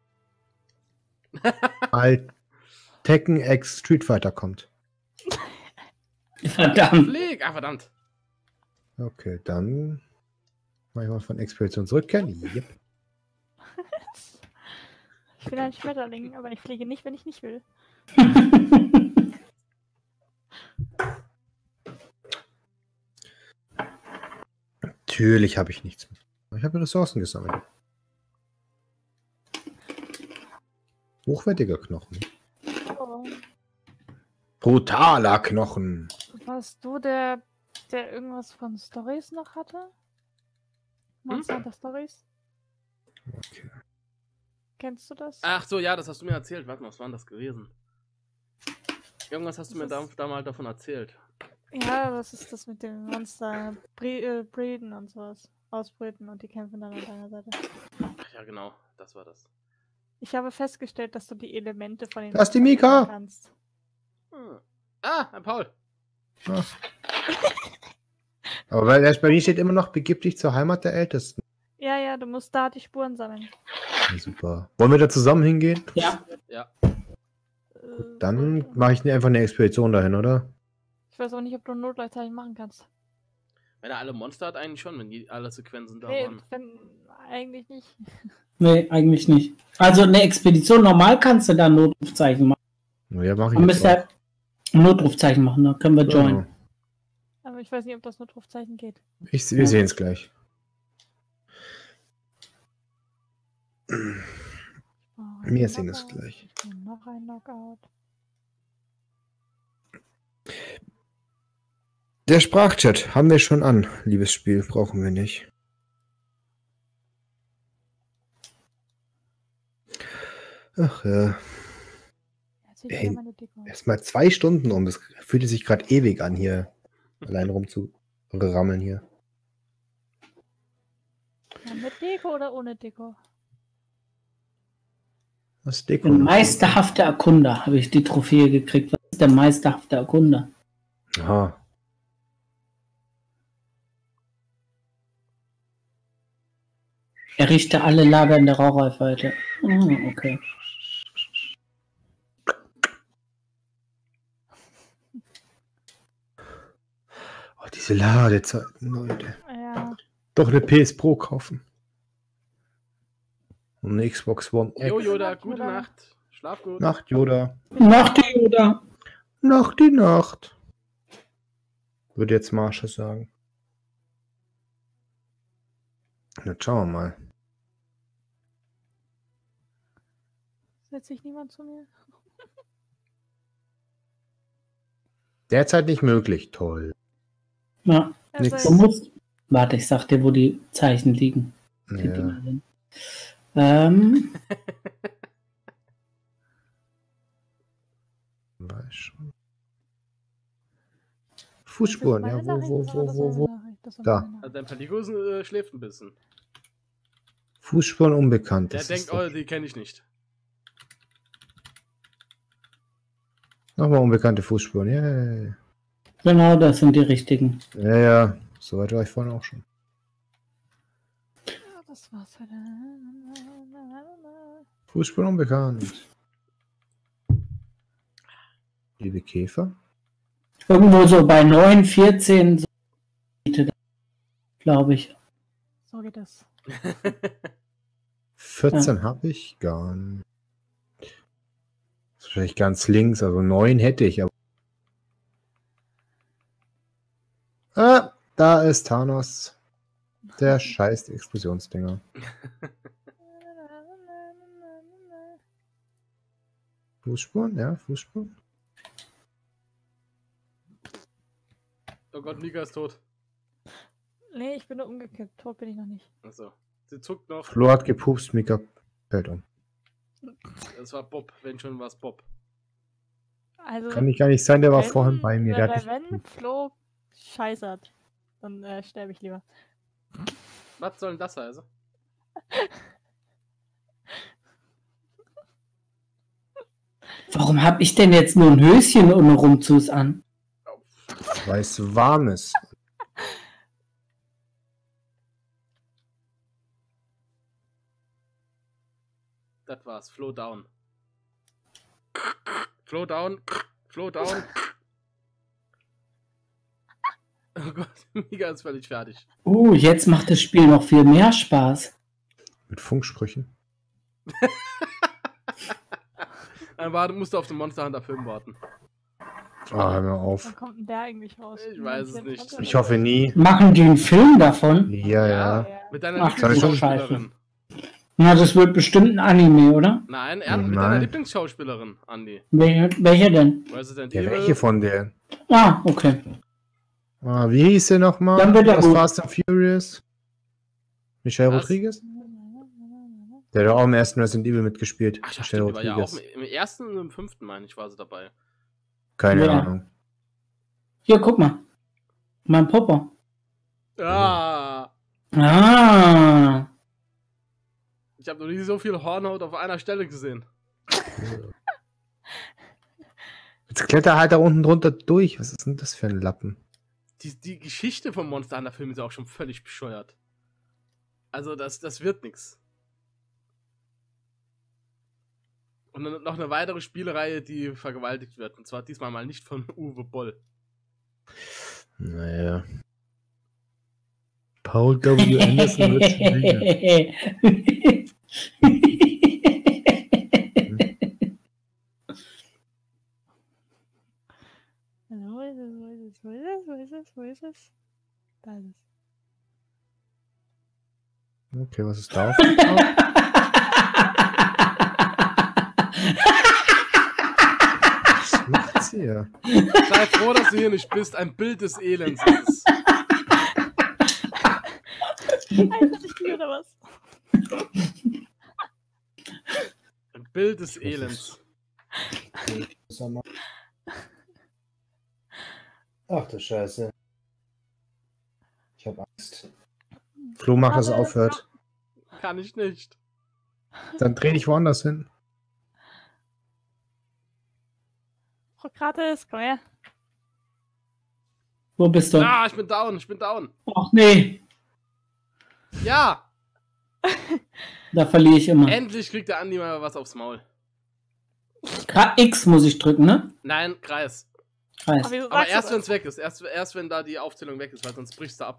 Alt Tekken X Street Fighter kommt. Verdammt. Flieg! Ah, verdammt. Okay, dann mache ich mal von Expedition zurückkehren. Yep. Ich bin ein Schmetterling, aber ich fliege nicht, wenn ich nicht will. Natürlich habe ich nichts mehr. Ich habe Ressourcen gesammelt. Hochwertiger Knochen. Oh. Brutaler Knochen. Warst du der irgendwas von Stories noch hatte? Monster Hunter Stories? Okay. Kennst du das? Ach so, ja, das hast du mir erzählt. Warte mal, was war denn das gewesen? Irgendwas hast du mir Das da mal davon erzählt. Ja, das ist das mit dem Monster breeden und sowas. Ausbrüten und die kämpfen dann an deiner Seite. Ach ja, genau, das war das. Ich habe festgestellt, dass du die Elemente von den Da ist die Monstern Mika! ändern kannst. Ein Paul. Ah. Aber bei mir steht immer noch, begib dich zur Heimat der Ältesten. Ja, du musst da die Spuren sammeln. Ja, super. Wollen wir da zusammen hingehen? Ja. Ja. Dann mache ich einfach eine Expedition dahin, oder? Ich weiß auch nicht, ob du ein Notleitzeichen machen kannst. Wenn er alle Monster hat, eigentlich schon, wenn die alle Sequenzen da Nee, waren. eigentlich nicht. Nee, eigentlich nicht. Also eine Expedition normal kannst du da ein Notrufzeichen machen. Ja, mache ich Man müsste jetzt halt ein Notrufzeichen machen, dann können wir auch. joinen. Genau. Aber ich weiß nicht, ob das Notrufzeichen geht. Wir sehen es gleich. Wir sehen es gleich. Noch ein Knockout. Der Sprachchat haben wir schon an, liebes Spiel, brauchen wir nicht. Ach ja. Ey, erstmal 2 Stunden um. Das fühlte sich gerade ewig an, hier allein rumzurammeln hier. Ja, mit Deko oder ohne Deko? Was Der Deko? meisterhafte Erkunder habe ich die Trophäe gekriegt. Was ist der meisterhafte Erkunder? Aha. Errichte alle Lager in der Rauchreichweite. Oh, okay. Oh, diese Ladezeiten, Leute. Ja. Doch eine PS Pro kaufen. Und eine Xbox One X. Jo, Yoda, Nacht, gute Yoda. Nacht. Schlaf gut. Nacht, Yoda. Nacht, oder? Nacht die Nacht. Würde jetzt Marsha sagen. Jetzt schauen wir mal. Setzt sich niemand zu mir? Derzeit nicht möglich. Toll. Ja. Nix. Du musst. Warte, ich sag dir, wo die Zeichen liegen. Die Ja. Dinger sind. Weiß schon. Fußspuren, ja. Wo? Da. Also dein Paligo schläft ein bisschen. Fußspuren unbekannt. Der Das denkt, ist doch- oh, die kenne ich nicht. Nochmal unbekannte Fußspuren. Yeah. Genau, das sind die richtigen. Ja. Soweit war ich vorhin auch schon. Ja, das war's heute. Fußspuren unbekannt. Liebe Käfer. Irgendwo so bei 9, 14, so glaube ich. So geht das. 14 habe ich gar nicht. Das ist wahrscheinlich ganz links, also 9 hätte ich, aber. Ah, da ist Thanos. Der scheiß Explosionsdinger. Fußspuren, ja, Fußspuren. Oh Gott, Mika ist tot. Nee, ich bin nur umgekippt. Tot bin ich noch nicht. Achso. Sie zuckt noch. Flo hat gepupst, Mika fällt um. Das war Bob, wenn schon was Bob. Also, Kann nicht gar nicht sein, der war wenn- vorhin bei mir. Der hat nicht Wenn gepupst. Flo scheißert, dann sterbe ich lieber. Was soll denn das heißen? Warum habe ich denn jetzt nur ein Höschen ohne Rumzus an? Weil es warm ist. Das war's. Flow down. Flow down. Flow down. Oh Gott, Mika ist völlig fertig. Jetzt macht das Spiel noch viel mehr Spaß. Mit Funksprüchen. Dann musst du auf den Monster Hunter Film warten. Ah, hör mal auf. Wann kommt denn der eigentlich raus? Ich weiß es nicht. Ich hoffe nie. Machen die einen Film davon? Ja. Mit deiner Ach, das ist schon Lieblingsschauspielerin. Na, das wird bestimmt ein Anime, oder? Nein, er mit deiner Lieblingsschauspielerin, Andi. Welcher denn? Resident Ja, Evil. welche von denen? Ah, okay. Ah, wie hieß der nochmal? Dann wird er aus gut. Fast and Furious? Michelle Was? Rodriguez? Der hat auch im ersten Resident Evil mitgespielt. Ach, Michelle die war ja auch Rodriguez. im ersten und im fünften, meine ich, war sie dabei. Keine Ja. Ahnung. Hier, guck mal. Mein Popper. Ah, Ah. ich habe noch nie so viel Hornhaut auf einer Stelle gesehen. Jetzt kletter halt da unten drunter durch. Was ist denn das für ein Lappen? Die Geschichte vom Monster Hunter Film ist auch schon völlig bescheuert. Also das wird nix. Und dann noch eine weitere Spielereihe, die vergewaltigt wird. Und zwar diesmal mal nicht von Uwe Boll. Naja. Paul W. Anderson wird schon wieder. Wo ist es? Wo ist es? Wo ist es? Wo ist es? Da ist es. Okay, was ist da? Was macht sie hier? Sei froh, dass du hier nicht bist. Ein Bild des Elends ist es. Alter, ich spiele oder was? Ein Bild des Elends. Ach du Scheiße. Ich hab Angst. Flo, mach, dass es aufhört. Kann ich nicht. Dann dreh dich woanders hin. Prokrates, komm her. Wo bist du? Ah, ich bin down, ich bin down. Ach nee, Ja, da verliere ich immer. endlich kriegt der Andi mal was aufs Maul. X muss ich drücken, ne? Nein, Kreis. Kreis. Aber, wieso Aber sagst du erst das? wenn es weg ist. Erst wenn da die Aufzählung weg ist, weil sonst brichst du ab.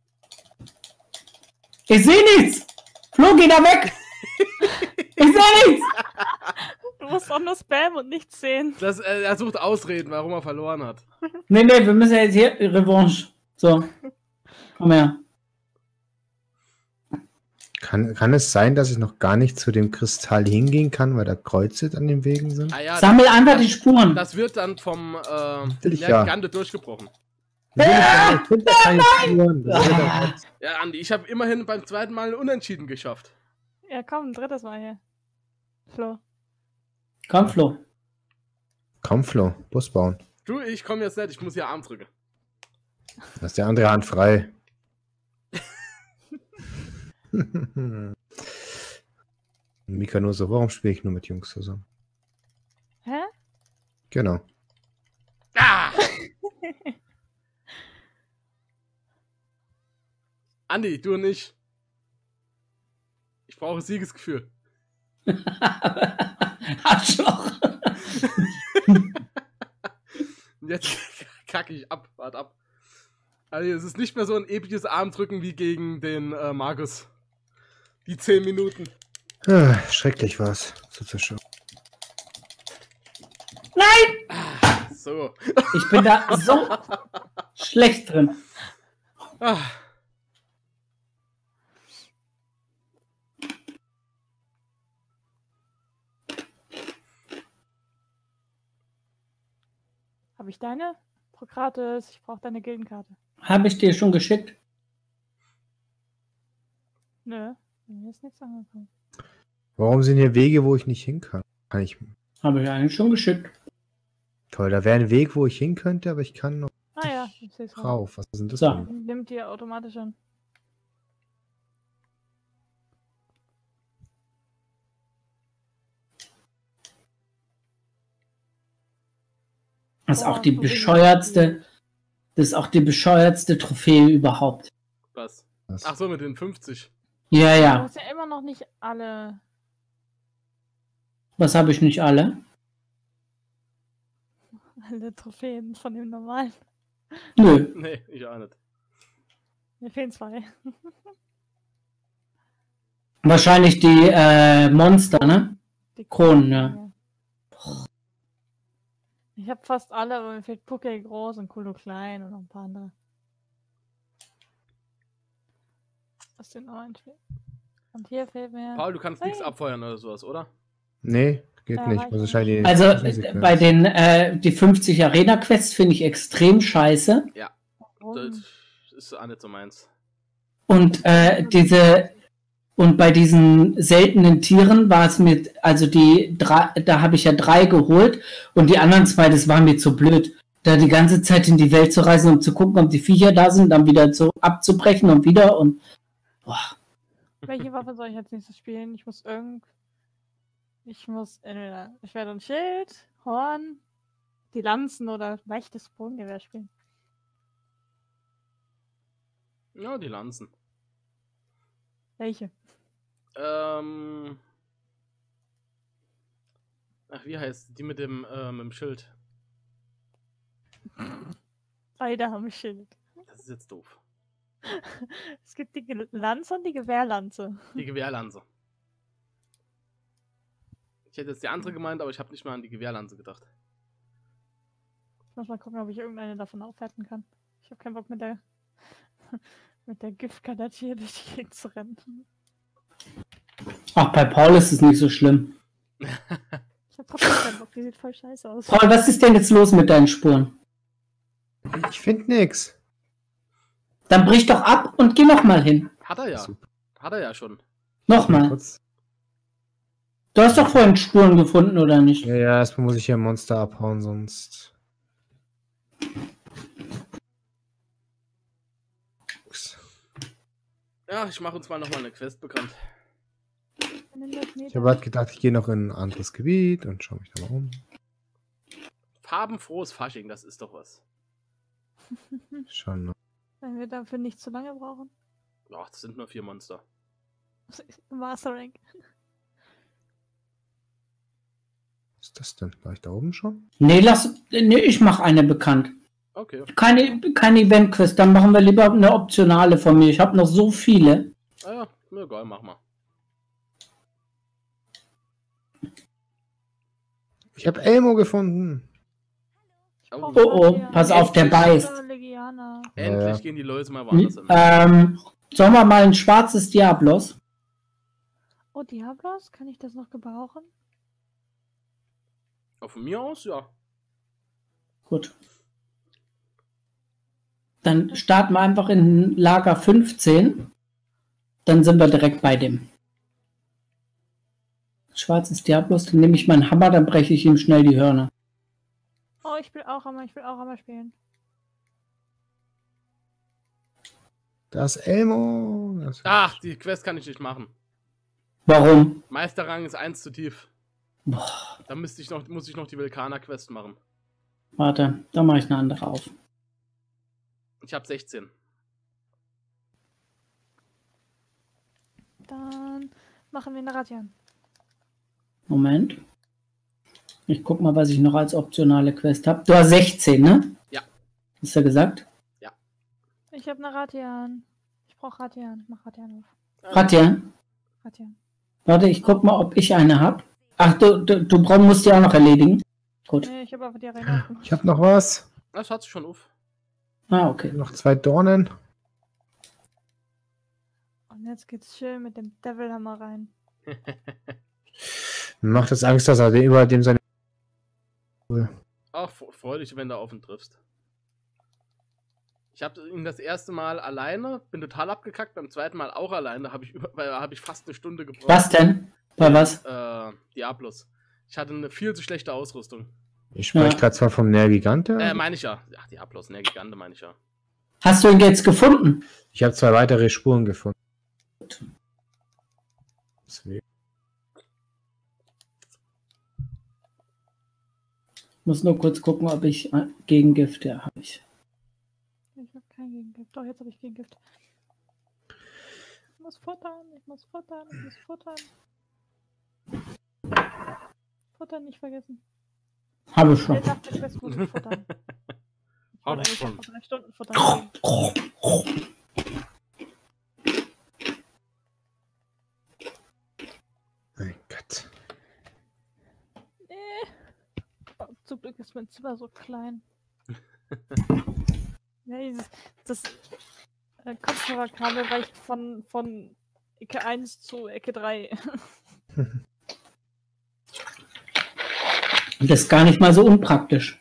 Ich sehe nichts! Flo, geh da weg! Ich sehe nichts! Du musst auch nur spammen und nichts sehen. Er sucht Ausreden, warum er verloren hat. Nee, wir müssen jetzt hier Revanche. So. Komm her. Kann es sein, dass ich noch gar nicht zu dem Kristall hingehen kann, weil da Kreuze an den Wegen sind? Ah ja, Sammel einfach die Spuren. das wird dann vom Natürlich, ja. Gigante durchgebrochen. Ich finde da keine Spuren. Das wird doch nicht. Ja, Andi, ich habe immerhin beim zweiten Mal ein Unentschieden geschafft. Ja, komm, ein drittes Mal hier. Flo. Komm, Flo. Komm, Flo, Bus bauen. Du, ich komme jetzt nicht, ich muss hier Arm drücken. Lass die andere Hand frei. Mika nur so, warum spiele ich nur mit Jungs zusammen? Hä? Genau. Ah! Andi, du und ich. Ich brauche Siegesgefühl. Arschloch. Und jetzt kacke ich ab, wart ab. Also es ist nicht mehr so ein episches Armdrücken wie gegen den Markus. Die 10 Minuten. Ah, schrecklich war's. Zuzuschauen. So. Ich bin da so schlecht drin. Ah. Habe ich deine? Prokrates, ich brauche deine Gildenkarte. Habe ich dir schon geschickt? Nö, mir ist nichts angekommen. Warum sind hier Wege, wo ich nicht hin kann? Kann ich. Habe ich eigentlich schon geschickt. Toll, da wäre ein Weg, wo ich hin könnte, aber ich kann noch Ah ja, ich sehe es drauf. Was sind das So. denn? Nimmt die automatisch an. Das ist Oh, auch die so bescheuertste. Das ist auch die bescheuertste Trophäe überhaupt. Was? Was? Ach so, mit den 50. Ja, Du ja. hast ja immer noch nicht alle. Was habe ich nicht alle? Alle Trophäen von dem normalen. Nö. Nee, ich auch nicht. Mir fehlen 2. Wahrscheinlich die Monster, ne? Die Kronen, ja. Ich habe fast alle, aber mir fehlt Pucke groß und Kulo klein und noch ein paar andere. Was denn noch einfällt? Und hier fehlt mir. Paul, du kannst nichts Hey. abfeuern oder sowas, oder? Nee, geht Ja, nicht. weiß Muss ich wahrscheinlich Also Zwischensequenz. bei den die 50 Arena-Quests finde ich extrem scheiße. Warum? Das ist auch nicht so meins. Und und bei diesen seltenen Tieren war es mir, also da habe ich ja 3 geholt und die anderen 2, das war mir zu blöd. Da die ganze Zeit in die Welt zu reisen, um zu gucken, ob die Viecher da sind, dann wieder abzubrechen und wieder und boah. Welche Waffe soll ich als nächstes spielen? Ich muss entweder Schwert und Schild, Horn, die Lanzen oder leichtes Bogengewehr spielen. Ja, die Lanzen. Welche? Ach, wie heißt die mit dem Schild? Beide haben Schild. Das ist jetzt doof. Es gibt die Lanze und die Gewehrlanze. Die Gewehrlanze. Ich hätte jetzt die andere gemeint, aber ich habe nicht mal an die Gewehrlanze gedacht. Ich muss mal gucken, ob ich irgendeine davon aufwerten kann. Ich habe keinen Bock mit der Giftkanette hier durch die Gegend zu rennen. Ach, bei Paul ist es nicht so schlimm. Ich habe trotzdem keinen Bock, die sieht voll scheiße aus. Paul, was ist denn jetzt los mit deinen Spuren? Ich finde nix. Dann brich doch ab und geh nochmal hin. Hat er ja. Super. Hat er ja schon. Nochmal. Kurz. Du hast doch vorhin Spuren gefunden, oder nicht? Ja, erstmal muss ich hier ein Monster abhauen, sonst. Ups. Ja, ich mache uns mal nochmal eine Quest bekannt. Ich habe halt gedacht, ich gehe noch in ein anderes Gebiet und schaue mich da mal um. Farbenfrohes Fasching, das ist doch was. Schon. Wenn wir dafür nicht zu lange brauchen. Ach, das sind nur 4 Monster. Master Rank. Was ist das denn? War ich da oben schon? Nee, ich mache eine bekannt. Okay. Keine Event-Quest, dann machen wir lieber eine optionale von mir. Ich habe noch so viele. Ah ja, mir egal, mach mal. Ich habe Elmo gefunden. Oh, Oh, pass auf, der beißt. endlich Ja. gehen die Leute mal woanders hin. Sollen wir mal ein schwarzes Diablos? Oh, Diablos? Kann ich das noch gebrauchen? Von mir aus, ja. Gut. Dann starten wir einfach in Lager 15. Dann sind wir direkt bei dem. Schwarzes Diablos, dann nehme ich meinen Hammer, dann breche ich ihm schnell die Hörner. Oh, ich will auch einmal spielen. Das Elmo. Das Ach, die Quest kann ich nicht machen. Warum? Meisterrang ist 1 zu tief. Boah, Dann muss ich noch die Vulkaner-Quest machen. warte, da mache ich eine andere auf. Ich habe 16. Dann machen wir eine Radian. Moment. Ich guck mal, was ich noch als optionale Quest habe. Du hast 16, ne? Ja. Hast du gesagt? Ich habe eine Radian. Ich brauche Radian. Ich mach Radian auf. Ratian? Radian. Warte, ich guck mal, ob ich eine habe. Ach, du musst die auch noch erledigen. Gut. Nee, ich habe einfach die Arena aufgemacht. Ich habe noch was. Das hat sich schon auf. Ah, okay. Noch 2 Dornen. Und jetzt geht's schön mit dem Devilhammer rein. Macht es Angst, dass er über dem seine. Ach, freu dich, wenn du auf ihn triffst. Ich habe ihn das erste Mal alleine, bin total abgekackt, beim zweiten Mal auch alleine, hab ich fast eine Stunde gebraucht. Was denn? Bei was? Diablos. Ich hatte eine viel zu schlechte Ausrüstung. Ich spreche gerade zwar vom Nergigante. Meine ich ja. Ach, Diablos, Nergigante meine ich ja. Hast du ihn jetzt gefunden? Ich habe 2 weitere Spuren gefunden. Deswegen. Ich muss nur kurz gucken, ob ich Gegengift, ja, habe ich. Ich habe kein Gegengift. Doch, jetzt habe ich Gegengift. Ich muss futtern, ich muss futtern, ich muss futtern. Futtern nicht vergessen. Habe ich schon. Der Nacht der Quest muss ich futtern. Ich Hab wollte ich eigentlich schon. vor 3 Stunden futtern gehen. Mein Gott. Oh, zum Glück ist mein Zimmer so klein. Ja, das Kopfhörerkabel reicht von Ecke 1 zu Ecke 3. Das ist gar nicht mal so unpraktisch.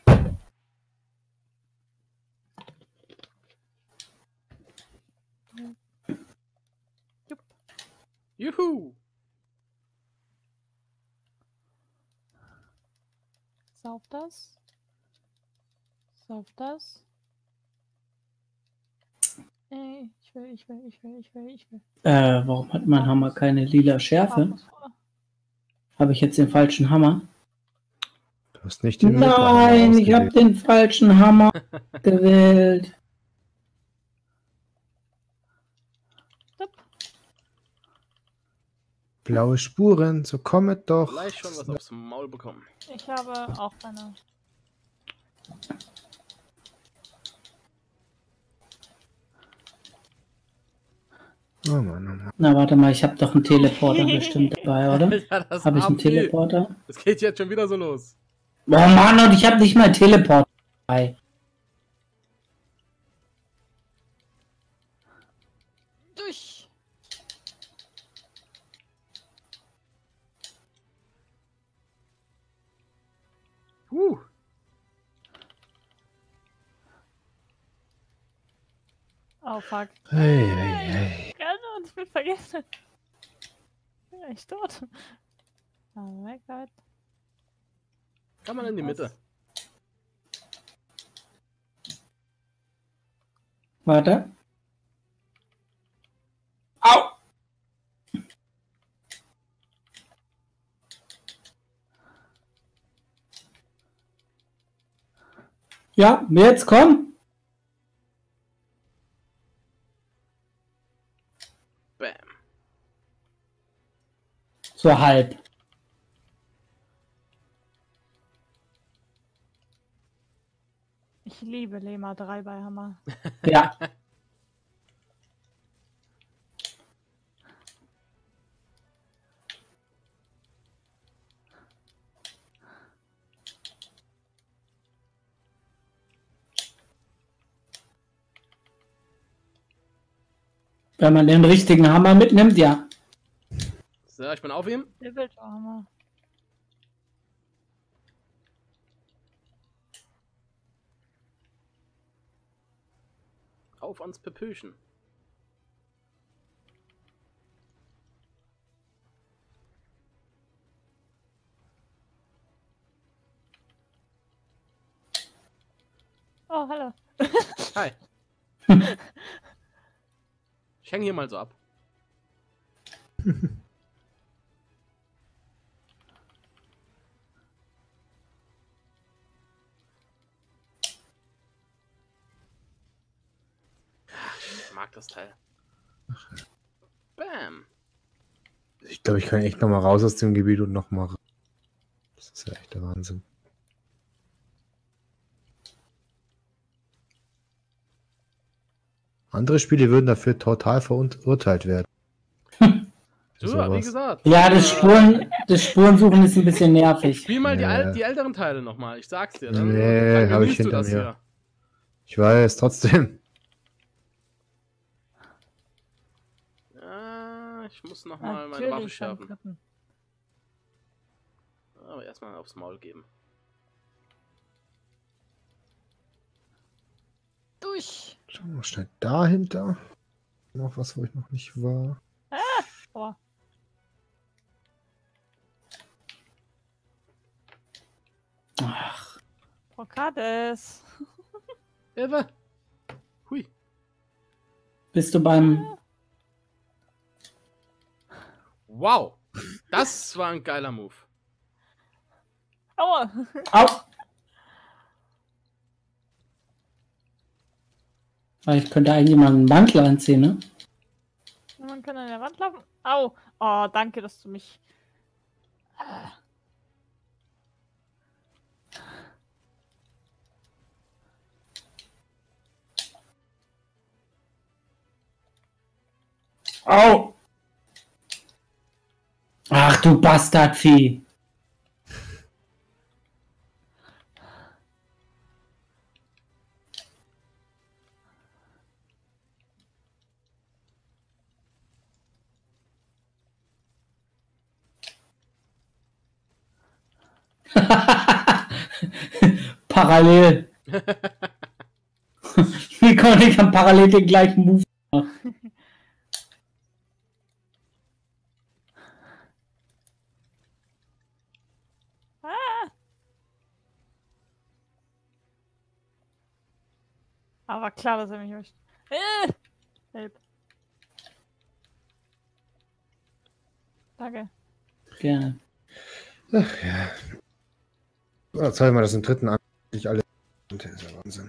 Juhu! Sauf das. Sauf das. Ich will. Warum hat mein Hammer keine lila Schärfe? Habe ich jetzt den falschen Hammer? Du hast nicht den Nein, ich habe den falschen Hammer gewählt. Blaue Spuren, so kommet doch. Gleich schon was aufs Maul bekommen. Ich habe auch eine. Oh Mann, oh Mann. Na, warte mal, ich habe doch einen Teleporter bestimmt dabei, oder? Ja, das Habe ich einen Amphi. Teleporter? Es geht jetzt schon wieder so los. Oh Mann, und ich habe nicht mal einen Teleporter dabei. Durch. Oh fuck. Hey, hey, hey. Und ich bin vergessen. Ja, ich tot. Oh mein Gott. Kann man in die Mitte. Warte. Au! Ja, jetzt komm. Bam. So halb. Ich liebe Lema 3 bei Hammer. Ja. Wenn man den richtigen Hammer mitnimmt, ja. So, ich bin auf ihm. Der will Hammer. Auf ans Pepöchen. Oh, hallo. Hi. Ich hänge hier mal so ab. Ich mag das Teil. Bam. Ich glaube, ich kann echt nochmal raus aus dem Gebiet und nochmal. Das ist ja echt der Wahnsinn. Andere Spiele würden dafür total verurteilt werden. Du, Sowas. wie gesagt. Ja, das Spurensuchen ist ein bisschen nervig. Spiel mal Ja. die älteren Teile nochmal. Ich sag's dir. Dann, Nee, dann hab ich genießt du hinter das mir. hier. Ich weiß, trotzdem. Ja, ich muss nochmal meine Waffe Natürlich beim schärfen. dritten. Aber erstmal aufs Maul geben. Durch. Schauen wir mal schnell dahinter. Noch was, wo ich noch nicht war. Oh. Ach, Prokades. Hilfe! Hui. bist du beim... Wow. Das war ein geiler Move. Aua. Au! Ich könnte eigentlich mal einen Mantel anziehen, ne? Man kann an der Wand laufen. Au. Oh, danke, dass du mich... Au! Ach du Bastardvieh! Parallel. Wie konnte ich parallel den gleichen Move machen? Aber klar, dass er mich möchte. Help. Danke. Gerne. Ach ja. So, zeig mal, das im dritten an. Ich alle. Das ist ja Wahnsinn.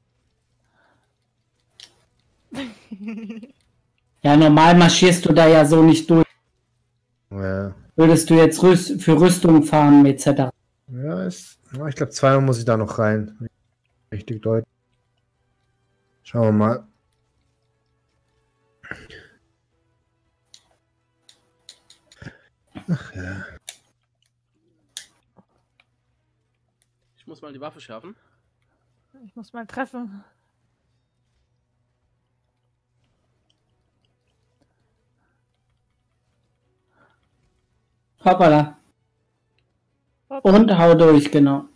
Ja, normal marschierst du da ja so nicht durch. Ja, Würdest du jetzt für Rüstung fahren, etc. ja ich glaube, zweimal muss ich da noch rein. Richtig deutlich. Schauen wir mal. Ach ja. Ich muss mal die Waffe schärfen. Ich muss mal treffen. Hoppala. Und hau durch, genau.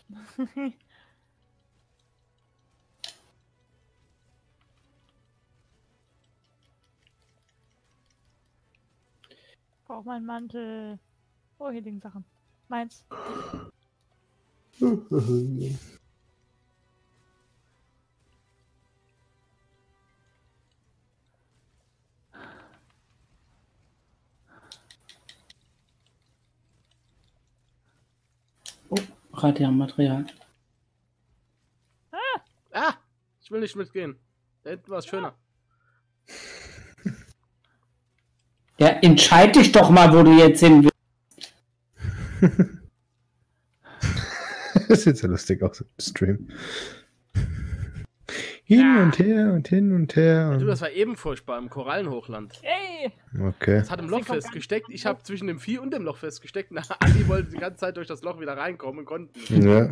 Brauch meinen Mantel. Oh, hier liegen Sachen. Meins. Oh, Material. Ah! Ich will nicht mitgehen. Da hinten war es schöner. Ja, entscheid dich doch mal, wo du jetzt hin willst. Das sieht so lustig aus im Stream. Hin und her und hin und her. Du, das war eben furchtbar im Korallenhochland. Ey! Okay. Das hat im Loch festgesteckt. Ich habe zwischen dem Vieh und dem Loch festgesteckt. Na, Andi wollte die ganze Zeit durch das Loch wieder reinkommen und konnten nicht. Ja.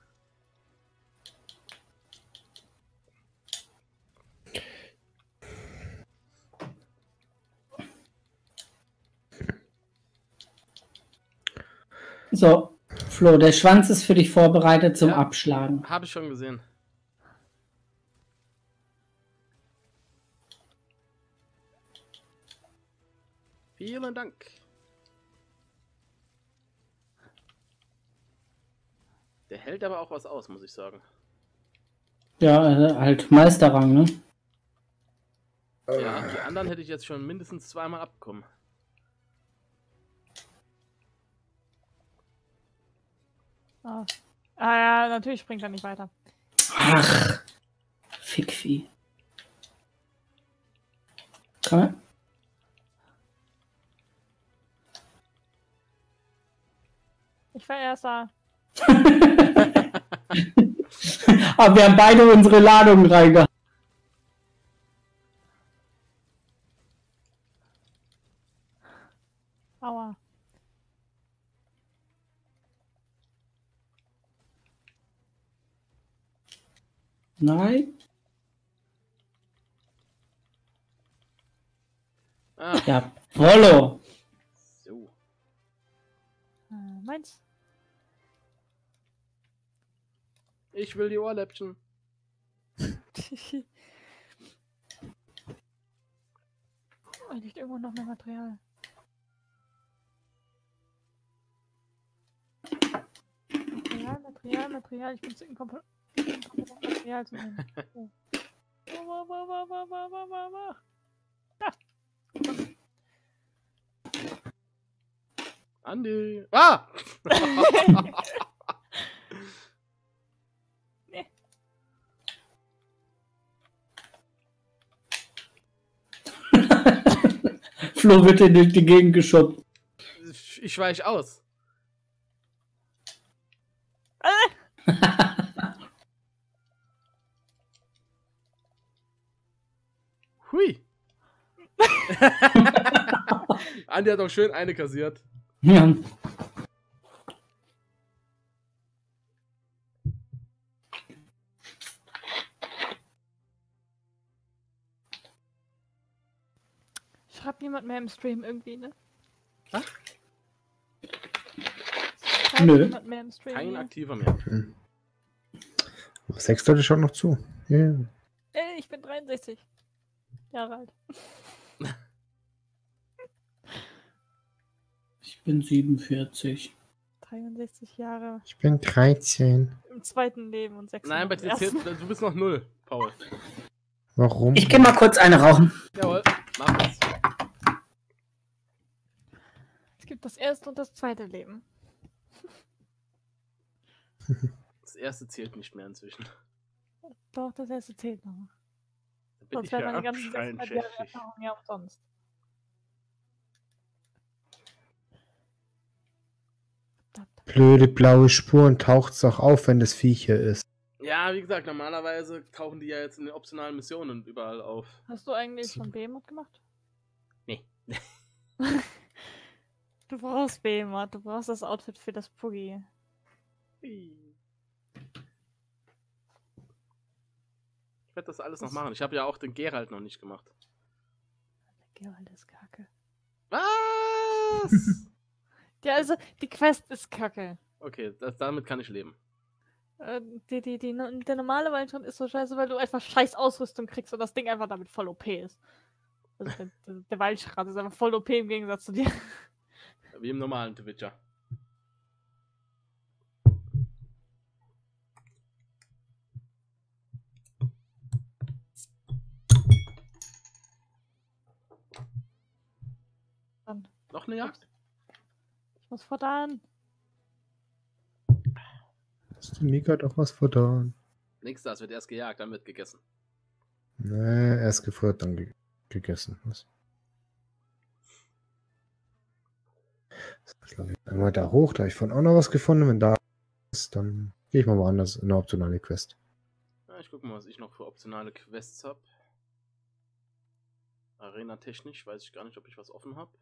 So, Flo, der Schwanz ist für dich vorbereitet zum Ja. Abschlagen. Habe ich schon gesehen. Vielen Dank. Der hält aber auch was aus, muss ich sagen. Ja, halt Meisterrang, ne? Ja, die anderen hätte ich jetzt schon mindestens zweimal abbekommen. Ah. Ja, natürlich springt er nicht weiter. Ach, Fickvieh. Komm her. Ich war Erster. Aber wir haben beide unsere Ladungen reingehauen. Aua. Nein. Ah, Ja, Rollo. so. Meins. Ich will die Ohrläppchen. Oh, liegt irgendwo noch mehr Material. Material. Ich bin zu inkompetent, Material zu nehmen. Oh. Andi. Ah! Flo wird in die Gegend geschubbt. Ich weich aus. Hui. Andi hat auch schön eine kassiert. Ja. Schreibt niemand mehr im Stream irgendwie, ne? Was? kaum Nö. jemand mehr im Stream. Kein hier. aktiver mehr. 6 Leute schauen noch zu. Ja. Ich bin 63 Jahre alt. Ich bin 47. 63 Jahre Ich bin 13. im zweiten Leben und 6 Nein, bei dir zählt, du bist noch 0, Paul. Warum? Ich geh mal kurz eine rauchen. Jawohl, mach das. Es gibt das erste und das zweite Leben. Das erste zählt nicht mehr inzwischen. Doch, das erste zählt noch. Da bin Sonst ich wären ja meine ganzen abschreien, 600 Jahre Chef. Erfahrung ja umsonst. Verdammt. Blöde blaue Spuren taucht's doch auf, wenn das Viech hier ist. Ja, wie gesagt, normalerweise tauchen die ja jetzt in den optionalen Missionen überall auf. Hast du eigentlich schon Behemoth gemacht? Nee. Du brauchst Behemoth, du brauchst das Outfit für das Puggy. Ich werde das alles noch machen. Ich habe ja auch den Geralt noch nicht gemacht. Der Geralt ist kacke. Was? Ja, also, die Quest ist kacke. Okay, damit kann ich leben. Der normale Weinschritt ist so scheiße, weil du einfach scheiß Ausrüstung kriegst und das Ding einfach damit voll OP ist. Also der Waldschrat ist einfach voll OP im Gegensatz zu dir. Wie im normalen Twitcher. Dann, Noch eine Jagd? ich muss futtern. Hast du Mika doch was futtern? Nix, das wird erst gejagt, dann wird gegessen. Nee, erst gefuttert, dann gegessen. Was? So, einmal da hoch, da habe ich vorhin auch noch was gefunden. Wenn da ist, dann gehe ich mal woanders in eine optionale Quest. Ja, ich gucke mal, was ich noch für optionale Quests habe. Arena technisch weiß ich gar nicht, ob ich was offen habe.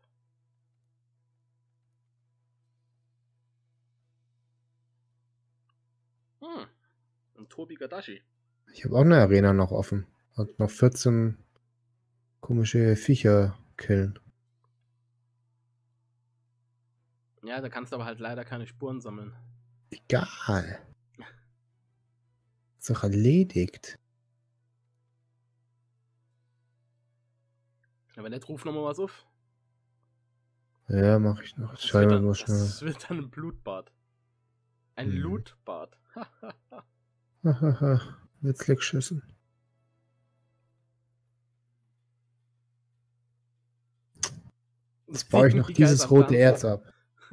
Und Tobi Gadashi. Ich habe auch eine Arena noch offen. Hat noch 14 komische Viecher killen. Ja, da kannst du aber halt leider keine Spuren sammeln. Egal. Ist doch erledigt. Aber nett, ruf nochmal was auf. Ja, mache ich noch. Das Schau wird mal dann- nur schnell. Das wird dann ein Blutbad. Ein Mhm. Lootbad. Hahaha. Witzlig schüssen. Jetzt baue ich noch Mika ist dieses am rote Tanzen. Erz ab.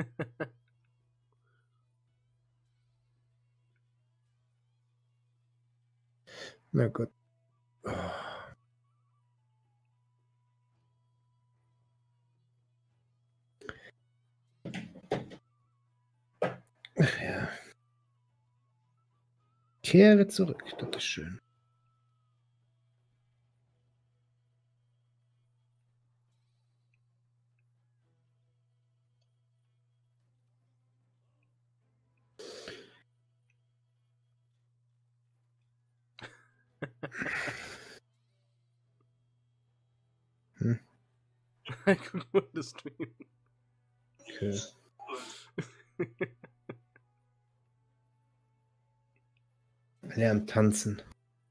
Na gut. Ach ja. Kehre zurück, das ist schön. Guck mal, das Stream. Okay. Alle am Tanzen.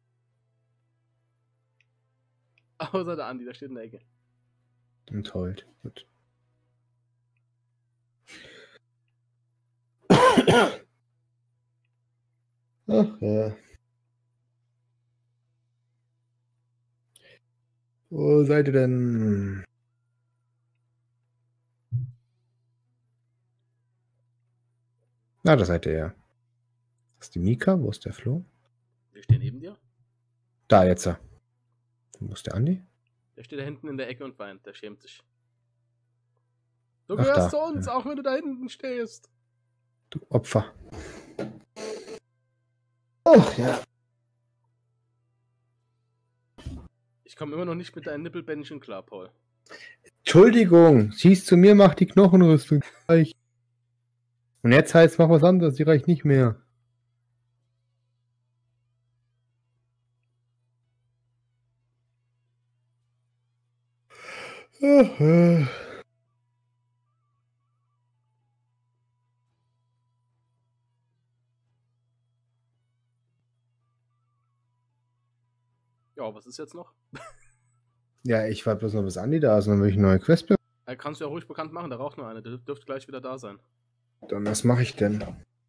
Außer der Andi, der steht in der Ecke. Und heult. Gut. Ach ja. Wo seid ihr denn? Na, da seid ihr ja. Das ist die Mika. Wo ist der Flo? Der steht neben dir. Da jetzt. Wo ist der Andi? Der steht da hinten in der Ecke und weint. Der schämt sich. Du Ach, gehörst da, zu uns, ja. auch wenn du da hinten stehst. Du Opfer. Ach ja. Ich komme immer noch nicht mit deinen Nippelbändchen klar, Paul. Entschuldigung, schieß zu mir, mach die Knochenrüstung gleich. Und jetzt heißt mach was anderes, die reicht nicht mehr. Ja, was ist jetzt noch? Ja, ich warte bloß noch, bis Andi da ist und dann will ich eine neue Quest bekommen. Kannst du ja ruhig bekannt machen, der raucht nur eine. Der dürfte gleich wieder da sein. Dann was mache ich denn?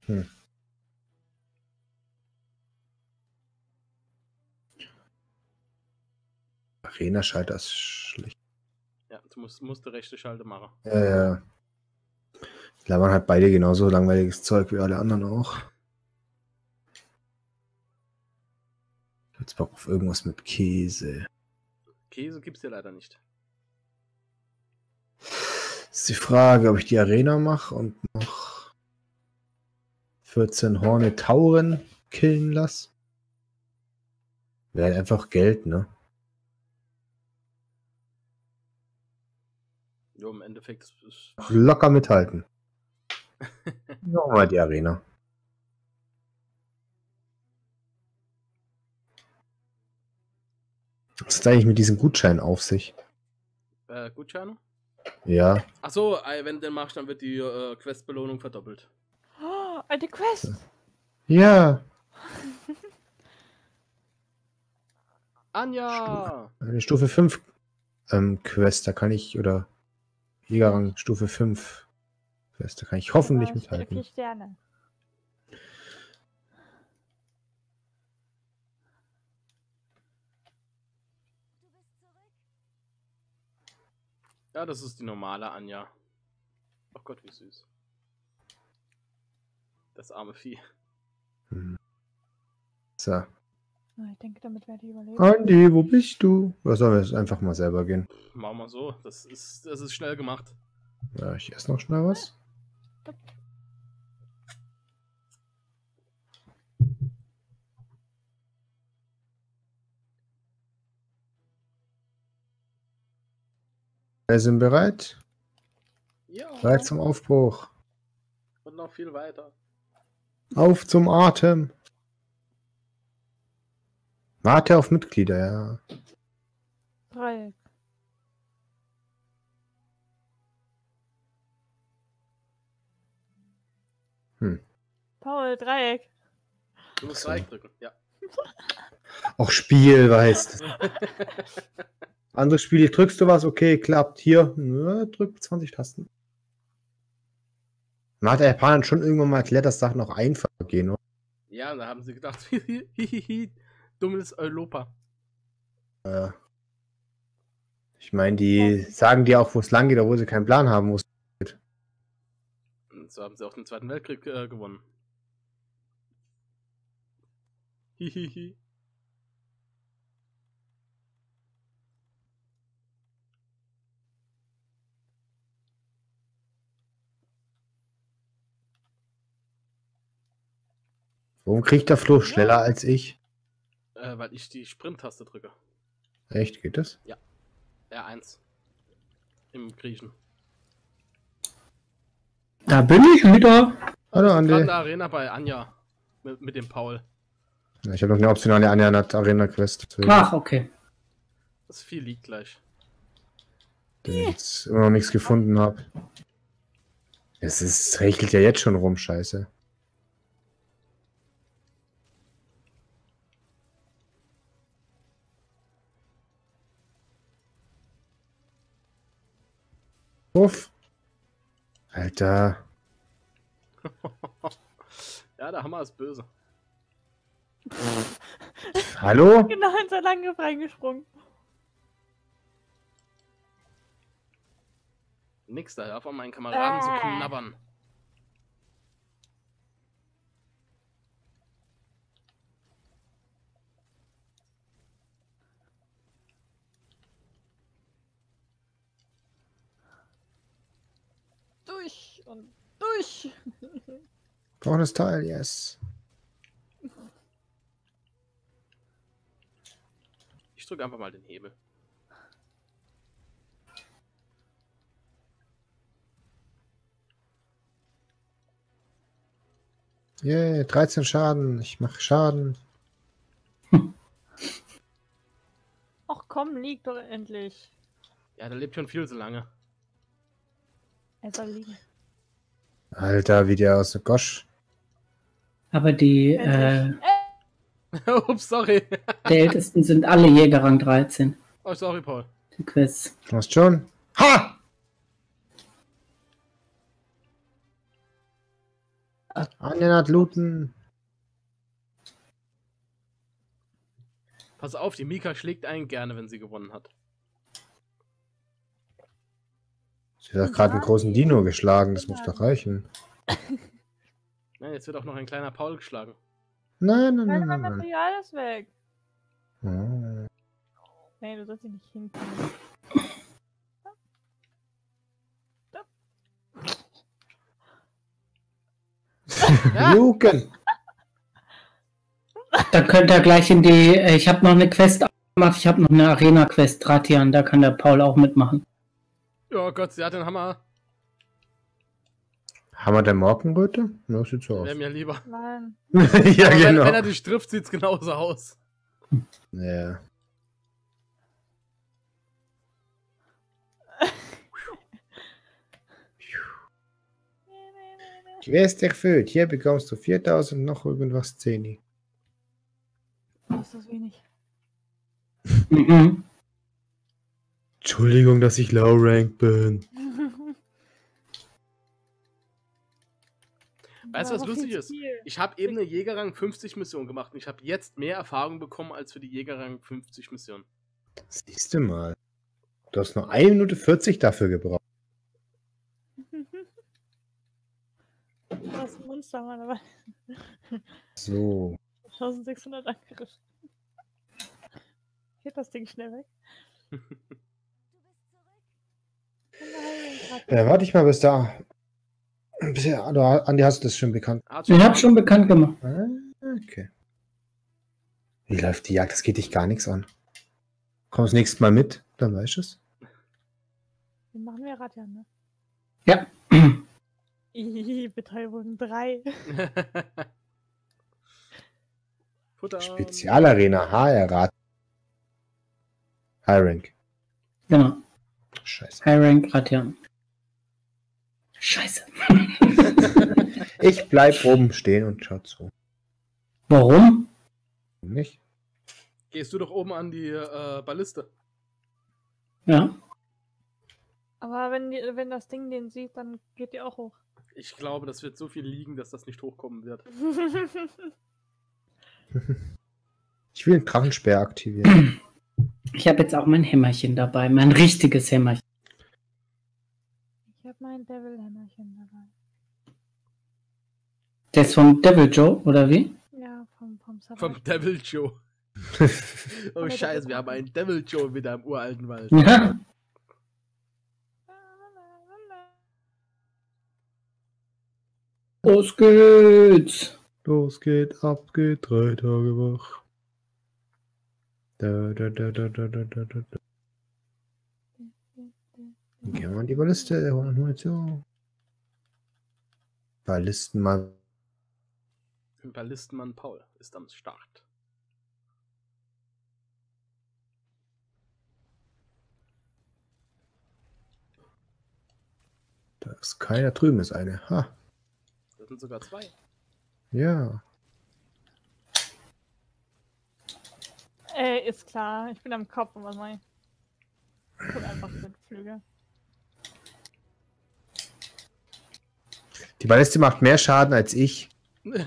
Arena-Schalter ist schlecht. Ja, du musst die rechte Schalte machen. Labern hat beide genauso langweiliges Zeug wie alle anderen auch. Jetzt Bock auf irgendwas mit Käse. Käse gibt's hier leider nicht. Ist die Frage, ob ich die Arena mache und noch 14 Horne Tauren killen lasse. Wäre halt einfach Geld, ne? Jo, im Endeffekt ist Locker mithalten. Nochmal die Arena. Was ist eigentlich mit diesem Gutschein auf sich? Gutscheine? Ja. Achso, wenn du den machst, dann wird die Questbelohnung verdoppelt. Oh, eine Quest! Ja. Anja! Eine Stufe 5 Quest, da kann ich, oder Jägerrang Stufe 5 Quest, da kann ich hoffentlich mithalten. 4 Sterne. Ja, das ist die normale Anja. Oh Gott, wie süß. Das arme Vieh. So. Ah, ich denke, damit werde ich überleben. Andi, wo bist du? Oder sollen wir jetzt einfach mal selber gehen? Machen wir so. Das ist schnell gemacht. Ja, ich esse noch schnell was. Wir sind bereit. Ja. Bereit zum Aufbruch. Und noch viel weiter. Auf zum Atem. Warte auf Mitglieder, ja. Dreieck. Paul, Dreieck. Du musst So. Dreieck drücken, ja. Auch Spiel, weißt du. Andere Spiele, drückst du was, okay, klappt. Hier, drück 20 Tasten. Man hat der Japaner schon irgendwann mal erklärt, dass Sachen auch einfacher gehen, oder? Ja, da haben sie gedacht, hihihi, dummes Europa. Ich meine, die sagen dir auch, wo es lang geht, obwohl sie keinen Plan haben, wo es geht. Und so haben sie auch den Zweiten Weltkrieg gewonnen. Hihihi. Warum kriegt der Flo schneller als ich? Weil ich die Sprint-Taste drücke. Echt, geht das? R1. Im Griechen. Da bin ich wieder. Hallo, Gerade in Andi. der Arena bei Anja. Mit dem Paul. Ja, ich habe noch eine optionale Arena-Quest. Ach, okay. Das Vieh liegt gleich. Den ich jetzt immer noch nichts gefunden habe. Es regelt ja jetzt schon rum, scheiße. Uff. Alter. Ja, der Hammer ist böse. Hallo? Genau in sein Angriff reingesprungen. Nix da, hör auf an meinen Kameraden zu knabbern. Durch und durch. Brauchen das Teil, yes. Ich drücke einfach mal den Hebel. Yeah, 13 Schaden. Ich mache Schaden. Ach komm, lieg doch endlich. Ja, der lebt schon viel zu lange. Er soll liegen. Alter, wie der aus der Gosch. Aber die, Endlich. Ups, sorry. Der ältesten sind alle Jägerrang 13. Oh, sorry, Paul. Die Quests. Hast schon? Ha! Anja hat looten. Pass auf, die Mika schlägt einen gerne, wenn sie gewonnen hat. Sie hat gerade einen großen Dino geschlagen, das muss doch reichen. Nein, jetzt wird auch noch ein kleiner Paul geschlagen. Nein, nein, Nein, nein, mein nein. Material ist weg. nein. Nee, du sollst dich nicht hinkriegen. Luken! Da könnt ihr gleich in die. Ich habe noch eine Quest gemacht. Ich habe noch eine Arena-Quest, Ratian. Da kann der Paul auch mitmachen. Oh Gott, sie hat den Hammer. Hammer der Morgenröte? Ja, sieht so aus. Wäre mir lieber. Nein. Ja, Aber genau. wenn er dich trifft, sieht's genauso aus. Ja. Quest erfüllt. Hier bekommst du 4000 noch irgendwas 10. Das ist das wenig. Mhm. Entschuldigung, dass ich low rank bin. Weißt du, was Aber lustig viel ist? zu viel. Ich habe eben eine Jägerrang 50 Mission gemacht und ich habe jetzt mehr Erfahrung bekommen als für die Jägerrang 50 Mission. Siehst du mal. Du hast noch 1 Minute 40 dafür gebraucht. Das ist ein Monster, Mann, aber So. 1600 Angriff. Geht das Ding schnell weg? Warte ich mal bis da. Bisher, Andi, hast du das schon bekannt? Ich habe schon bekannt gemacht. Ah, okay. Wie läuft die Jagd? Das geht dich gar nichts an. Kommst nächstes Mal mit, dann weißt du es. Den machen wir Radian, ne? Ja. Betäubung 3. Futter. Spezialarena, HR-Rat. High Rank. Genau. Scheiße. High Rank Ratian. Scheiße. Ich bleib oben stehen und schau zu. Warum? Nicht? Gehst du doch oben an die Balliste. Ja. Aber wenn das Ding den sieht, dann geht die auch hoch. Ich glaube, das wird so viel liegen, dass das nicht hochkommen wird. Ich will den Drachenspeer aktivieren. Ich habe jetzt auch mein Hämmerchen dabei. Mein richtiges Hämmerchen. Ich habe mein Devil-Hämmerchen dabei. Der ist vom Devil Joe, oder wie? Ja, vom Sabbat. Vom Devil Joe. Oh Scheiße, wir haben einen Devil Joe wieder im uralten Wald. Ja. Los geht's. Los geht, ab geht, 3 Tage wach. Da. Dann gehen wir an die Balliste, holen Munition. Ballistenmann. Ballistenmann Paul ist am Start. Da ist keiner, drüben ist eine. Ha. Das sind sogar 2. Ja. Ist klar. Ich bin am Kopf und was mach ich? Guck einfach mit Flügel. Die Balliste macht mehr Schaden als ich. Ich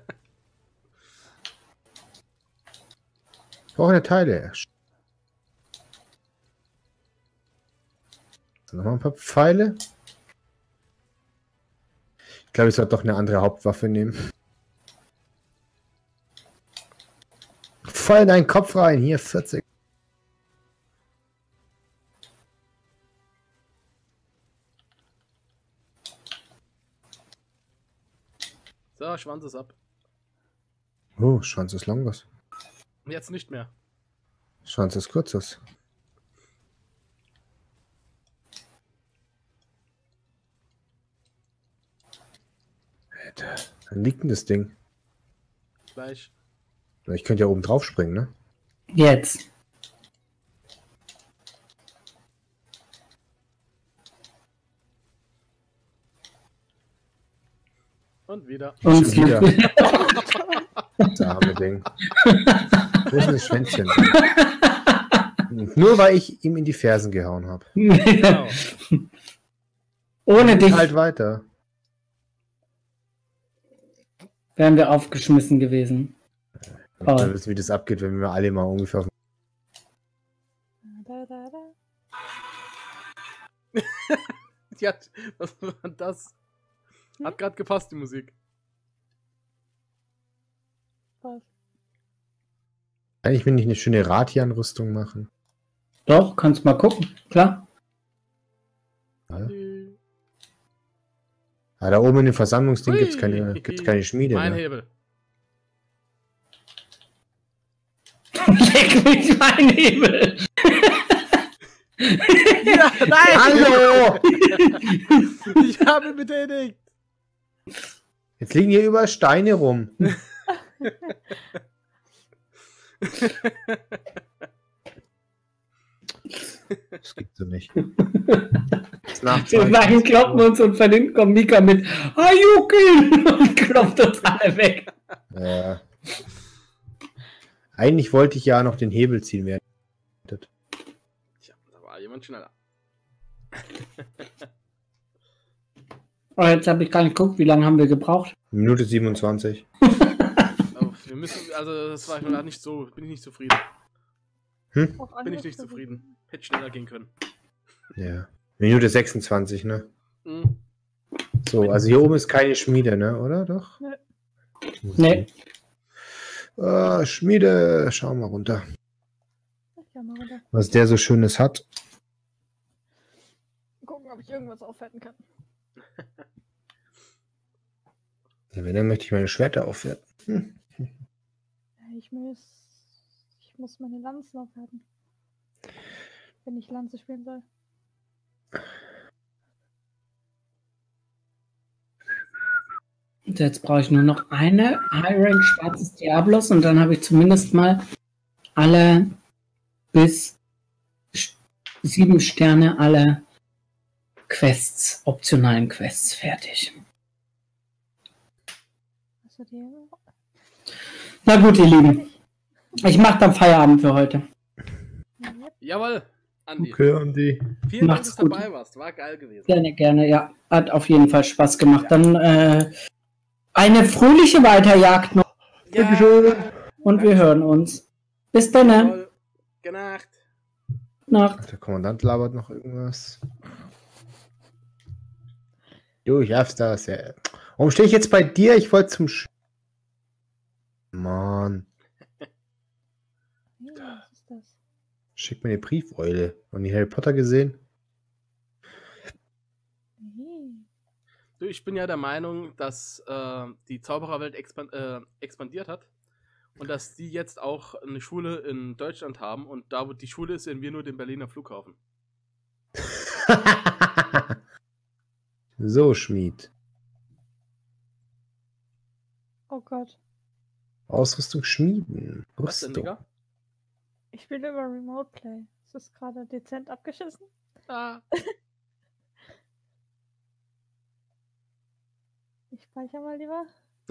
brauche eine Teile. So, nochmal ein paar Pfeile. Ich glaube, ich sollte doch eine andere Hauptwaffe nehmen. Voll in deinen Kopf rein. Hier, 40. So, Schwanz ist ab. Oh, Schwanz ist Longus. Jetzt nicht mehr. Schwanz ist Kurzes. Alter, wann liegt denn das Ding? Gleich. Ich könnte ja oben drauf springen, ne? Jetzt. Und wieder. Und Schon wieder. arme Ding. Wo ist denn das Schwänzchen? Nur weil ich ihm in die Fersen gehauen habe. Genau. Ohne dich Halt weiter. wären wir aufgeschmissen gewesen. Ich will wissen, wie das abgeht, wenn wir alle mal ungefähr auf. Da, da, da. Die hat, was war das? Hat gerade gepasst, die Musik. Was? Kann ich mir nicht eine schöne Ratian-Rüstung machen? Doch, kannst mal gucken, klar. Ja. Ah, da oben in dem Versammlungsding gibt es keine Schmiede. Mein Ne? Hebel. Leck mich mein Hebel. Ja, nein! Hallo! Ich habe betätigt! Jetzt liegen hier überall Steine rum. Das gibt so nicht. Wir machen, kloppen uns und von hinten kommt Mika mit Ayuki und klopft uns alle weg. Ja. Eigentlich wollte ich ja noch den Hebel ziehen werden. Tja, da war jemand schneller. Oh, jetzt habe ich gar nicht geguckt, wie lange haben wir gebraucht? Minute 27. Oh, wir müssen, also das war gerade nicht so, bin ich nicht zufrieden. Auch Bin andere ich nicht Versuche. zufrieden. Hätte schneller gehen können. Ja. Minute 26, ne? Mhm. So, also hier oben ist keine Schmiede, ne? Oder doch? Nö. Nee. Schmiede, schau mal runter. Ja, mal runter. Was der so Schönes hat. Gucken, ob ich irgendwas aufwerten kann. Ja, wenn, dann möchte ich meine Schwerter aufwerten. Ja, ich muss meine Lanzen aufwerten. Wenn ich Lanze spielen soll. Und jetzt brauche ich nur noch eine High-Rank schwarzes Diablos und dann habe ich zumindest mal alle bis 7 Sterne, alle Quests, optionalen Quests fertig. Hast du die? Na gut, ihr Lieben. Ich mache dann Feierabend für heute. Yep. Jawohl, Andi. Okay, Andi. Vielen Dank, Macht's dass du gut. dabei warst. War geil gewesen. Gerne, gerne, ja. Hat auf jeden Fall Spaß gemacht. Dann eine fröhliche Weiterjagd noch Dankeschön. und wir hören uns. Bis dann. Jawohl. Gute Nacht. Nacht. Der Kommandant labert noch irgendwas. Du, ich schaff's das. Ja. Warum stehe ich jetzt bei dir? Ich wollte zum Mann. Hey, was ist das? Schick mir eine Briefeule. Noch nie Harry Potter gesehen? Hey. Du, ich bin ja der Meinung, dass die Zaubererwelt expandiert hat und dass die jetzt auch eine Schule in Deutschland haben und da, wo die Schule ist, sehen wir nur den Berliner Flughafen. So, Schmied. Oh Gott. Ausrüstung schmieden. Was denn, Rüstung. Digga? Ich spiele über Remote Play. Ist das gerade dezent abgeschissen? Ah. Ich speichere mal lieber.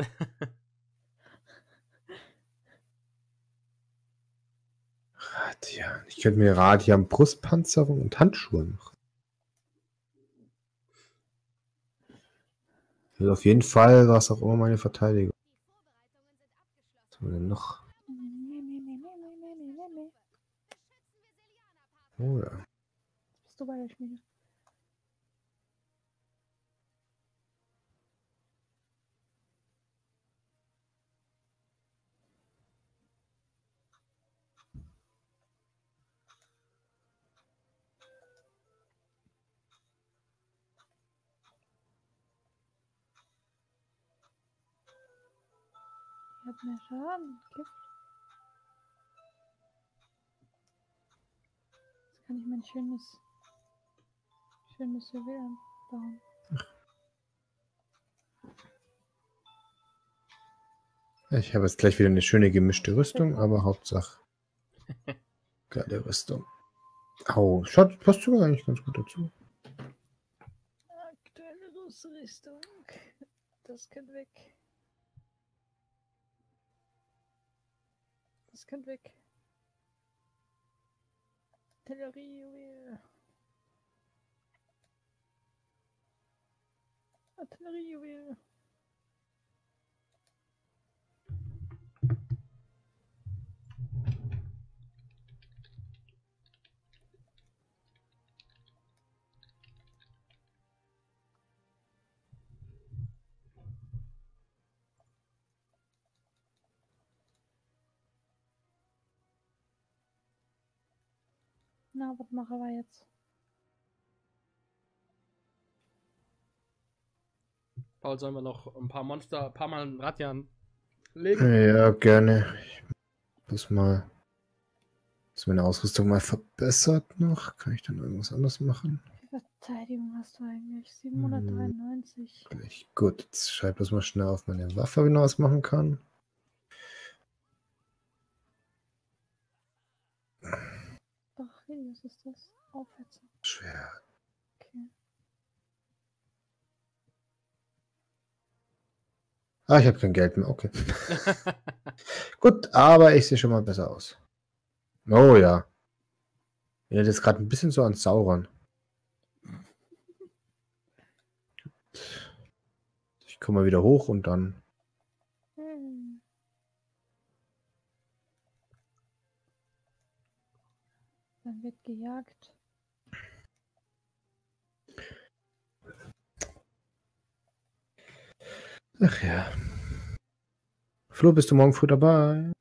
Radian. Ich könnte mir Radian Brustpanzerung und Handschuhe machen. Ich will auf jeden Fall, was auch immer, meine Verteidigung. Was haben wir denn noch? Oh ja. Bist du bei der Schmiede? Ich hab mehr Schaden. Gift. Jetzt kann ich mein schönes Juwel anbauen. Ich habe jetzt gleich wieder eine schöne gemischte Rüstung, aber Hauptsache geile Rüstung. Au, schaut, passt sogar eigentlich ganz gut dazu. Aktuelle Rüstung. Das kann weg. das könnte weg. Artilleriejuwel. Artilleriejuwel. Na, was machen wir jetzt? Paul, sollen wir noch ein paar Mal einen Radian legen? Ja, gerne. Ich muss mal. Ist meine Ausrüstung mal verbessert noch? Kann ich dann irgendwas anderes machen? Wie viel Verteidigung hast du eigentlich? 793. Gleich. Gut, jetzt schreibe das mal schnell auf meine Waffe, wenn ich was machen kann. Ach, hey, was ist das? Aufwärts. Schwer. Okay. Ah, ich habe kein Geld mehr. Okay. Gut, aber ich sehe schon mal besser aus. Oh ja. Ich erinnert jetzt gerade ein bisschen so an Sauron. Ich komme mal wieder hoch und dann. Hm. Dann wird gejagt. Ach ja. Flo, bist du morgen früh dabei?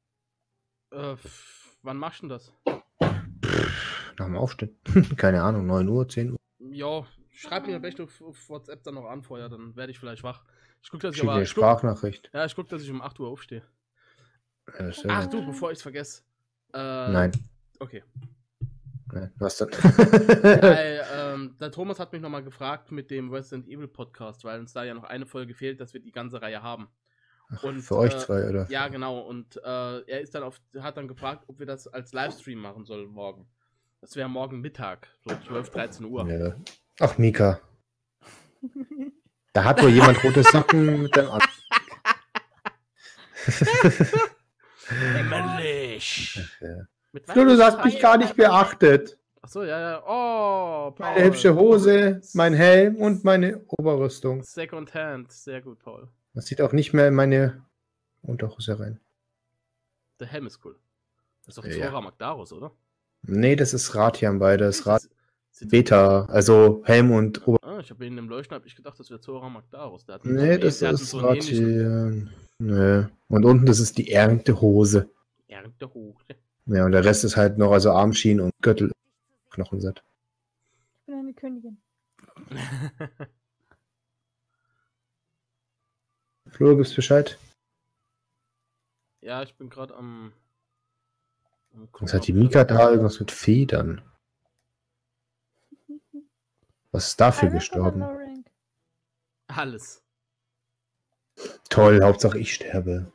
Wann machst du denn das? Nach dem Aufstehen. Keine Ahnung, 9 Uhr, 10 Uhr. Ja, schreib mir vielleicht auf WhatsApp dann noch an vorher, dann werde ich vielleicht wach. Ich gucke, dass ich Schick dir aber. eine Sprachnachricht. Ja, ich gucke, dass ich um 8 Uhr aufstehe. Ja, das ist ja Ach nett. du, bevor ich es vergesse. Nein. Okay. Nein. Was dann? Weil, der Thomas hat mich nochmal gefragt mit dem Resident Evil Podcast, weil uns da ja noch eine Folge fehlt, dass wir die ganze Reihe haben. Ach, Und, für euch zwei, oder? Ja, genau. Und er ist dann hat dann gefragt, ob wir das als Livestream machen sollen morgen. Das wäre morgen Mittag, so 12, 13 Uhr. Ja. Ach, Mika. Da hat wohl jemand rote Socken mit dem An. Männlich! Ja. Mit Flo, du hast mich gar nicht beachtet. Achso, ja, ja. Oh, Paul. Meine hübsche Hose, mein Helm und meine Oberrüstung. Second Hand. Sehr gut, Paul. Das sieht auch nicht mehr in meine Unterhose rein. Der Helm ist cool. Das ist doch Ja. Zora Magdaros, oder? Nee, das ist Ratian beides. Sieht- Beta, also Helm und Oberrüstung. Ich habe in dem Leuchten hab ich gedacht, das wäre Zora Magdaros. Der hat Nee, das der hat ist so einen ähnlichen Ratian. Nee. Und unten, das ist die Erntehose. Erntehoch. Ja, und der Rest ist halt noch, also Armschienen und Gürtel. Knochenset. Ich bin eine Königin. Flo, gibst Bescheid? Ja, ich bin gerade am gucken, Was hat die ob Mika das- da? Irgendwas mit Federn. Was ist dafür High Rank oder gestorben? Low Rank? Alles. Toll, Hauptsache ich sterbe.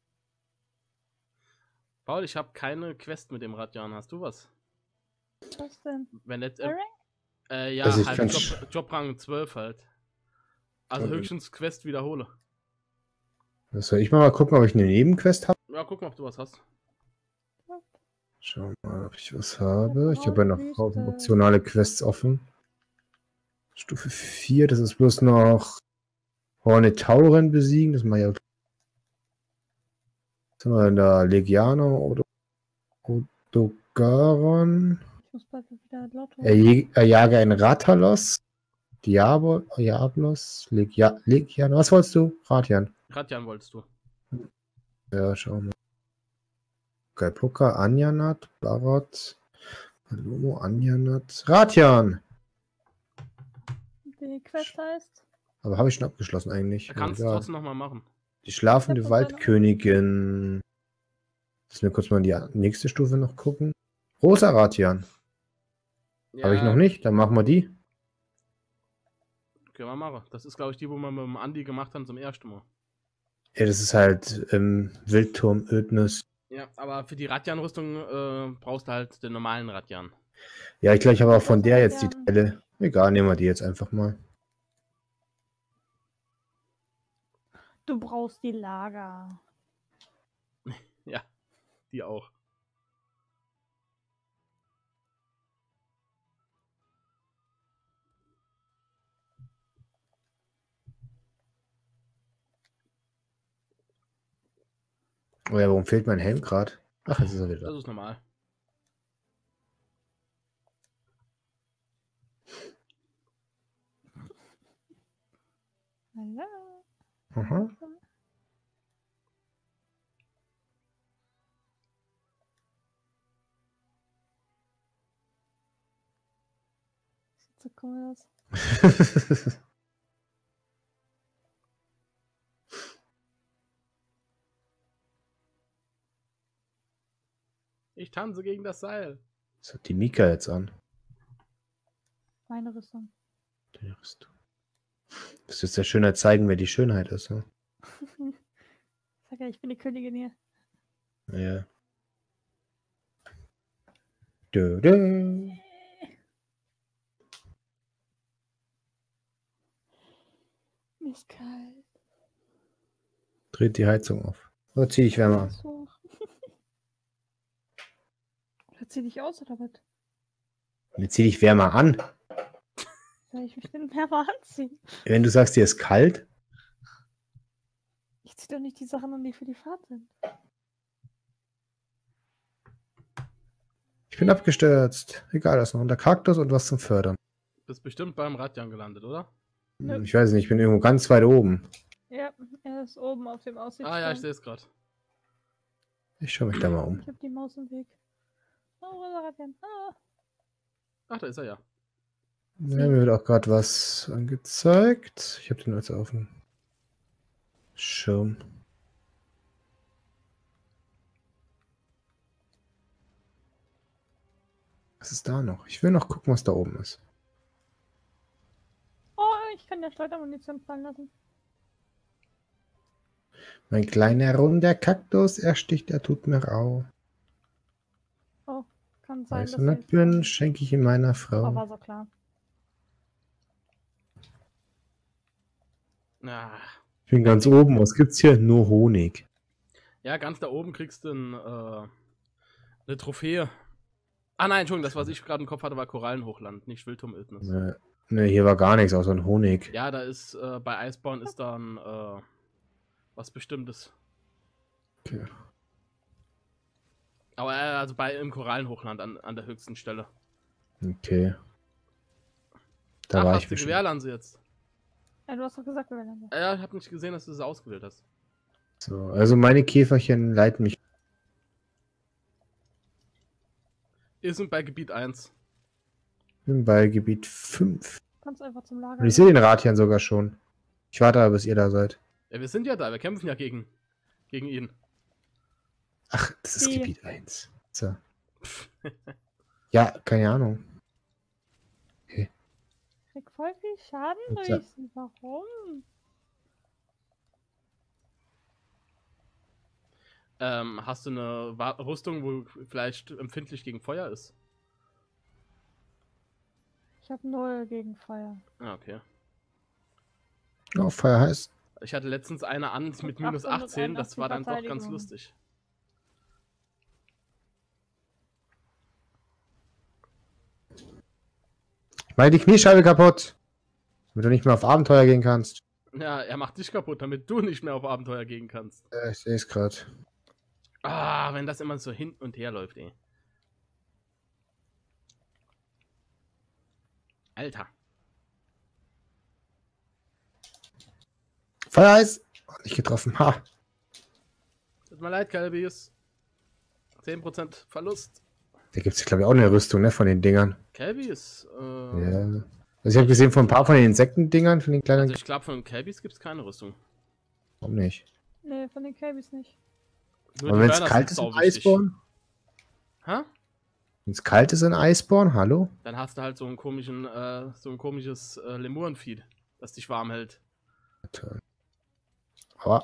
Paul, ich habe keine Quest mit dem Radjan. Hast du was? Was denn? Wenn nicht, High Rank? ja, Also ich halt kann's- Jobrang 12 halt. Also Okay. höchstens Quest wiederhole. Soll ich mal gucken, ob ich eine Nebenquest habe? Ja, guck mal, ob du was hast. Schauen wir mal, ob ich was habe. Ich habe ja noch Wüste. optionale Quests offen. Stufe 4, das ist bloß noch Hornetauren besiegen. Das mache ich ja. Was haben wir denn da? Legianer oder Odogaron. Ich muss bald wieder laut Erjage ein Ratalos. Diablos. Legianer. Was wolltest du? Ratian. Radjan wolltest du. Ja, schauen wir. Galpuka, Anjanat, Barot, Palomo, Anjanat, Ratian! Die Quest heißt. Aber habe ich schon abgeschlossen eigentlich. Da kannst du Ja. trotzdem nochmal machen. Die schlafende Ja, Waldkönigin. Lass mir kurz mal die nächste Stufe noch gucken. Rosa Ratian. Habe ich noch nicht, dann machen wir die. Können wir machen. Das ist, glaube ich, die, wo wir mit dem Andi gemacht haben zum ersten Mal. Ja, das ist halt Wildturm, Ödnis. Ja, aber für die Radjan-Rüstung brauchst du halt den normalen Radjan. Ja, ich glaube, ich habe auch von der jetzt die Ratian. Teile. Egal, nehmen wir die jetzt einfach mal. Du brauchst die Lager. Ja. Die auch. Oh ja, warum fehlt mein Helm gerade? Ach, jetzt ist er wieder. Das ist normal. Lala. Aha. Sieht so cool aus. Ich tanze gegen das Seil. Was hat die Mika jetzt an? Meine Rüstung. Die Rüstung. Das ist der Schönheit zeigen, wer die Schönheit ist. Ne? Sag ja, ich bin die Königin hier. Ja. Du, du. Mir ist kalt. Dreht die Heizung auf. Oder zieh ich wärmer an? So. Oder zieh dich aus, oder was? Jetzt zieh dich wärmer an. Soll ich mich denn wärmer anziehen? Wenn du sagst, dir ist kalt. Ich zieh doch nicht die Sachen an, die für die Fahrt sind. Ich bin abgestürzt. Egal, da ist noch unter Kaktus und was zum Fördern. Bist bestimmt beim Radjan gelandet, oder? Nö. Ich weiß nicht, ich bin irgendwo ganz weit oben. Ja, er ist oben auf dem Aussichtsturm. Ah ja, ich sehe es gerade. Ich schaue mich da mal um. Ich hab die Maus im Weg. Oh, Radjan. Ah. Ach, da ist er ja. Ja, mir wird auch gerade was angezeigt. Ich habe den jetzt auf dem Schirm. Was ist da noch? Ich will noch gucken, was da oben ist. Oh, ich kann der Schleudermunition fallen lassen. Mein kleiner runder Kaktus, er sticht, er tut mir rau. Oh, kann sein, Weiße dass er jetzt Nattbirnen kommt. schenke ich in meiner Oh, Frau. war so klar. Ah. Ich bin ganz oben. Was gibt's hier? Nur Honig. Ja, ganz da oben kriegst du eine Trophäe. Ah nein, Entschuldigung, das, was ich gerade im Kopf hatte, war Korallenhochland, nicht Wildturm-Ödnis. Ne, hier war gar nichts außer ein Honig. Ja, da ist, bei Iceborne ist dann, was Bestimmtes. Okay. Aber also im Korallenhochland an der höchsten Stelle. Okay. Da Ach, war hast ich du bestimmt. Gewehrlanse jetzt? Ja, du hast doch gesagt, wir werden da. Ja, ich habe nicht gesehen, dass du es ausgewählt hast. So, also meine Käferchen leiten mich. Wir sind bei Gebiet 1. Bin bei Gebiet 5. Du kannst einfach zum Lager. Und ich sehe den Ratian sogar schon. Ich warte aber, bis ihr da seid. Ja, wir sind ja da, wir kämpfen ja gegen ihn. Ach, das ist Die- Gebiet 1. So. Ja, keine Ahnung. Krieg voll viel Schaden Ups, durch sie. Warum? Hast du eine Rüstung, wo vielleicht empfindlich gegen Feuer ist? Ich habe 0 gegen Feuer. Ah, okay. Oh, Feuer heiß. Ich hatte letztens eine an mit Und minus 18, 881 das war dann doch ganz Verteidigung. lustig. Ich meine die Kniescheibe kaputt. Damit du nicht mehr auf Abenteuer gehen kannst. Ja, er macht dich kaputt, damit du nicht mehr auf Abenteuer gehen kannst. Ich sehe es gerade. Ah, wenn das immer so hin und her läuft, ey. Alter. Feuer heiß. Oh, nicht getroffen. Ha. Tut mir leid, Calbis. 10% Verlust. Da gibt es, glaube ich, auch eine Rüstung, ne, von den Dingern. Calbis? Ja. Also ich habe gesehen von ein paar von den Insektendingern, von den kleinen. Also ich glaube, von Calbis gibt es keine Rüstung. Warum nicht? Nee, von den Cabys nicht. Nur Aber die wenn es Burner kalt sind ist in sauwichtig. Iceborne? Hä? Wenn es kalt ist in Iceborne, hallo? Dann hast du halt so einen komischen, so ein komisches Lemurenvieh, das dich warm hält. Aber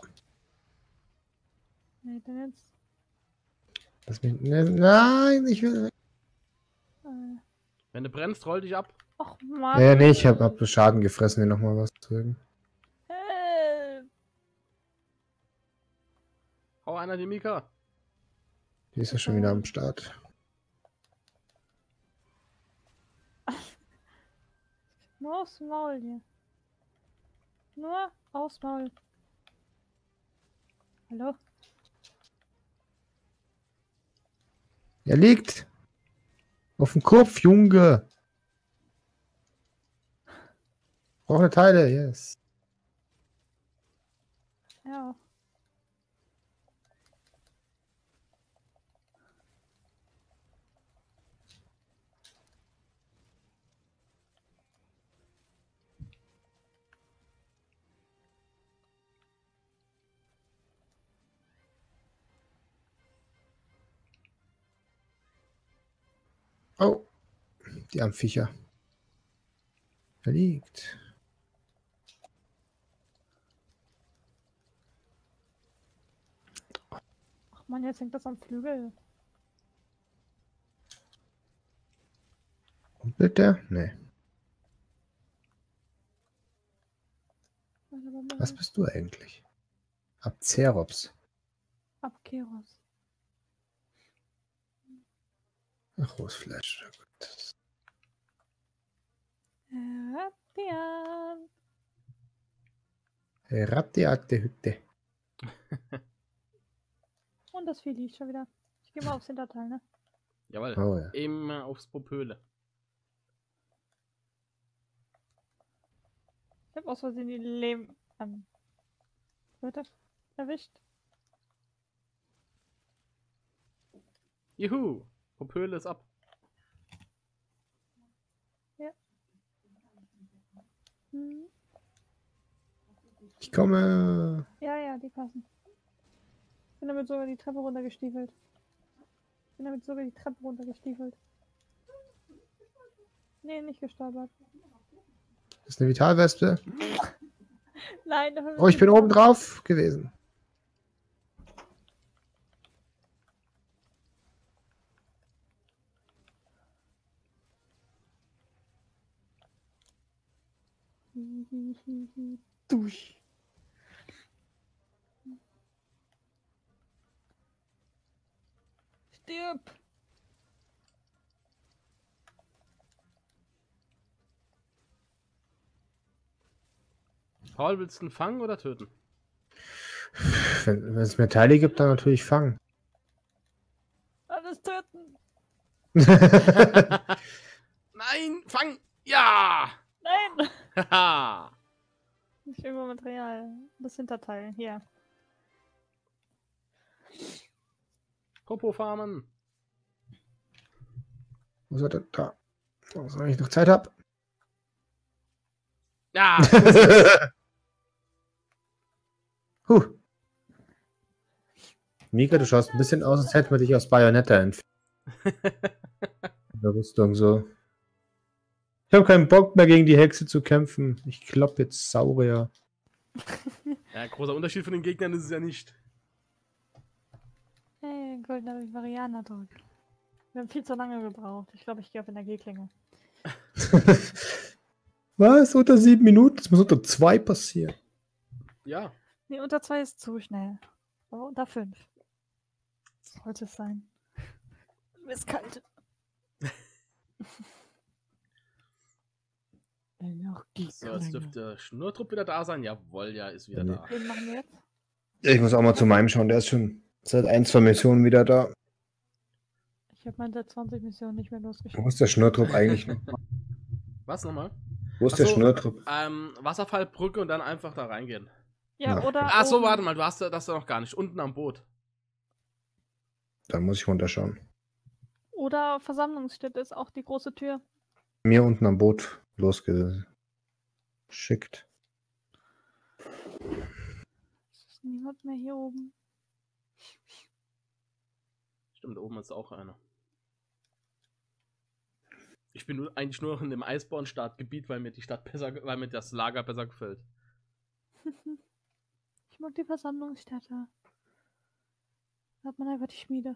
Nee, dann jetzt. lass mich. Ne, nein, ich will. Äh. Wenn du brennst, roll dich ab. Och Mann. Ja, nee, ich hab Schaden gefressen, mir nochmal was zu sagen. Hau einer die Mika. Die ist ja schon wieder am Start. Nur aufs Maul hier. Nur aufs Maul. Hallo? Er liegt. Auf dem Kopf, Junge. Braucht eine Teile, yes. Ja. Oh. Die armen Viecher. Er liegt. Ach man, jetzt hängt das am Flügel. Und bitte? Nee. Was bist du eigentlich? Abcerops. Abkeros. Ach, rohes Fleisch. Oh Gott. Raptian. Raptiate Hütte. Und das Vieh liegt schon wieder. Ich gehe mal aufs Hinterteil, ne? Jawohl. Oh ja. Immer aufs Popöle. Ich habe aus Versehen die Lehm Leute erwischt. Juhu. Popöle ist ab. Hm. Ich komme. Ja, ja, die passen. Ich bin damit sogar die Treppe runtergestiefelt. Nee, nicht gestolpert. Das ist eine Vitalwespe. Nein, das Oh, ich bin oben drauf gewesen. Dusch. Stirb! Paul, willst du ihn fangen oder töten? Wenn es mehr Teile gibt, dann natürlich fangen. Alles töten! Nein, fang! Ja! Nein! Haha! Nicht irgendwo Material. Das Hinterteil. Hier. Popo farmen. Wo soll das da? Soll ich noch Zeit habe? Ja! Mika, du schaust ein bisschen aus, als hätten wir dich aus Bayonetta entfernt. In der Rüstung so. Ich habe keinen Bock mehr gegen die Hexe zu kämpfen. Ich klopp jetzt Saurier. Ja, großer Unterschied von den Gegnern ist es ja nicht. Hey, goldener Varianer drück. Wir haben viel zu lange gebraucht. Ich glaube, ich gehe auf Energieklinge. Was? Unter 7 Minuten? Das muss unter 2 passieren. Ja. Nee, unter 2 ist zu schnell. Aber unter 5. Sollte es sein. Mir ist kalt. So, jetzt dürfte Schnurtrupp wieder da sein. Jawohl, ja, ist wieder da. Den machen wir jetzt. Ich muss auch mal zu meinem schauen. Der ist schon seit 1-2 Missionen wieder da. Ich habe meine 20 Missionen nicht mehr losgeschickt. Wo ist der Schnurtrupp eigentlich noch? Was nochmal? Wo ist der Schnurtrupp? Wasserfallbrücke und dann einfach da reingehen. Ja, Ja. oder. Ach so, oben. warte mal, du hast das da noch gar nicht. Unten am Boot. Da muss ich runterschauen. Oder Versammlungsstätte ist auch die große Tür. Mir unten am Boot losgeschickt. Es ist niemand mehr hier oben. Stimmt, da oben ist auch einer. Ich bin eigentlich nur noch in dem Eisborn-Startgebiet, weil mir die Stadt besser, weil mir das Lager besser gefällt. Ich mag die Versammlungsstätte. Da hat man einfach die Schmiede.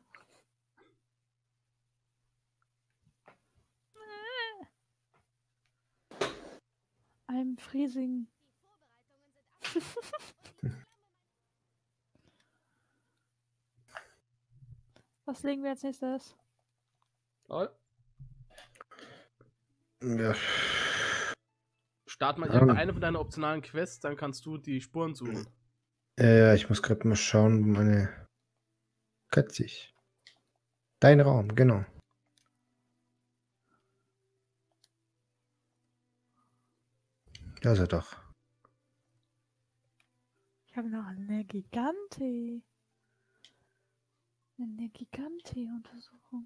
I'm freezing. Was legen wir als nächstes? Toll. Ja. Start mal Ja. irgendeine von deinen optionalen Quests, dann kannst du die Spuren suchen. Ich muss gerade mal schauen, wo meine Katze ist. Dein Raum, genau. Da ist er doch. Ich habe noch eine Gigante. Eine Gigante-Untersuchung.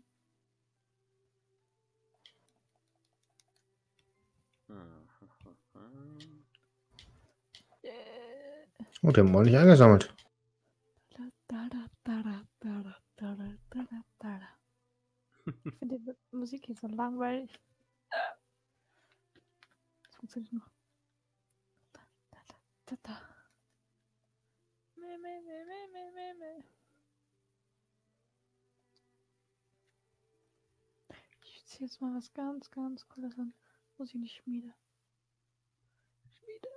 Oh, den haben wir nicht eingesammelt. Ich finde die Musik hier so langweilig. Das funktioniert noch. Ich ziehe jetzt mal was ganz, ganz Cooles an. Muss ich nicht Schmiede. Schmiede.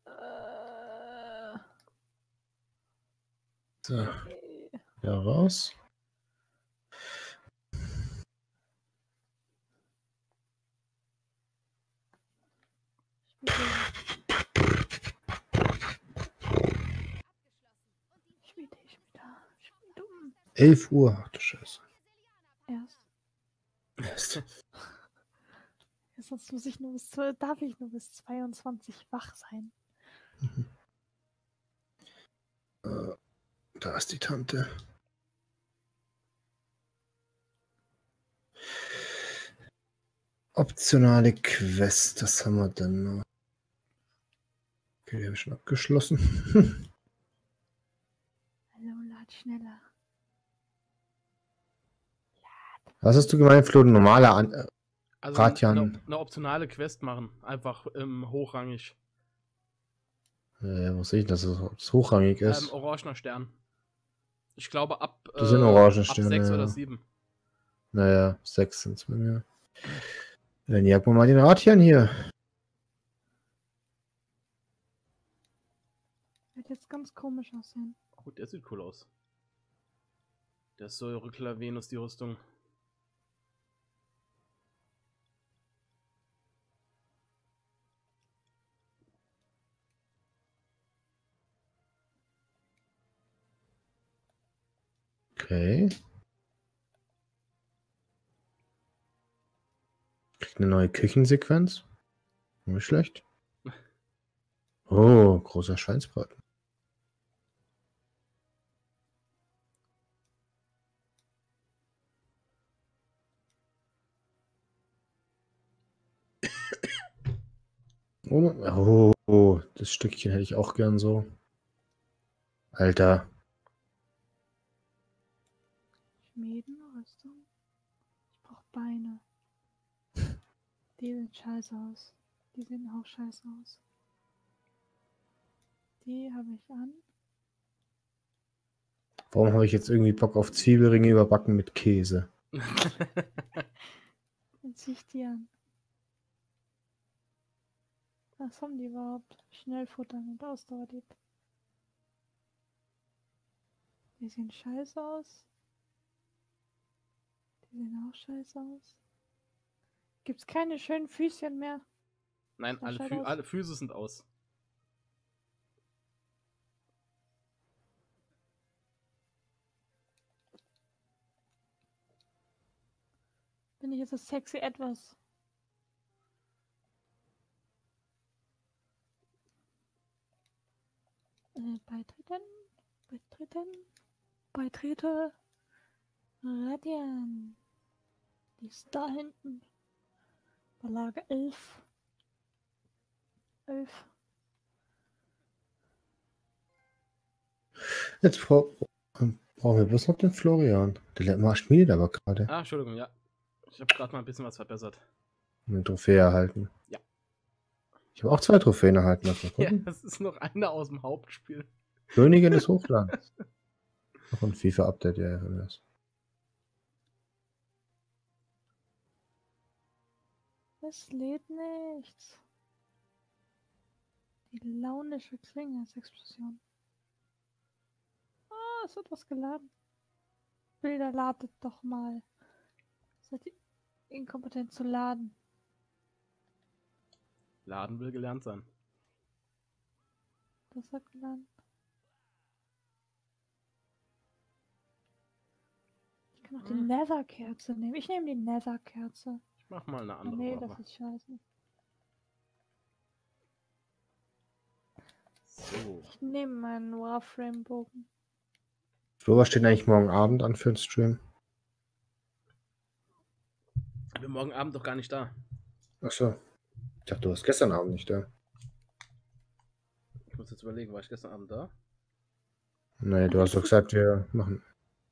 So, Okay. ja, raus. Schmiede. 11 Uhr. Ach du Scheiße. Erst. Ja, sonst muss ich nur bis 12, darf ich nur bis 22 wach sein. Da ist die Tante. Optionale Quest, das haben wir dann noch. Okay, die habe ich schon abgeschlossen. Hallo, lad schneller. Was hast du gemeint, Flo? Normale Also Ratian. eine optionale Quest machen. Einfach hochrangig. Was sehe ich, dass es hochrangig ist? Orangener Stern. Ich glaube ab, Das sind Orangensterne, ab 6 ja. oder 7. Naja, 6 sind es bei mir. Dann jagt man mal den Ratian hier. Wird jetzt ganz komisch aussehen. Oh, der sieht cool aus. Der ist so Rückler Venus, die Rüstung. Okay. Kriegt eine neue Küchensequenz. Nicht schlecht. Oh, großer Schweinsbraten. Oh, das Stückchen hätte ich auch gern so. Alter. Schmiedenrüstung. Ich brauche Beine. Die sehen scheiße aus. Die sehen auch scheiße aus. Die habe ich an. Warum habe ich jetzt irgendwie Bock auf Zwiebelringe überbacken mit Käse? Dann ziehe ich die an. Was haben die überhaupt? Schnellfuttern und Ausdauerdieb. Die sehen scheiße aus. Die sehen auch scheiße aus. Gibt's keine schönen Füßchen mehr? Nein, Das schaut aus. alle Füße sind aus. Bin ich jetzt das sexy etwas? Beitrete. Radian. Die ist da hinten. Bei Lager 11. 11. Jetzt brauchen wir bloß noch den Florian. Der schmiedet aber gerade. Ah, Entschuldigung, ja. Ich habe gerade mal ein bisschen was verbessert. Eine Trophäe erhalten. Ja. Ich habe auch 2 Trophäen erhalten. Lass mal Ja, gucken. das ist noch eine aus dem Hauptspiel. Königin des Hochlands. Noch ein FIFA-Update, ja, das. Es lädt nichts. Die launische Klinge als Explosion. Ah, es wird was geladen. Bilder ladet doch mal. Seid ihr inkompetent zu laden? Laden will gelernt sein. Das hat gelernt. Ich kann auch die Nether-Kerze nehmen. Ich nehme die Nether-Kerze. Ich mach mal eine Oh, andere nee, Waffe. das ist scheiße. So. Ich nehme meinen Warframe-Bogen. Flo, was steht eigentlich morgen Abend an für den Stream? Ich bin morgen Abend doch gar nicht da. Achso. Ich dachte, du warst gestern Abend nicht da. Ich muss jetzt überlegen, war ich gestern Abend da? Nee, du hast doch gesagt, wir machen.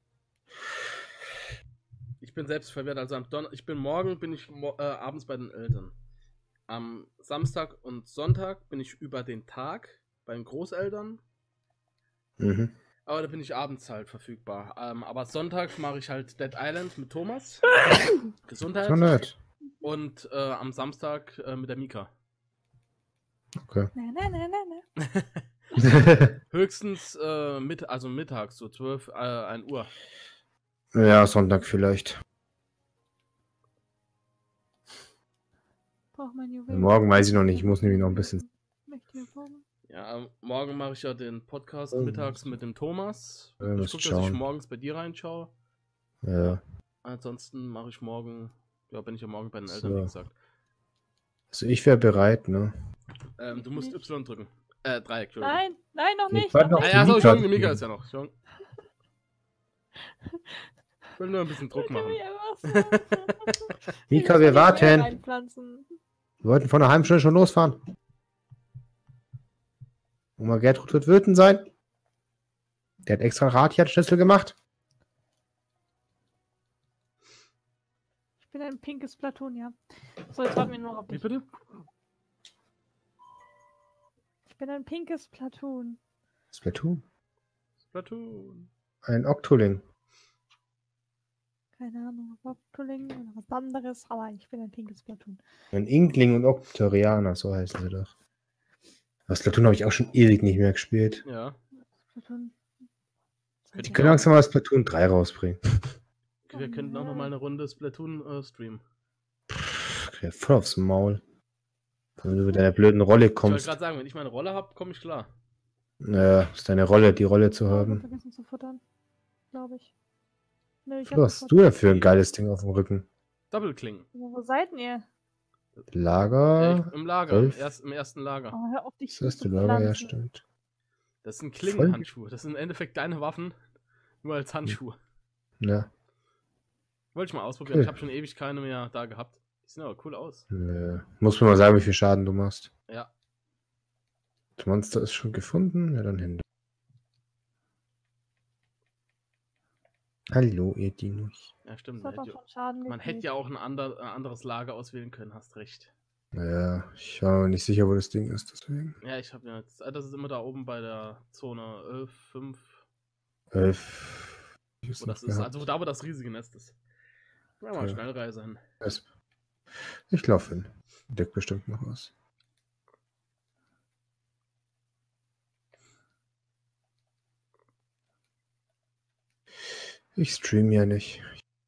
Ich bin selbst verwirrt. Also morgen bin ich abends bei den Eltern. Am Samstag und Sonntag bin ich über den Tag bei den Großeltern. Mhm. Aber da bin ich abends halt verfügbar. Aber Sonntag mache ich halt Dead Island mit Thomas. Gesundheit. So nett. Und am Samstag mit der Mika. Okay. Ne. Höchstens also mittags, so 12, 1 Uhr. Ja, Sonntag vielleicht. Brauch mein Juwel. Morgen weiß ich noch nicht. Ich muss nämlich noch ein bisschen. Möchte ich Bogen? Ja, morgen mache ich ja den Podcast Oh. mittags mit dem Thomas. Ja, Ich musst gucke, dass ich schauen. morgens bei dir reinschaue. Ja. Ansonsten mache ich morgen, ja, bin ich ja morgen bei den Eltern, wie So. gesagt. Also ich wäre bereit, ne? Du musst Nicht. Y drücken. Dreieck, Entschuldigung. Nein, noch Nee, nicht. warte Noch noch. nicht. Ja, so, Mika. die Mika ist ja noch. Ich will nur ein bisschen Druck Wollt machen. ihr mir was sagen? Mika, Ich wir will warten. reinpflanzen. Wir wollten vor einer halben Stunde schon losfahren. Oma Gertrud wird wütend sein. Der hat extra Radschlüssel gemacht. Ich bin ein pinkes Platonia. So, jetzt warten wir nur auf Wie dich. bitte? Ich bin ein pinkes Platoon. Splatoon. Splatoon. Ein Octoling. Keine Ahnung, ob Octoling oder was anderes, aber ich bin ein pinkes Platoon. Ein Inkling und Octorianer, so heißen sie doch. Aber Splatoon habe ich auch schon ewig nicht mehr gespielt. Ja. Platoon. Die können langsam mal Splatoon 3 rausbringen. Wir könnten auch noch mal eine Runde Splatoon streamen. Okay, voll aufs Maul. Wenn du mit deiner blöden Rolle Ich wollte kommst. gerade sagen, wenn ich meine Rolle habe, komme ich klar. Ist deine Rolle, die Rolle zu Ich habe haben. vergessen zu futtern. Glaube ich. Nö, ich Was hast du denn für ein geiles Ding auf dem Rücken? Double Klingen. Wo seid ihr? Lager. Im Lager, 12. im erste Lager. Oh, hör auf, dich Das erste zu Lager, ja, pflanzen. stimmt. Das sind Klingenhandschuhe. Das sind im Endeffekt deine Waffen, nur als Handschuhe. Ja. Wollte ich mal ausprobieren. Okay. Ich habe schon ewig keine mehr da gehabt. Die sehen aber cool aus. Muss mir mal sagen, wie viel Schaden du machst. Ja. Das Monster ist schon gefunden. Ja, dann hin. Hallo, ihr Dinos. Ja, stimmt. Das hat auch schon Schaden Man hätte gekriegt. ja auch ein anderes Lager auswählen können, hast recht. Naja, ich war mir nicht sicher, wo das Ding ist, deswegen. Ja, ich habe ja jetzt. Das ist immer da oben bei der Zone 11, 5. 11. Wo das ist, also da, wo das riesige Nest ist. Ja, mal Ja. Schnellreise hin. Ich laufe hin. Deckt bestimmt noch was. Ich stream ja nicht.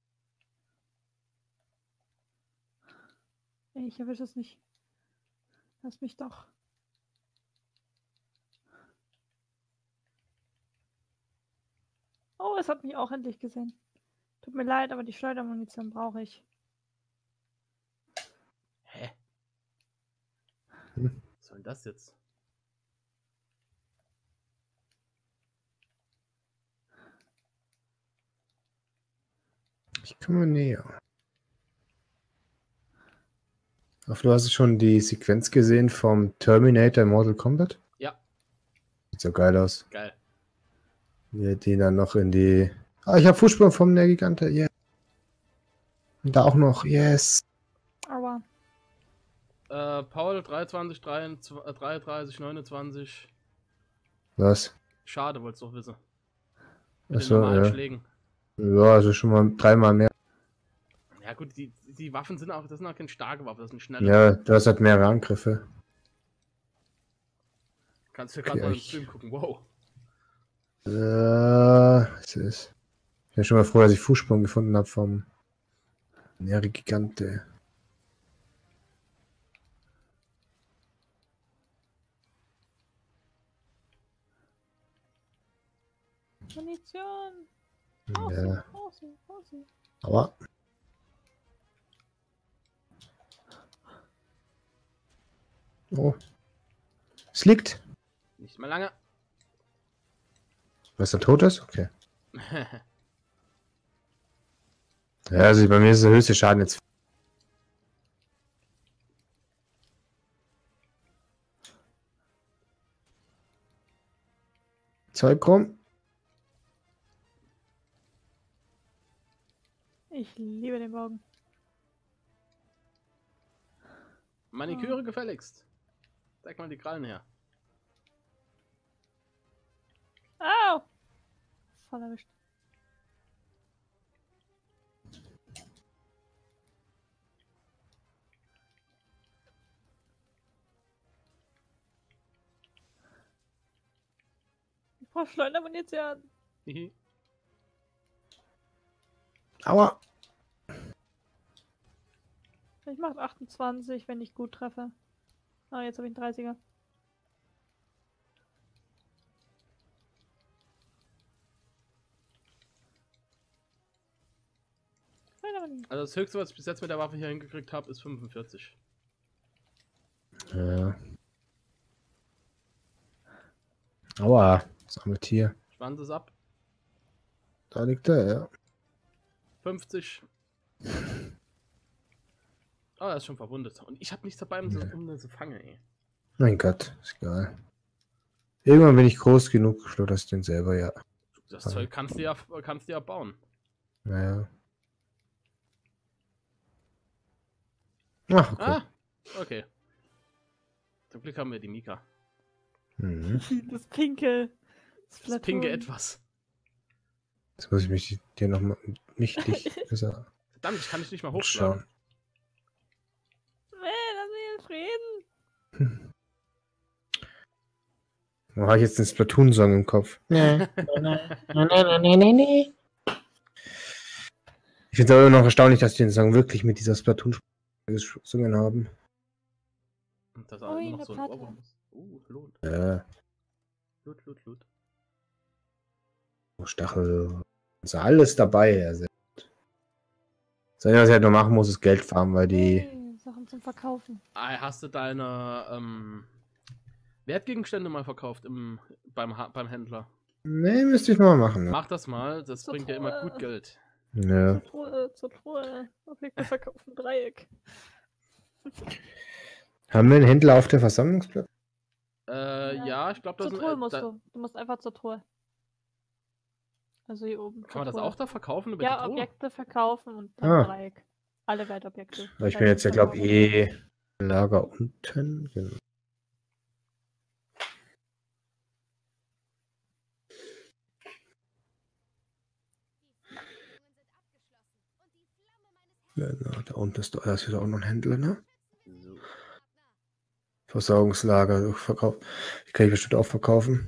Ey, ich erwische es nicht. Lass mich doch. Oh, es hat mich auch endlich gesehen. Tut mir leid, aber die Schleudermunition brauche ich. Hä? Hm. Was soll denn das jetzt? Ich komme näher. Ach, du hast schon die Sequenz gesehen vom Terminator in Mortal Kombat? Ja. Sieht so geil aus. Geil. Wie die dann noch in die... Ah, ich habe Fußspuren vom Nergigante. Yeah. Und da auch noch. Yes. Aber Paul 23, 33, 29. Was? Schade, wolltest du auch wissen. Mit den Achso, normalen ja. Schlägen. Ja, also schon mal 3-mal mehr. Ja gut, die Waffen sind auch, das sind auch keine starke Waffe, das sind schnelle. Ja, du hast halt mehrere Angriffe. Kannst du gerade Okay, mal im ich- Stream gucken, wow. Was ist? Ich bin schon mal froh, dass ich Fußspuren gefunden habe vom Nergigante. Munition. Ja, Außen. aber. Oh. Es liegt. Nicht mehr lange. Was er tot ist? Okay. Ja, also bei mir ist der höchste Schaden jetzt. Zeug rum. Ich liebe den Bogen. Maniküre gefälligst. Zeig mal die Krallen her. Au! Voll erwischt. Ich brauche Schleudermunition. Hihi. Aua. Ich mache 28, wenn ich gut treffe. Ah, jetzt habe ich einen 30er. Also das höchste, was ich bis jetzt mit der Waffe hier hingekriegt habe, ist 45. Ja. Aua. Das arme Tier. Schwanz ist ab. Da liegt er, ja. 50. Oh, er ist schon verwundet. Und ich habe nichts dabei, um das zu fangen, ey. Mein Gott, ist egal. Irgendwann bin ich groß genug, schlotterst ich den selber, ja. Das Zeug kannst du ja bauen. Naja. Ach, okay. Ah, okay. Zum Glück haben wir die Mika. Mhm. Das pinke. Das pinke etwas. Jetzt muss ich mich dir nochmal nicht dich besser Verdammt, ich kann dich nicht mal hochschauen. schauen. Lass mich in Frieden. Wo habe ich jetzt den Splatoon-Song im Kopf? Nee. Ich finde es aber immer noch erstaunlich, dass die den Song wirklich mit dieser Splatoon gesungen haben. Und das Oh, immer noch eine so ein Platte. Ohrwurm ist. Lohnt. Ja, Lut. Stachel. Ist alles dabei. Also. Das Einzige, was ich halt noch machen muss, ist Geld farmen, weil die. Hey, Sachen zum Verkaufen. Hast du deine Wertgegenstände mal verkauft beim Händler? Nee, müsste ich mal machen. Ja. Mach das mal, das Zur bringt ja immer Truhe. gut Geld. Ja. Zur Truhe. Wir verkaufen Dreieck. Haben wir einen Händler auf der Versammlungsplatz? Ja, ich glaube, das Zur sind. Truhe musst du. Du musst einfach zur Truhe. Also hier oben. Kann man das zur auch Truhe. da verkaufen über Ja, die Truhe? Objekte verkaufen und dann Ah. Dreieck. Alle Wertobjekte. Ich bin jetzt ja, glaube ich, Lager unten. Genau. Genau, da unten ist, da ist wieder auch noch ein Händler, ne? So. Versorgungslager, Verkauf. Die kann ich bestimmt auch verkaufen.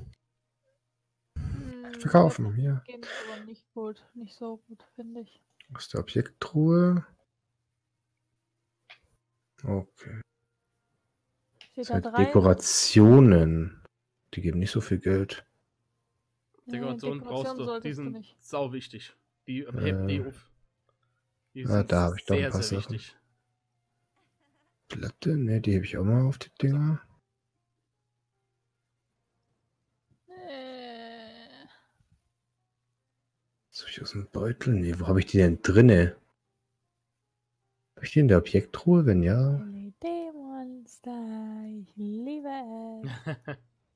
Verkaufen, ja. Geht aber nicht gut. Nicht so gut, finde ich. Aus der Objekttruhe. Okay. Steht Das da sind 3. Dekorationen. Die geben nicht so viel Geld. Dekoration brauchst du. Die sind nicht. sau wichtig. Die hebt die auf. Die Ah, sind da habe ich doch ein sehr, paar sehr Sachen. wichtig. Platte, ne, die habe ich auch mal auf die Dinger. So, ich aus dem Beutel? Ne, wo habe ich die denn drinne? Habe ich die in der Objekttruhe? Wenn ja. LED-Monster, ich liebe es.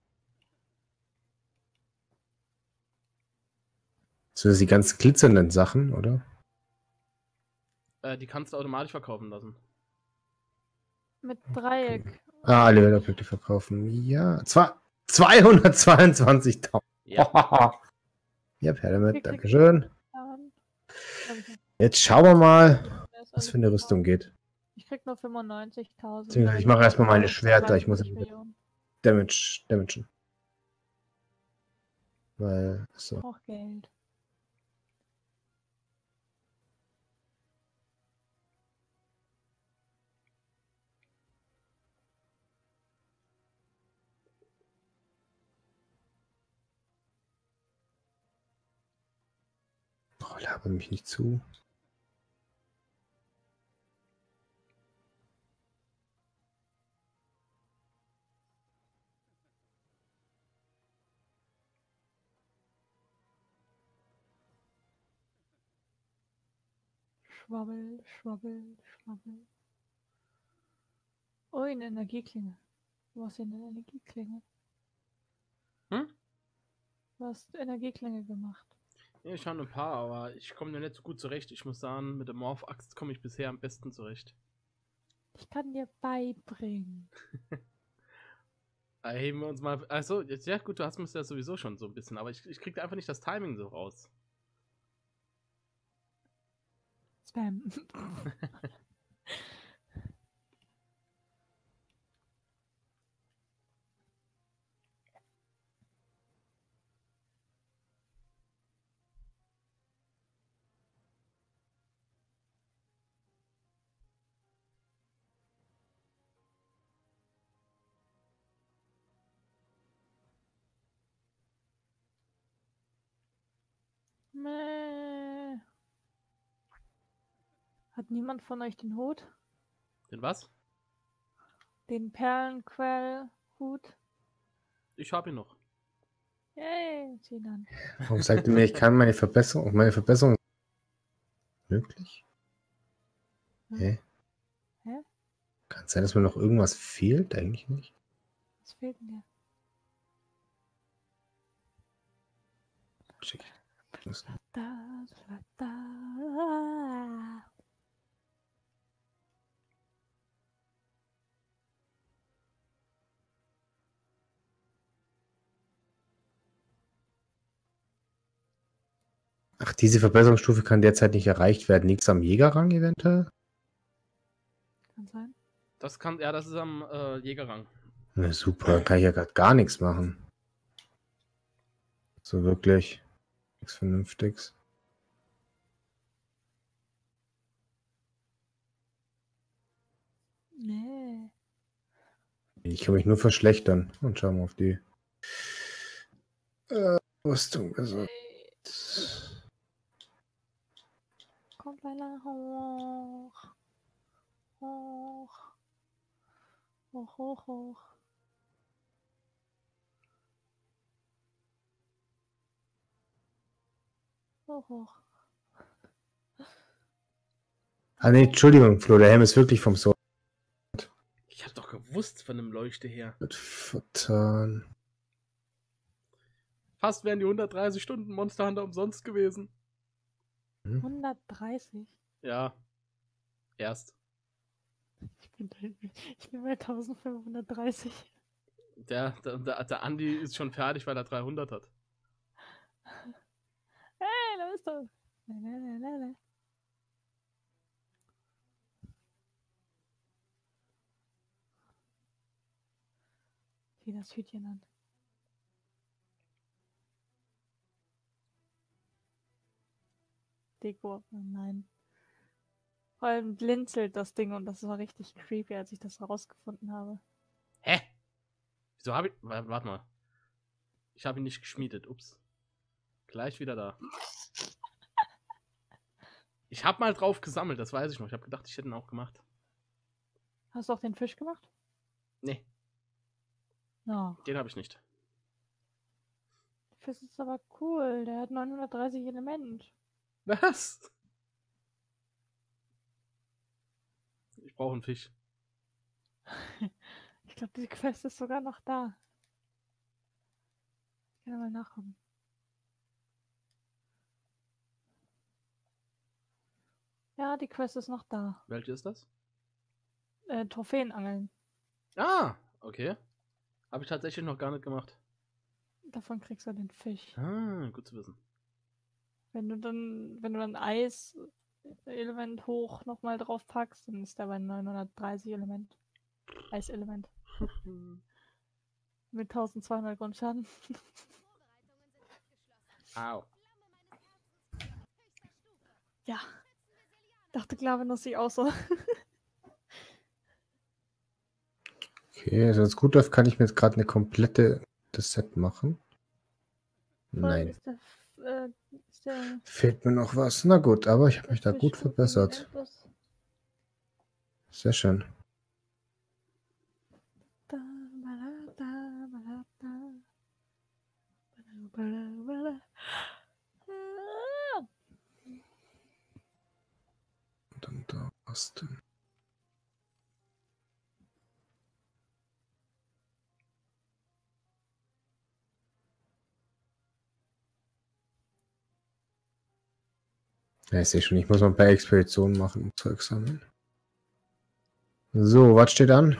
So, das sind die ganz glitzernden Sachen, oder? Die kannst du automatisch verkaufen lassen. Mit Dreieck. Ah, alle Wertobjekte verkaufen. Ja. 222.000. Ja. Ja, Perlemit, dankeschön. Dann- Jetzt schauen wir mal, was für eine Rüstung geht. Ich krieg nur 95.000. Beziehungsweise ich mache erstmal meine Schwerter, ich muss 22 Millionen. Damagen. Weil, so. Auch Geld. Laber mich nicht zu. Schwabbel, schwabbel, schwabbel. Oh, eine Energieklinge. Du hast hier eine Energieklinge. Hm? Du hast Energieklinge gemacht. Ja, ich habe ein paar, aber ich komme da nicht so gut zurecht. Ich muss sagen, mit der Morph-Axt komme ich bisher am besten zurecht. Ich kann dir beibringen. Da heben wir uns mal. Also, jetzt, ja gut, du hast mir ja sowieso schon so ein bisschen, aber ich krieg da einfach nicht das Timing so raus. Spam. Mäh. Hat niemand von euch den Hut? Den was? Den Perlenquell-Hut? Ich hab ihn noch. Yay, zieh ihn an. Warum sagt ihr mir, ich kann meine Verbesserung möglich? Hä? Hä? Kann es sein, dass mir noch irgendwas fehlt? Eigentlich nicht. Was fehlt denn dir? Schick. Das- Da. Ach, diese Verbesserungsstufe kann derzeit nicht erreicht werden. Nichts am Jägerrang eventuell? Kann sein. Das kann, ja, das ist am Jägerrang. Na super, kann ich ja gerade gar nichts machen. So wirklich. Nichts Vernünftiges. Nee. Ich kann mich nur verschlechtern. Und schauen wir auf die Rüstung. Also, Kommt weiter hoch. Hoch. Hoch, hoch, hoch. Hoch, hoch. ah nee, Entschuldigung, Flo, der Helm ist wirklich vom Sword. Ich hab doch gewusst von dem Leuchte her. Wird vertan. Fast wären die 130 Stunden Monster Hunter umsonst gewesen. 130. Ja. Erst. Ich bin bei 1530. Der Andi ist schon fertig, weil er 300 hat. Hey, da bist du. Nee. Zieh das Hütchen an. Deko, nein. Vor allem blinzelt das Ding und das war richtig creepy, als ich das herausgefunden habe. Hä? Wieso hab ich. Warte mal. Ich habe ihn nicht geschmiedet. Ups. Gleich wieder da. Ich habe mal drauf gesammelt, das weiß ich noch. Ich habe gedacht, ich hätte ihn auch gemacht. Hast du auch den Fisch gemacht? Nee, No. den habe ich nicht. Der Fisch ist aber cool, der hat 930 Element. Was? Ich brauche einen Fisch. Ich glaube, die Quest ist sogar noch da. Ich kann mal nachgucken. Ja, die Quest ist noch da. Welche ist das? Trophäenangeln. Ah, okay. Habe ich tatsächlich noch gar nicht gemacht. Davon kriegst du den Fisch. Ah, gut zu wissen. Wenn du dann Eis-Element hoch nochmal drauf packst, dann ist der bei 930 Element. Eiselement. Mit 1200 Grundschaden. Au. Ja. Dachte klar, wenn das sich auch so. Okay, also wenn es gut läuft, kann ich mir jetzt gerade eine komplette das Set machen. Nein. Ist der Fehlt mir noch was. Na gut, aber ich habe mich da Fisch gut funktioniert verbessert. endlos. Sehr schön. Da, bala, da, bala, da. Bala, bala, bala. Ah. Und dann da was denn? Ja, ich sehe schon, ich muss mal ein paar Expeditionen machen, um Zeug sammeln. So, was steht an?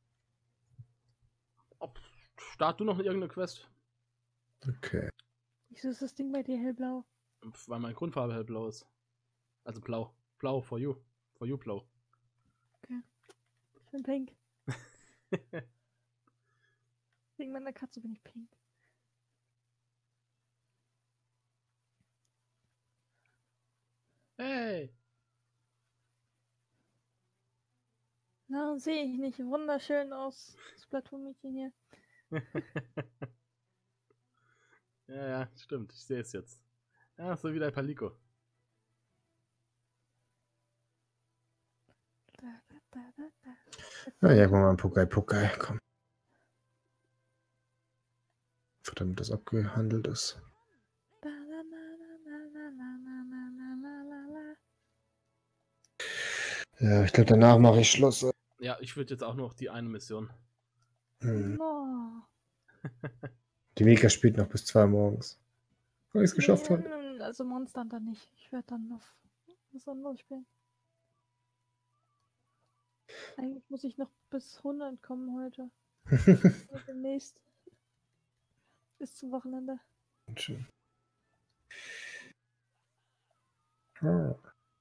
Start du noch irgendeine Quest? Okay. Wieso ist das Ding bei dir hellblau? Weil meine Grundfarbe hellblau ist. Also blau. Blau, for you. For you, blau. Ich bin pink. Wegen meiner Katze bin ich pink. Hey! Na, sehe ich nicht wunderschön aus. Das Splatoon-Mädchen hier. Ja, stimmt. Ich sehe es jetzt. Ja, so wie der Palico. Da, da, da, da. Na, ja, mal ein Puckai, komm. Verdammt, das abgehandelt ist. Da, la, la, la, la, la, la, la, la, la, la. Ja, ich glaube, danach mache ich Schluss. Ja, ich würde jetzt auch noch die eine Mission. No. Die Mika spielt noch bis 2 Uhr morgens. Weil ich es geschafft habe. Also Monster Hunter nicht. Ich werde dann auf was anderes spielen. Eigentlich muss ich noch bis 100 kommen heute. Und demnächst. Bis zum Wochenende. Schön. Ah.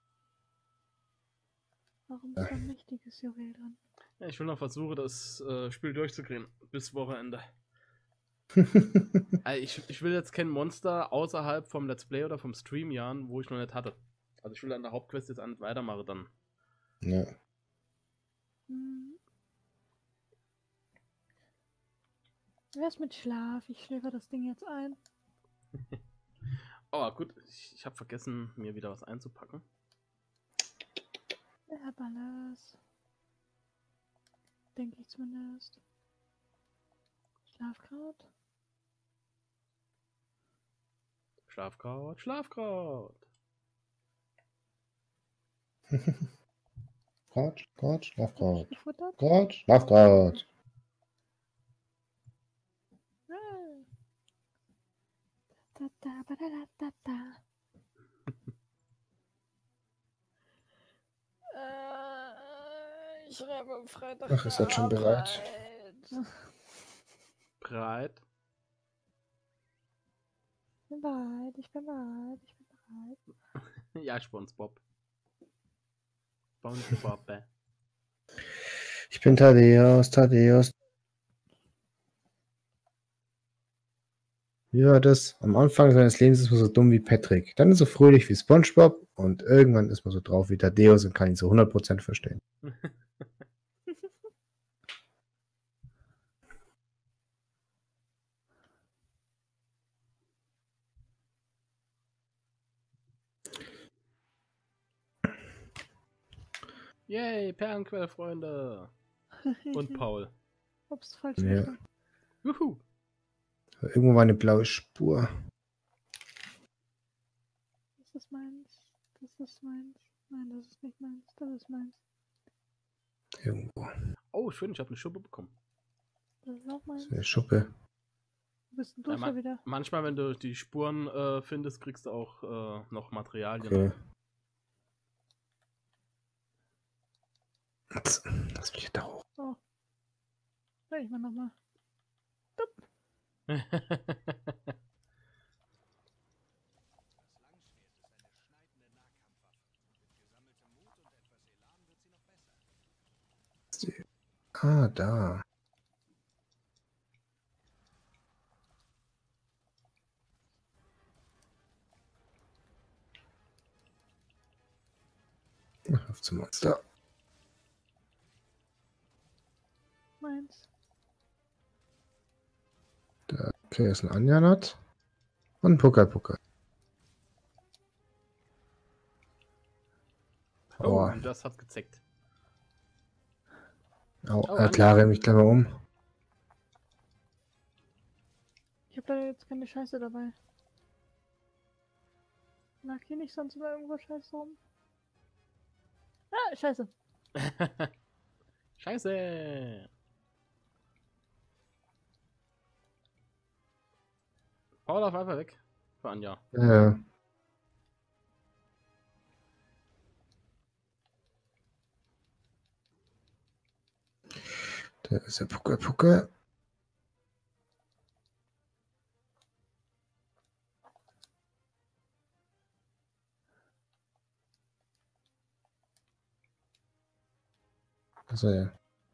Warum ist da ein mächtiges Juwel drin? Ja, ich will noch versuchen, das Spiel durchzukriegen. Bis Wochenende. Ich will jetzt kein Monster außerhalb vom Let's Play oder vom Stream jagen, wo ich noch nicht hatte. Also ich will an der Hauptquest jetzt weitermachen dann. Ja. Hm. Wer ist mit Schlaf? Ich schläfe das Ding jetzt ein. Oh, gut. Ich habe vergessen, mir wieder was einzupacken. Ja, alles. Denke ich zumindest. Schlafkraut. Schlafkraut, Schlafkraut. Kraut, Schlafkraut. Gefuttert? Kraut, Schlafkraut. Da, da, ba, da, da, da, da. Ich schreibe am Freitag. Ach, ist das schon bereit? Breit. Ich bin bereit, ich bin bereit, ich bin bereit. Ja, SpongeBob. SpongeBob. Ich bin Thaddeus. Wie war das? Am Anfang seines Lebens ist man so dumm wie Patrick. Dann ist er so fröhlich wie SpongeBob und irgendwann ist man so drauf wie Thaddeus und kann ihn so 100% verstehen. Yay, Perlenquellfreunde. Und Paul. Ups, falsch. Ja. Juhu. Irgendwo war eine blaue Spur. Das ist meins. Das ist meins. Nein, das ist nicht meins. Das ist meins. Irgendwo. Oh, schön, ich habe eine Schuppe bekommen. Das ist auch Das meins. ist eine Schuppe. Wo bist denn du Ja, schon wieder? Manchmal, wenn du die Spuren findest, kriegst du auch noch Materialien. Okay. Lass mich da hoch. Oh. Soll ich mal nochmal. Ah, da. Auf zum Monster. Meins. Da, okay, ist ein Anjanat. Und ein Puckai. Oh, Oh. das hat gezeckt. Oh, Oh, klar, renn mich gleich mal um. Ich habe da jetzt keine Scheiße dabei. Lag hier nicht sonst immer irgendwo Scheiße rum? Ah, Scheiße. Scheiße. Paul auf einfach weg. Für Anja. Ja. Da ist der Pucke. Also ja.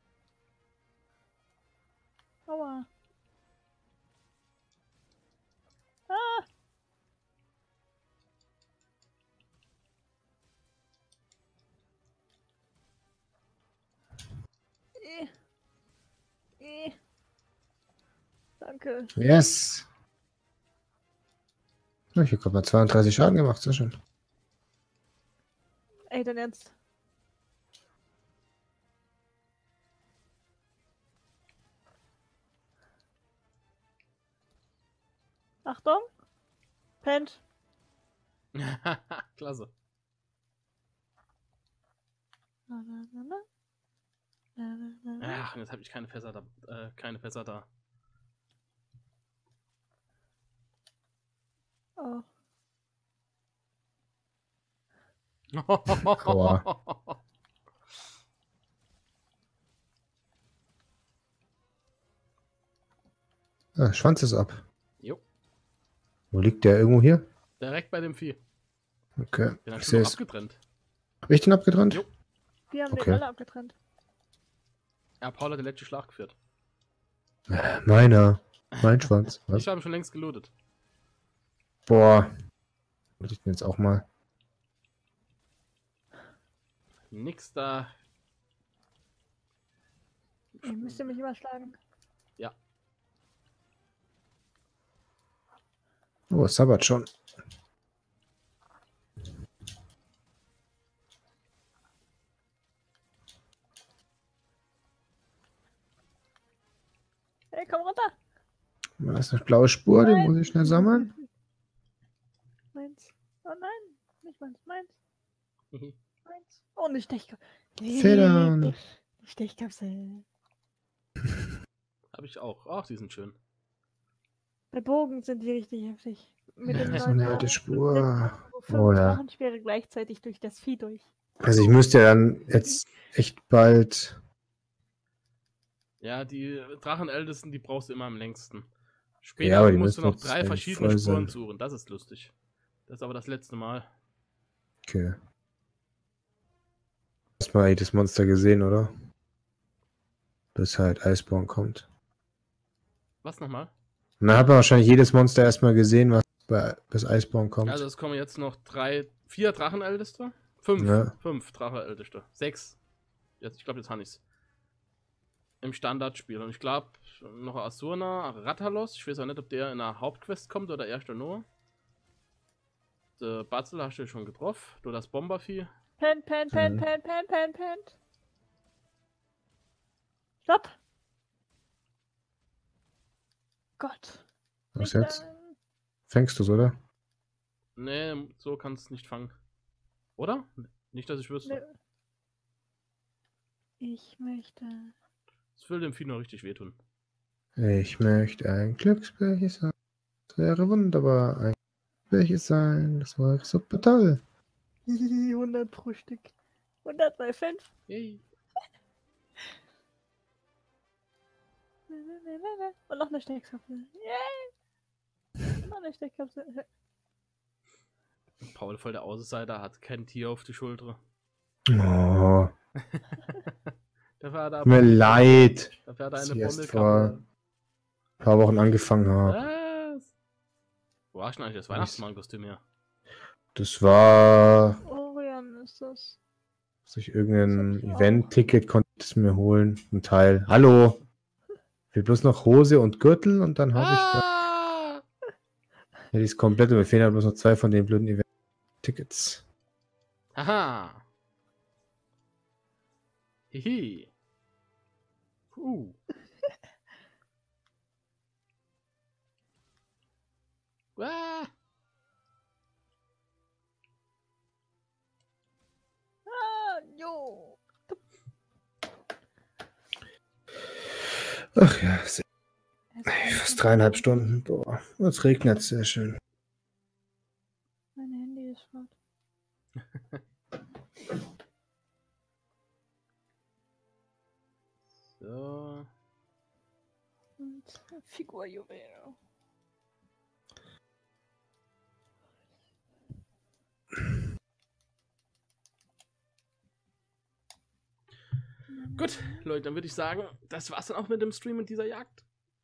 Aua. Ah! Danke. Yes. Ich habe gerade mal 32 Schaden gemacht, sehr schön. Ey, dein Ernst. Achtung. Pennt. Klasse. Na, na, na, na. Na, na, na, na. Ach, jetzt habe ich keine Fässer da. Keine Fässer da. Oh. Ah, Schwanz ist ab. Jo, Wo liegt der? Irgendwo hier? direkt bei dem Vieh. Okay. Den hab Ich ich sehe noch es. abgetrennt. Hab ich den abgetrennt? Jo. Wir haben Okay. den alle abgetrennt. Ja, Paul hat den letzten Schlag geführt. Meiner. Mein Schwanz. Was? Ich habe schon längst gelootet. Boah. Würde ich den jetzt auch mal. Nix da. Ihr müsst ihr mich überschlagen. Ja. Oh, Sabbat schon. Hey, komm runter. Da ist eine blaue Spur, die Nein. muss ich schnell sammeln. Meins. Oh nein, nicht meins. Meins. Mhm. Meins. Oh, eine Stechkapsel. Federn. Eine Stechkapsel. Habe ich auch. Ach, die sind schön. Bei Bogen sind die richtig heftig. Mit Da den ist eine Leuten, alte wo Spur. fünf Oh ja. Drachenspeere gleichzeitig durch das Vieh durch. Also ich müsste ja dann jetzt echt bald. Ja, die Drachenältesten, die brauchst du immer am längsten. Später Ja, aber die musst du noch müssen 3 jetzt verschiedene voll Spuren sein. suchen. Das ist lustig. Das ist aber das letzte Mal. Okay. Hast mal jedes Monster gesehen, oder? Bis halt Iceborne kommt. Was nochmal? Und dann hat man wahrscheinlich jedes Monster erstmal gesehen, was bis Iceborne kommt. Also es kommen jetzt noch 4 Drachenälteste. 5. Ja. 5 Drachenälteste. 6. Jetzt, ich glaube, jetzt habe ich's. Im Standardspiel. Und ich glaube, noch Asurna, Rattalos. Ich weiß auch nicht, ob der in der Hauptquest kommt oder erst nur. Der Batzel hast du schon getroffen. Du das Bombervieh. Pen. Stopp! Gott. Was Nicht jetzt? da. Fängst du's, oder? Nee, so kannst du es nicht fangen. Oder? Nicht, dass ich wüsste. Ne. Ich möchte. Das will dem Vieh nur richtig wehtun. Ich möchte ein Glücksbärchen sein. Das wäre wunderbar. Ein Glücksbärchen sein. Das wäre super toll. 100 pro Stück. 100 bei 5. Yay. Und noch eine Stechkapsel. Yay! Noch eine Stechkapsel. Paul voll der Außenseiter, hat kein Tier auf die Schulter. Oh, Dafür hat er, mir leid. dafür hat er dass eine ich erst Bommelkappe. ein paar Wochen angefangen habe. Was? Wo hast du denn eigentlich das Weihnachtsmann-Kostüm her? Das war, Orion ist das. dass ich irgendein Das hab ich auch. Event-Ticket konnte ich mir holen. Ein Teil. Hallo. Ich will bloß noch Hose und Gürtel und dann habe ich da. Ah! Ja, die ist komplett und mir fehlen halt bloß noch 2 von den blöden Event-Tickets. Haha. Hihi. Ah. Ah, jo. Ach ja, fast 3,5 Stunden. Boah, es regnet sehr schön. Mein Handy ist laut. So. Und Figurjuwel. Gut, Leute, dann würde ich sagen, das war's dann auch mit dem Stream und dieser Jagd.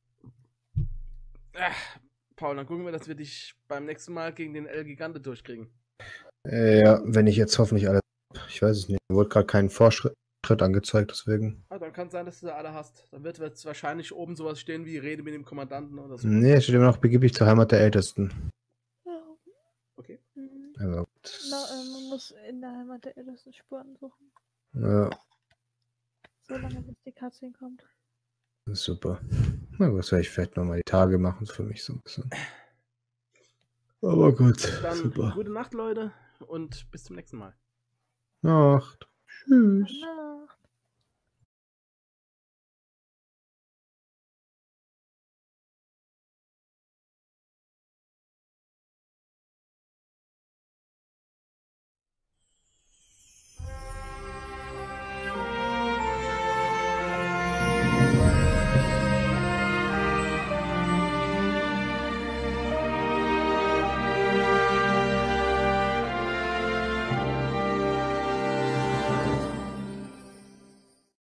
Paul, dann gucken wir, dass wir dich beim nächsten Mal gegen den El Gigante durchkriegen. Ja, wenn ich jetzt hoffentlich alles. Ich weiß es nicht. Mir wurde gerade kein Fortschritt angezeigt, deswegen. Ah, dann kann es sein, dass du da alle hast. Dann wird jetzt wahrscheinlich oben sowas stehen wie Rede mit dem Kommandanten oder so. Nee, es steht immer noch, begib dich zur Heimat der Ältesten. Okay. Also, Man muss in der Heimat der ältesten Spuren suchen. ja, So lange, bis die Cutscene kommt. das ist super. Na, was werde ich vielleicht nochmal die Tage machen, für mich so ein bisschen. Aber gut, Dann super. gute Nacht, Leute, und bis zum nächsten Mal. Nacht. Tschüss. Nacht.